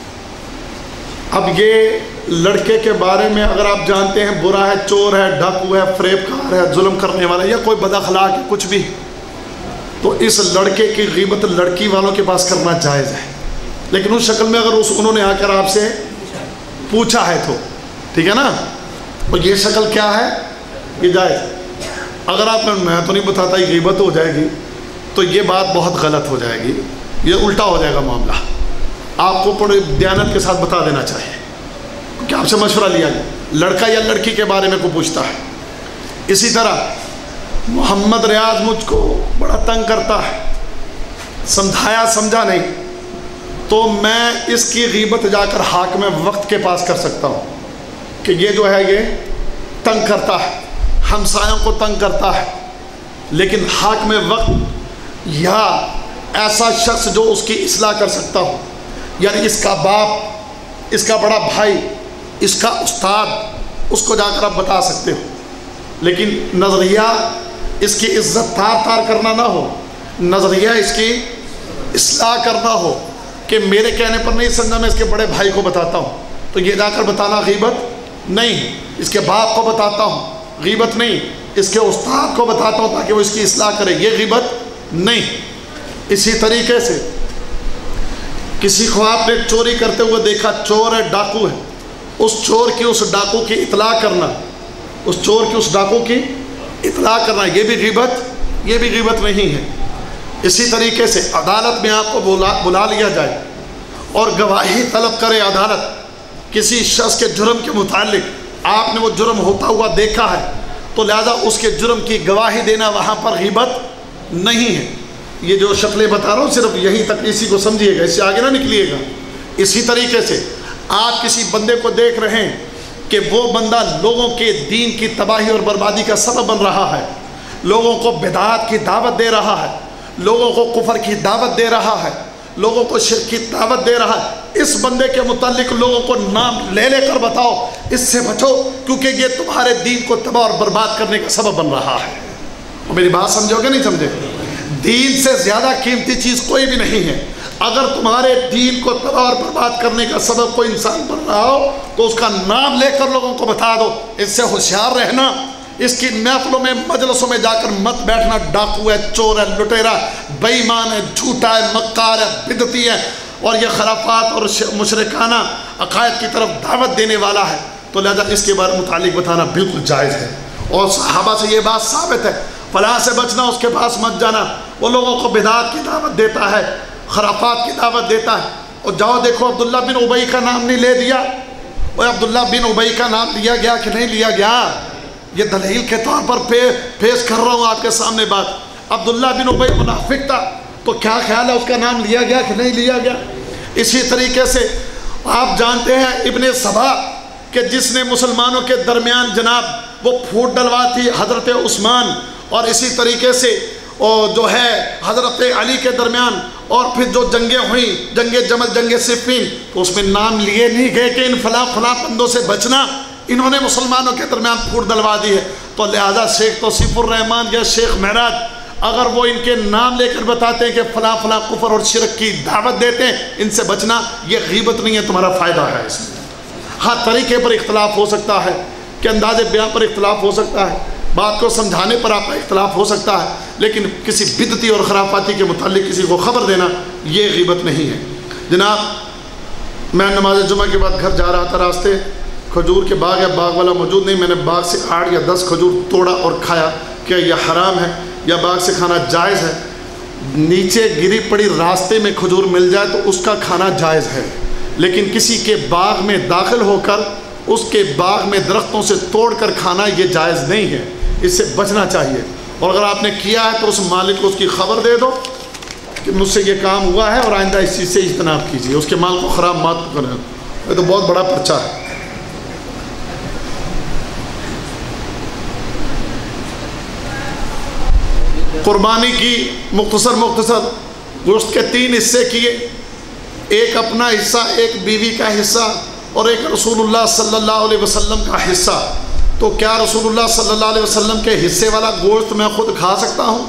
اب یہ لڑکے کے بارے میں اگر آپ جانتے ہیں برا ہے، چور ہے، ڈاکو ہے، فریب کار ہے، ظلم کرنے والا ہے، یا کوئی بد اخلاق ہے، کچھ بھی، تو اس لڑکے کی غیبت لڑکی والوں کے پاس کرنا جائز ہے، لیکن اس شکل میں اگر اس انہوں نے آ کر آپ سے پوچھا ہے تو ٹھیک ہے نا، اور یہ شکل کیا ہے، یہ جائز۔ اگر آپ نے میں تو نہیں بتاتا یہ غیبت ہو جائے گی تو یہ بات بہت غلط ہو جائے گی، یہ الٹا ہو جائے گا معاملہ۔ آپ کو بڑے دیانت کے ساتھ بتا دینا چاہیے کہ آپ سے مشورہ لیا گیا، لڑکا یا لڑکی کے بارے میں کوئی پوچھتا ہے۔ اسی طرح محمد ریاض مجھ کو بڑا تنگ کرتا ہے، سمجھایا سمجھا نہیں، تو میں اس کی غیبت جا کر حاکم وقت کے پاس کر سکتا ہوں کہ یہ جو ہے یہ تنگ کرتا ہے، ہمسایوں کو تنگ کرتا ہے، لیکن حاکم وقت یا ایسا شخص جو اس کی اصلاح کر سکتا ہو، یعنی اس کا باپ، اس کا بڑا بھائی، اس کا استاد، اس کو جا کر آپ بتا سکتے ہو، لیکن نظریہ اس کی عزت تار تار کرنا نہ ہو، نظریہ اس کی اصلاح کرنا ہو کہ میرے کہنے پر نہیں سمجھا، میں اس کے بڑے بھائی کو بتاتا ہوں، تو یہ جا کر بتانا غیبت نہیں۔ اس کے باپ کو بتاتا ہوں، غیبت نہیں۔ اس کے استاد کو بتاتا ہوں تاکہ وہ اس کی اصلاح کرے، یہ غیبت نہیں۔ اسی طریقے سے کسی کو آپ نے چوری کرتے ہوئے دیکھا، چور ہے، ڈاکو ہے، اس چور کی اس ڈاکو کی اطلاع کرنا، اس چور کی اس ڈاکو کی اطلاع کرنا، یہ بھی غیبت یہ بھی غیبت نہیں ہے۔ اسی طریقے سے عدالت میں آپ کو بلا بلا لیا جائے اور گواہی طلب کرے عدالت کسی شخص کے جرم کے متعلق، آپ نے وہ جرم ہوتا ہوا دیکھا ہے، تو لہذا اس کے جرم کی گواہی دینا وہاں پر غیبت نہیں ہے۔ یہ جو شکلیں بتا رہا ہوں صرف یہیں تک، اسی کو سمجھیے گا، اس سے آگے نہ نکلیے گا۔ اسی طریقے سے آپ کسی بندے کو دیکھ رہے ہیں کہ وہ بندہ لوگوں کے دین کی تباہی اور بربادی کا سبب بن رہا ہے، لوگوں کو بدعات کی دعوت دے رہا ہے، لوگوں کو کفر کی دعوت دے رہا ہے، لوگوں کو شرک کی دعوت دے رہا ہے، اس بندے کے متعلق لوگوں کو نام لے لے کر بتاؤ، اس سے بچو، کیونکہ یہ تمہارے دین کو تباہ اور برباد کرنے کا سبب بن رہا ہے۔ اور میری بات سمجھو گے نہیں سمجھے؟ دین سے زیادہ قیمتی چیز کوئی بھی نہیں ہے۔ اگر تمہارے دین کو تباہ اور برباد کرنے کا سبب کوئی انسان بن رہا ہو تو اس کا نام لے کر لوگوں کو بتا دو، اس سے ہوشیار رہنا، اس کی محفلوں میں مجلسوں میں جا کر مت بیٹھنا، ڈاکو ہے، چور ہے، لٹیرا، بے ایمان ہے، جھوٹا ہے، مکار ہے، بدعتی ہے، اور یہ خرافات اور مشرکانہ عقائد کی طرف دعوت دینے والا ہے، تو لہذا اس کے بارے متعلق بتانا بالکل جائز ہے۔ اور صحابہ سے یہ بات ثابت ہے، فلاں سے بچنا، اس کے پاس مت جانا، وہ لوگوں کو بدعات کی دعوت دیتا ہے، خرافات کی دعوت دیتا ہے۔ اور جاؤ دیکھو عبداللہ بن ابی کا نام نہیں لے دیا، اور عبداللہ بن ابی کا نام لیا گیا کہ نہیں لیا گیا؟ یہ دلیل کے طور پر پیش کر رہا ہوں آپ کے سامنے بات۔ عبداللہ بن ابی منافق تھا، تو کیا خیال ہے اس کا نام لیا گیا کہ نہیں لیا گیا؟ اسی طریقے سے آپ جانتے ہیں ابن سبا کہ جس نے مسلمانوں کے درمیان جناب وہ پھوٹ ڈلوا تھی حضرت عثمان، اور اسی طریقے سے اور جو ہے حضرت علی کے درمیان، اور پھر جو جنگیں ہوئیں، جنگ جمل، جنگ صفین، تو اس میں نام لیے نہیں گئے کہ ان فلاں فلاں بندوں سے بچنا، انہوں نے مسلمانوں کے درمیان پھوٹ ڈلوا دی ہے۔ تو لہذا شیخ توصیف الرحمان یا شیخ معراج اگر وہ ان کے نام لے کر بتاتے ہیں کہ فلاں فلاں کفر اور شرک کی دعوت دیتے ہیں، ان سے بچنا، یہ غیبت نہیں ہے، تمہارا فائدہ ہے اس میں۔ ہر طریقے پر اختلاف ہو سکتا ہے، کہ انداز بیان پر اختلاف ہو سکتا ہے، بات کو سمجھانے پر آپ کا اختلاف ہو سکتا ہے، لیکن کسی بدعتی اور خرافاتی کے متعلق کسی کو خبر دینا یہ غیبت نہیں ہے۔ جناب میں نماز جمعہ کے بعد گھر جا رہا تھا، راستے کھجور کے باغ ہے، باغ والا موجود نہیں، میں نے باغ سے آٹھ یا دس کھجور توڑا اور کھایا، کیا یہ حرام ہے یا باغ سے کھانا جائز ہے؟ نیچے گری پڑی راستے میں کھجور مل جائے تو اس کا کھانا جائز ہے، لیکن کسی کے باغ میں داخل ہو کر اس کے باغ میں درختوں سے توڑ کر کھانا یہ جائز نہیں ہے، اس سے بچنا چاہیے۔ اور اگر آپ نے کیا ہے تو اس مالک کو اس کی خبر دے دو کہ مجھ سے یہ کام ہوا ہے، اور آئندہ اس چیز سے اجتناب کیجیے، اس کے مال کو خراب مت کریں، یہ تو بہت بڑا پرچہ ہے۔ قربانی کی مختصر مختصر گوشت کے تین حصے کیے، ایک اپنا حصہ، ایک بیوی کا حصہ، اور ایک رسول اللہ صلی اللہ علیہ وسلم کا حصہ۔ تو کیا رسول اللہ صلی اللہ علیہ وسلم کے حصے والا گوشت میں خود کھا سکتا ہوں؟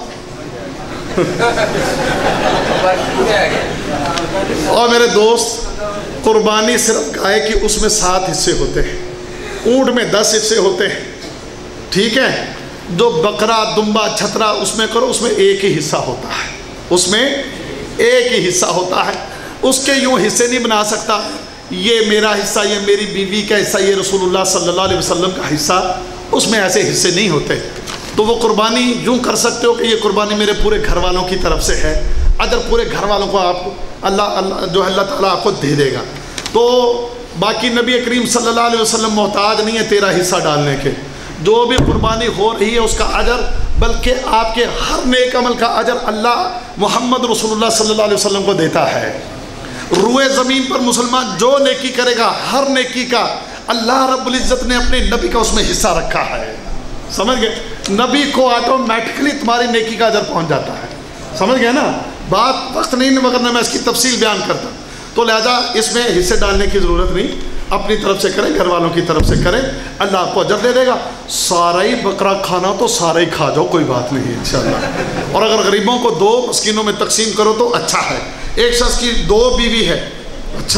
اور میرے دوست، قربانی صرف گائے کی اس میں سات حصے ہوتے ہیں، اونٹ میں دس حصے ہوتے ہیں، ٹھیک ہے؟ جو بکرا، دمبا، چھترا اس میں کرو، اس میں ایک ہی حصہ ہوتا ہے، اس میں ایک ہی حصہ ہوتا ہے، اس کے یوں حصے نہیں بنا سکتا، یہ میرا حصہ، یہ میری بیوی کا حصہ، یہ رسول اللہ صلی اللہ علیہ وسلم کا حصہ، اس میں ایسے حصے نہیں ہوتے۔ تو وہ قربانی یوں کر سکتے ہو کہ یہ قربانی میرے پورے گھر والوں کی طرف سے ہے، اجر پورے گھر والوں کو آپ اللہ اللہ جو اللہ تعالیٰ آپ کو دے دے گا۔ تو باقی نبی کریم صلی اللہ علیہ وسلم محتاج نہیں ہے تیرا حصہ ڈالنے کے، جو بھی قربانی ہو رہی ہے اس کا اجر، بلکہ آپ کے ہر نیک عمل کا اجر اللہ محمد رسول اللہ صلی اللہ علیہ وسلم کو دیتا ہے۔ روئے زمین پر مسلمان جو نیکی کرے گا، ہر نیکی کا اللہ رب العزت نے اپنے نبی کا اس میں حصہ رکھا ہے، سمجھ گئے؟ نبی کو آٹومیٹکلی تمہاری نیکی کا اجر پہنچ جاتا ہے، سمجھ گئے نا بات؟ وقت نہیں مگر میں اس کی تفصیل بیان کرتا، تو لہذا اس میں حصے ڈالنے کی ضرورت نہیں، اپنی طرف سے کریں، گھر والوں کی طرف سے کریں، اللہ آپ کو اجر دے دے گا۔ سارا ہی بکرا کھانا تو سارا ہی کھا جاؤ، کوئی بات نہیں انشاءاللہ، اور اگر غریبوں کو دو مسکینوں میں تقسیم کرو تو اچھا ہے۔ ایک شخص کی دو بیوی ہے، اچھا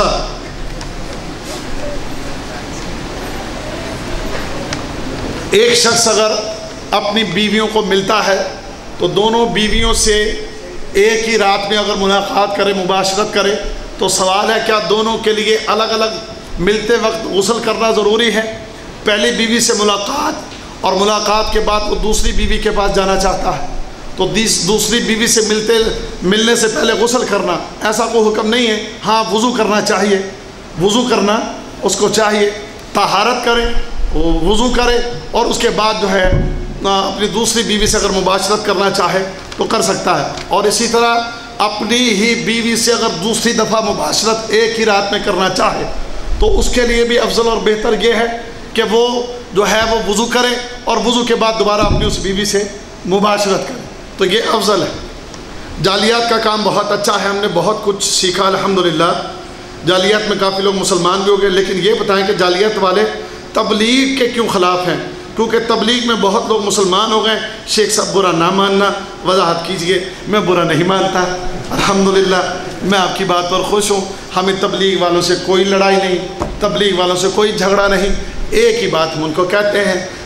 ایک شخص اگر اپنی بیویوں کو ملتا ہے تو دونوں بیویوں سے ایک ہی رات میں اگر ملاقات کرے، مباشرت کرے، تو سوال ہے کیا دونوں کے لیے الگ الگ ملتے وقت غسل کرنا ضروری ہے؟ پہلی بیوی سے ملاقات اور ملاقات کے بعد وہ دوسری بیوی کے پاس جانا چاہتا ہے، تو دوسری بیوی سے ملتے ملنے سے پہلے غسل کرنا ایسا کوئی حکم نہیں ہے، ہاں وضو کرنا چاہیے، وضو کرنا اس کو چاہیے، طہارت کرے، وضو کرے، اور اس کے بعد جو ہے اپنی دوسری بیوی سے اگر مباشرت کرنا چاہے تو کر سکتا ہے۔ اور اسی طرح اپنی ہی بیوی سے اگر دوسری دفعہ مباشرت ایک ہی رات میں کرنا چاہے تو اس کے لیے بھی افضل اور بہتر یہ ہے کہ وہ جو ہے وہ وضو کرے اور وضو کے بعد دوبارہ اپنی اس بیوی سے مباشرت کرے، تو یہ افضل ہے۔ جالیات کا کام بہت اچھا ہے، ہم نے بہت کچھ سیکھا الحمدللہ، جالیات میں کافی لوگ مسلمان بھی ہو گئے، لیکن یہ بتائیں کہ جالیات والے تبلیغ کے کیوں خلاف ہیں؟ کیونکہ تبلیغ میں بہت لوگ مسلمان ہو گئے۔ شیخ صاحب برا نہ ماننا، وضاحت کیجئے۔ میں برا نہیں مانتا، الحمدللہ میں آپ کی بات پر خوش ہوں، ہمیں تبلیغ والوں سے کوئی لڑائی نہیں، تبلیغ والوں سے کوئی جھگڑا نہیں، ایک ہی بات ہم ان کو کہتے ہیں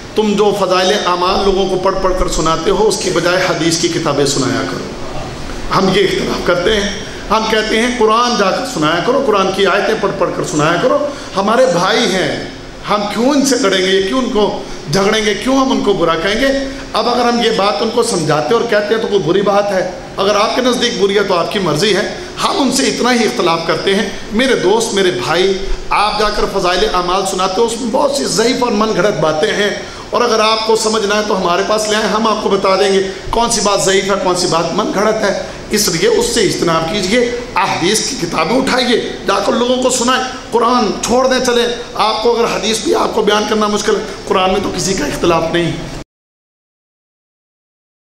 تم جو فضائل اعمال لوگوں کو پڑھ پڑھ کر سناتے ہو اس کی بجائے حدیث کی کتابیں سنایا کرو۔ ہم یہ اختلاف کرتے ہیں، ہم کہتے ہیں قرآن جا کر سنایا کرو، قرآن کی آیتیں پڑھ پڑھ کر سنایا کرو، ہمارے بھائی ہیں، ہم کیوں ان سے لڑیں گے، کیوں ان کو جھگڑیں گے، کیوں ہم ان کو برا کہیں گے؟ اب اگر ہم یہ بات ان کو سمجھاتے اور کہتے ہیں تو کوئی بری بات ہے، اگر آپ کے نزدیک بری ہے تو آپ کی مرضی ہے، ہم ان سے اتنا ہی اختلاف کرتے ہیں۔ میرے دوست، میرے بھائی، آپ جا کر فضائل اعمال سناتے ہو، اس میں بہت سی ضعیف اور من گھڑت باتیں ہیں، اور اگر آپ کو سمجھنا ہے تو ہمارے پاس لے آئیں، ہم آپ کو بتا دیں گے کون سی بات ضعیف ہے، کون سی بات من گھڑت ہے۔ اس لیے اس سے اجتناب کیجئے، احادیث کی کتابیں اٹھائیے، جا کر لوگوں کو سنائیں، قرآن چھوڑ دیں چلیں۔ آپ کو اگر حدیث بھی آپ کو بیان کرنا مشکل ہے، قرآن میں تو کسی کا اختلاف نہیں۔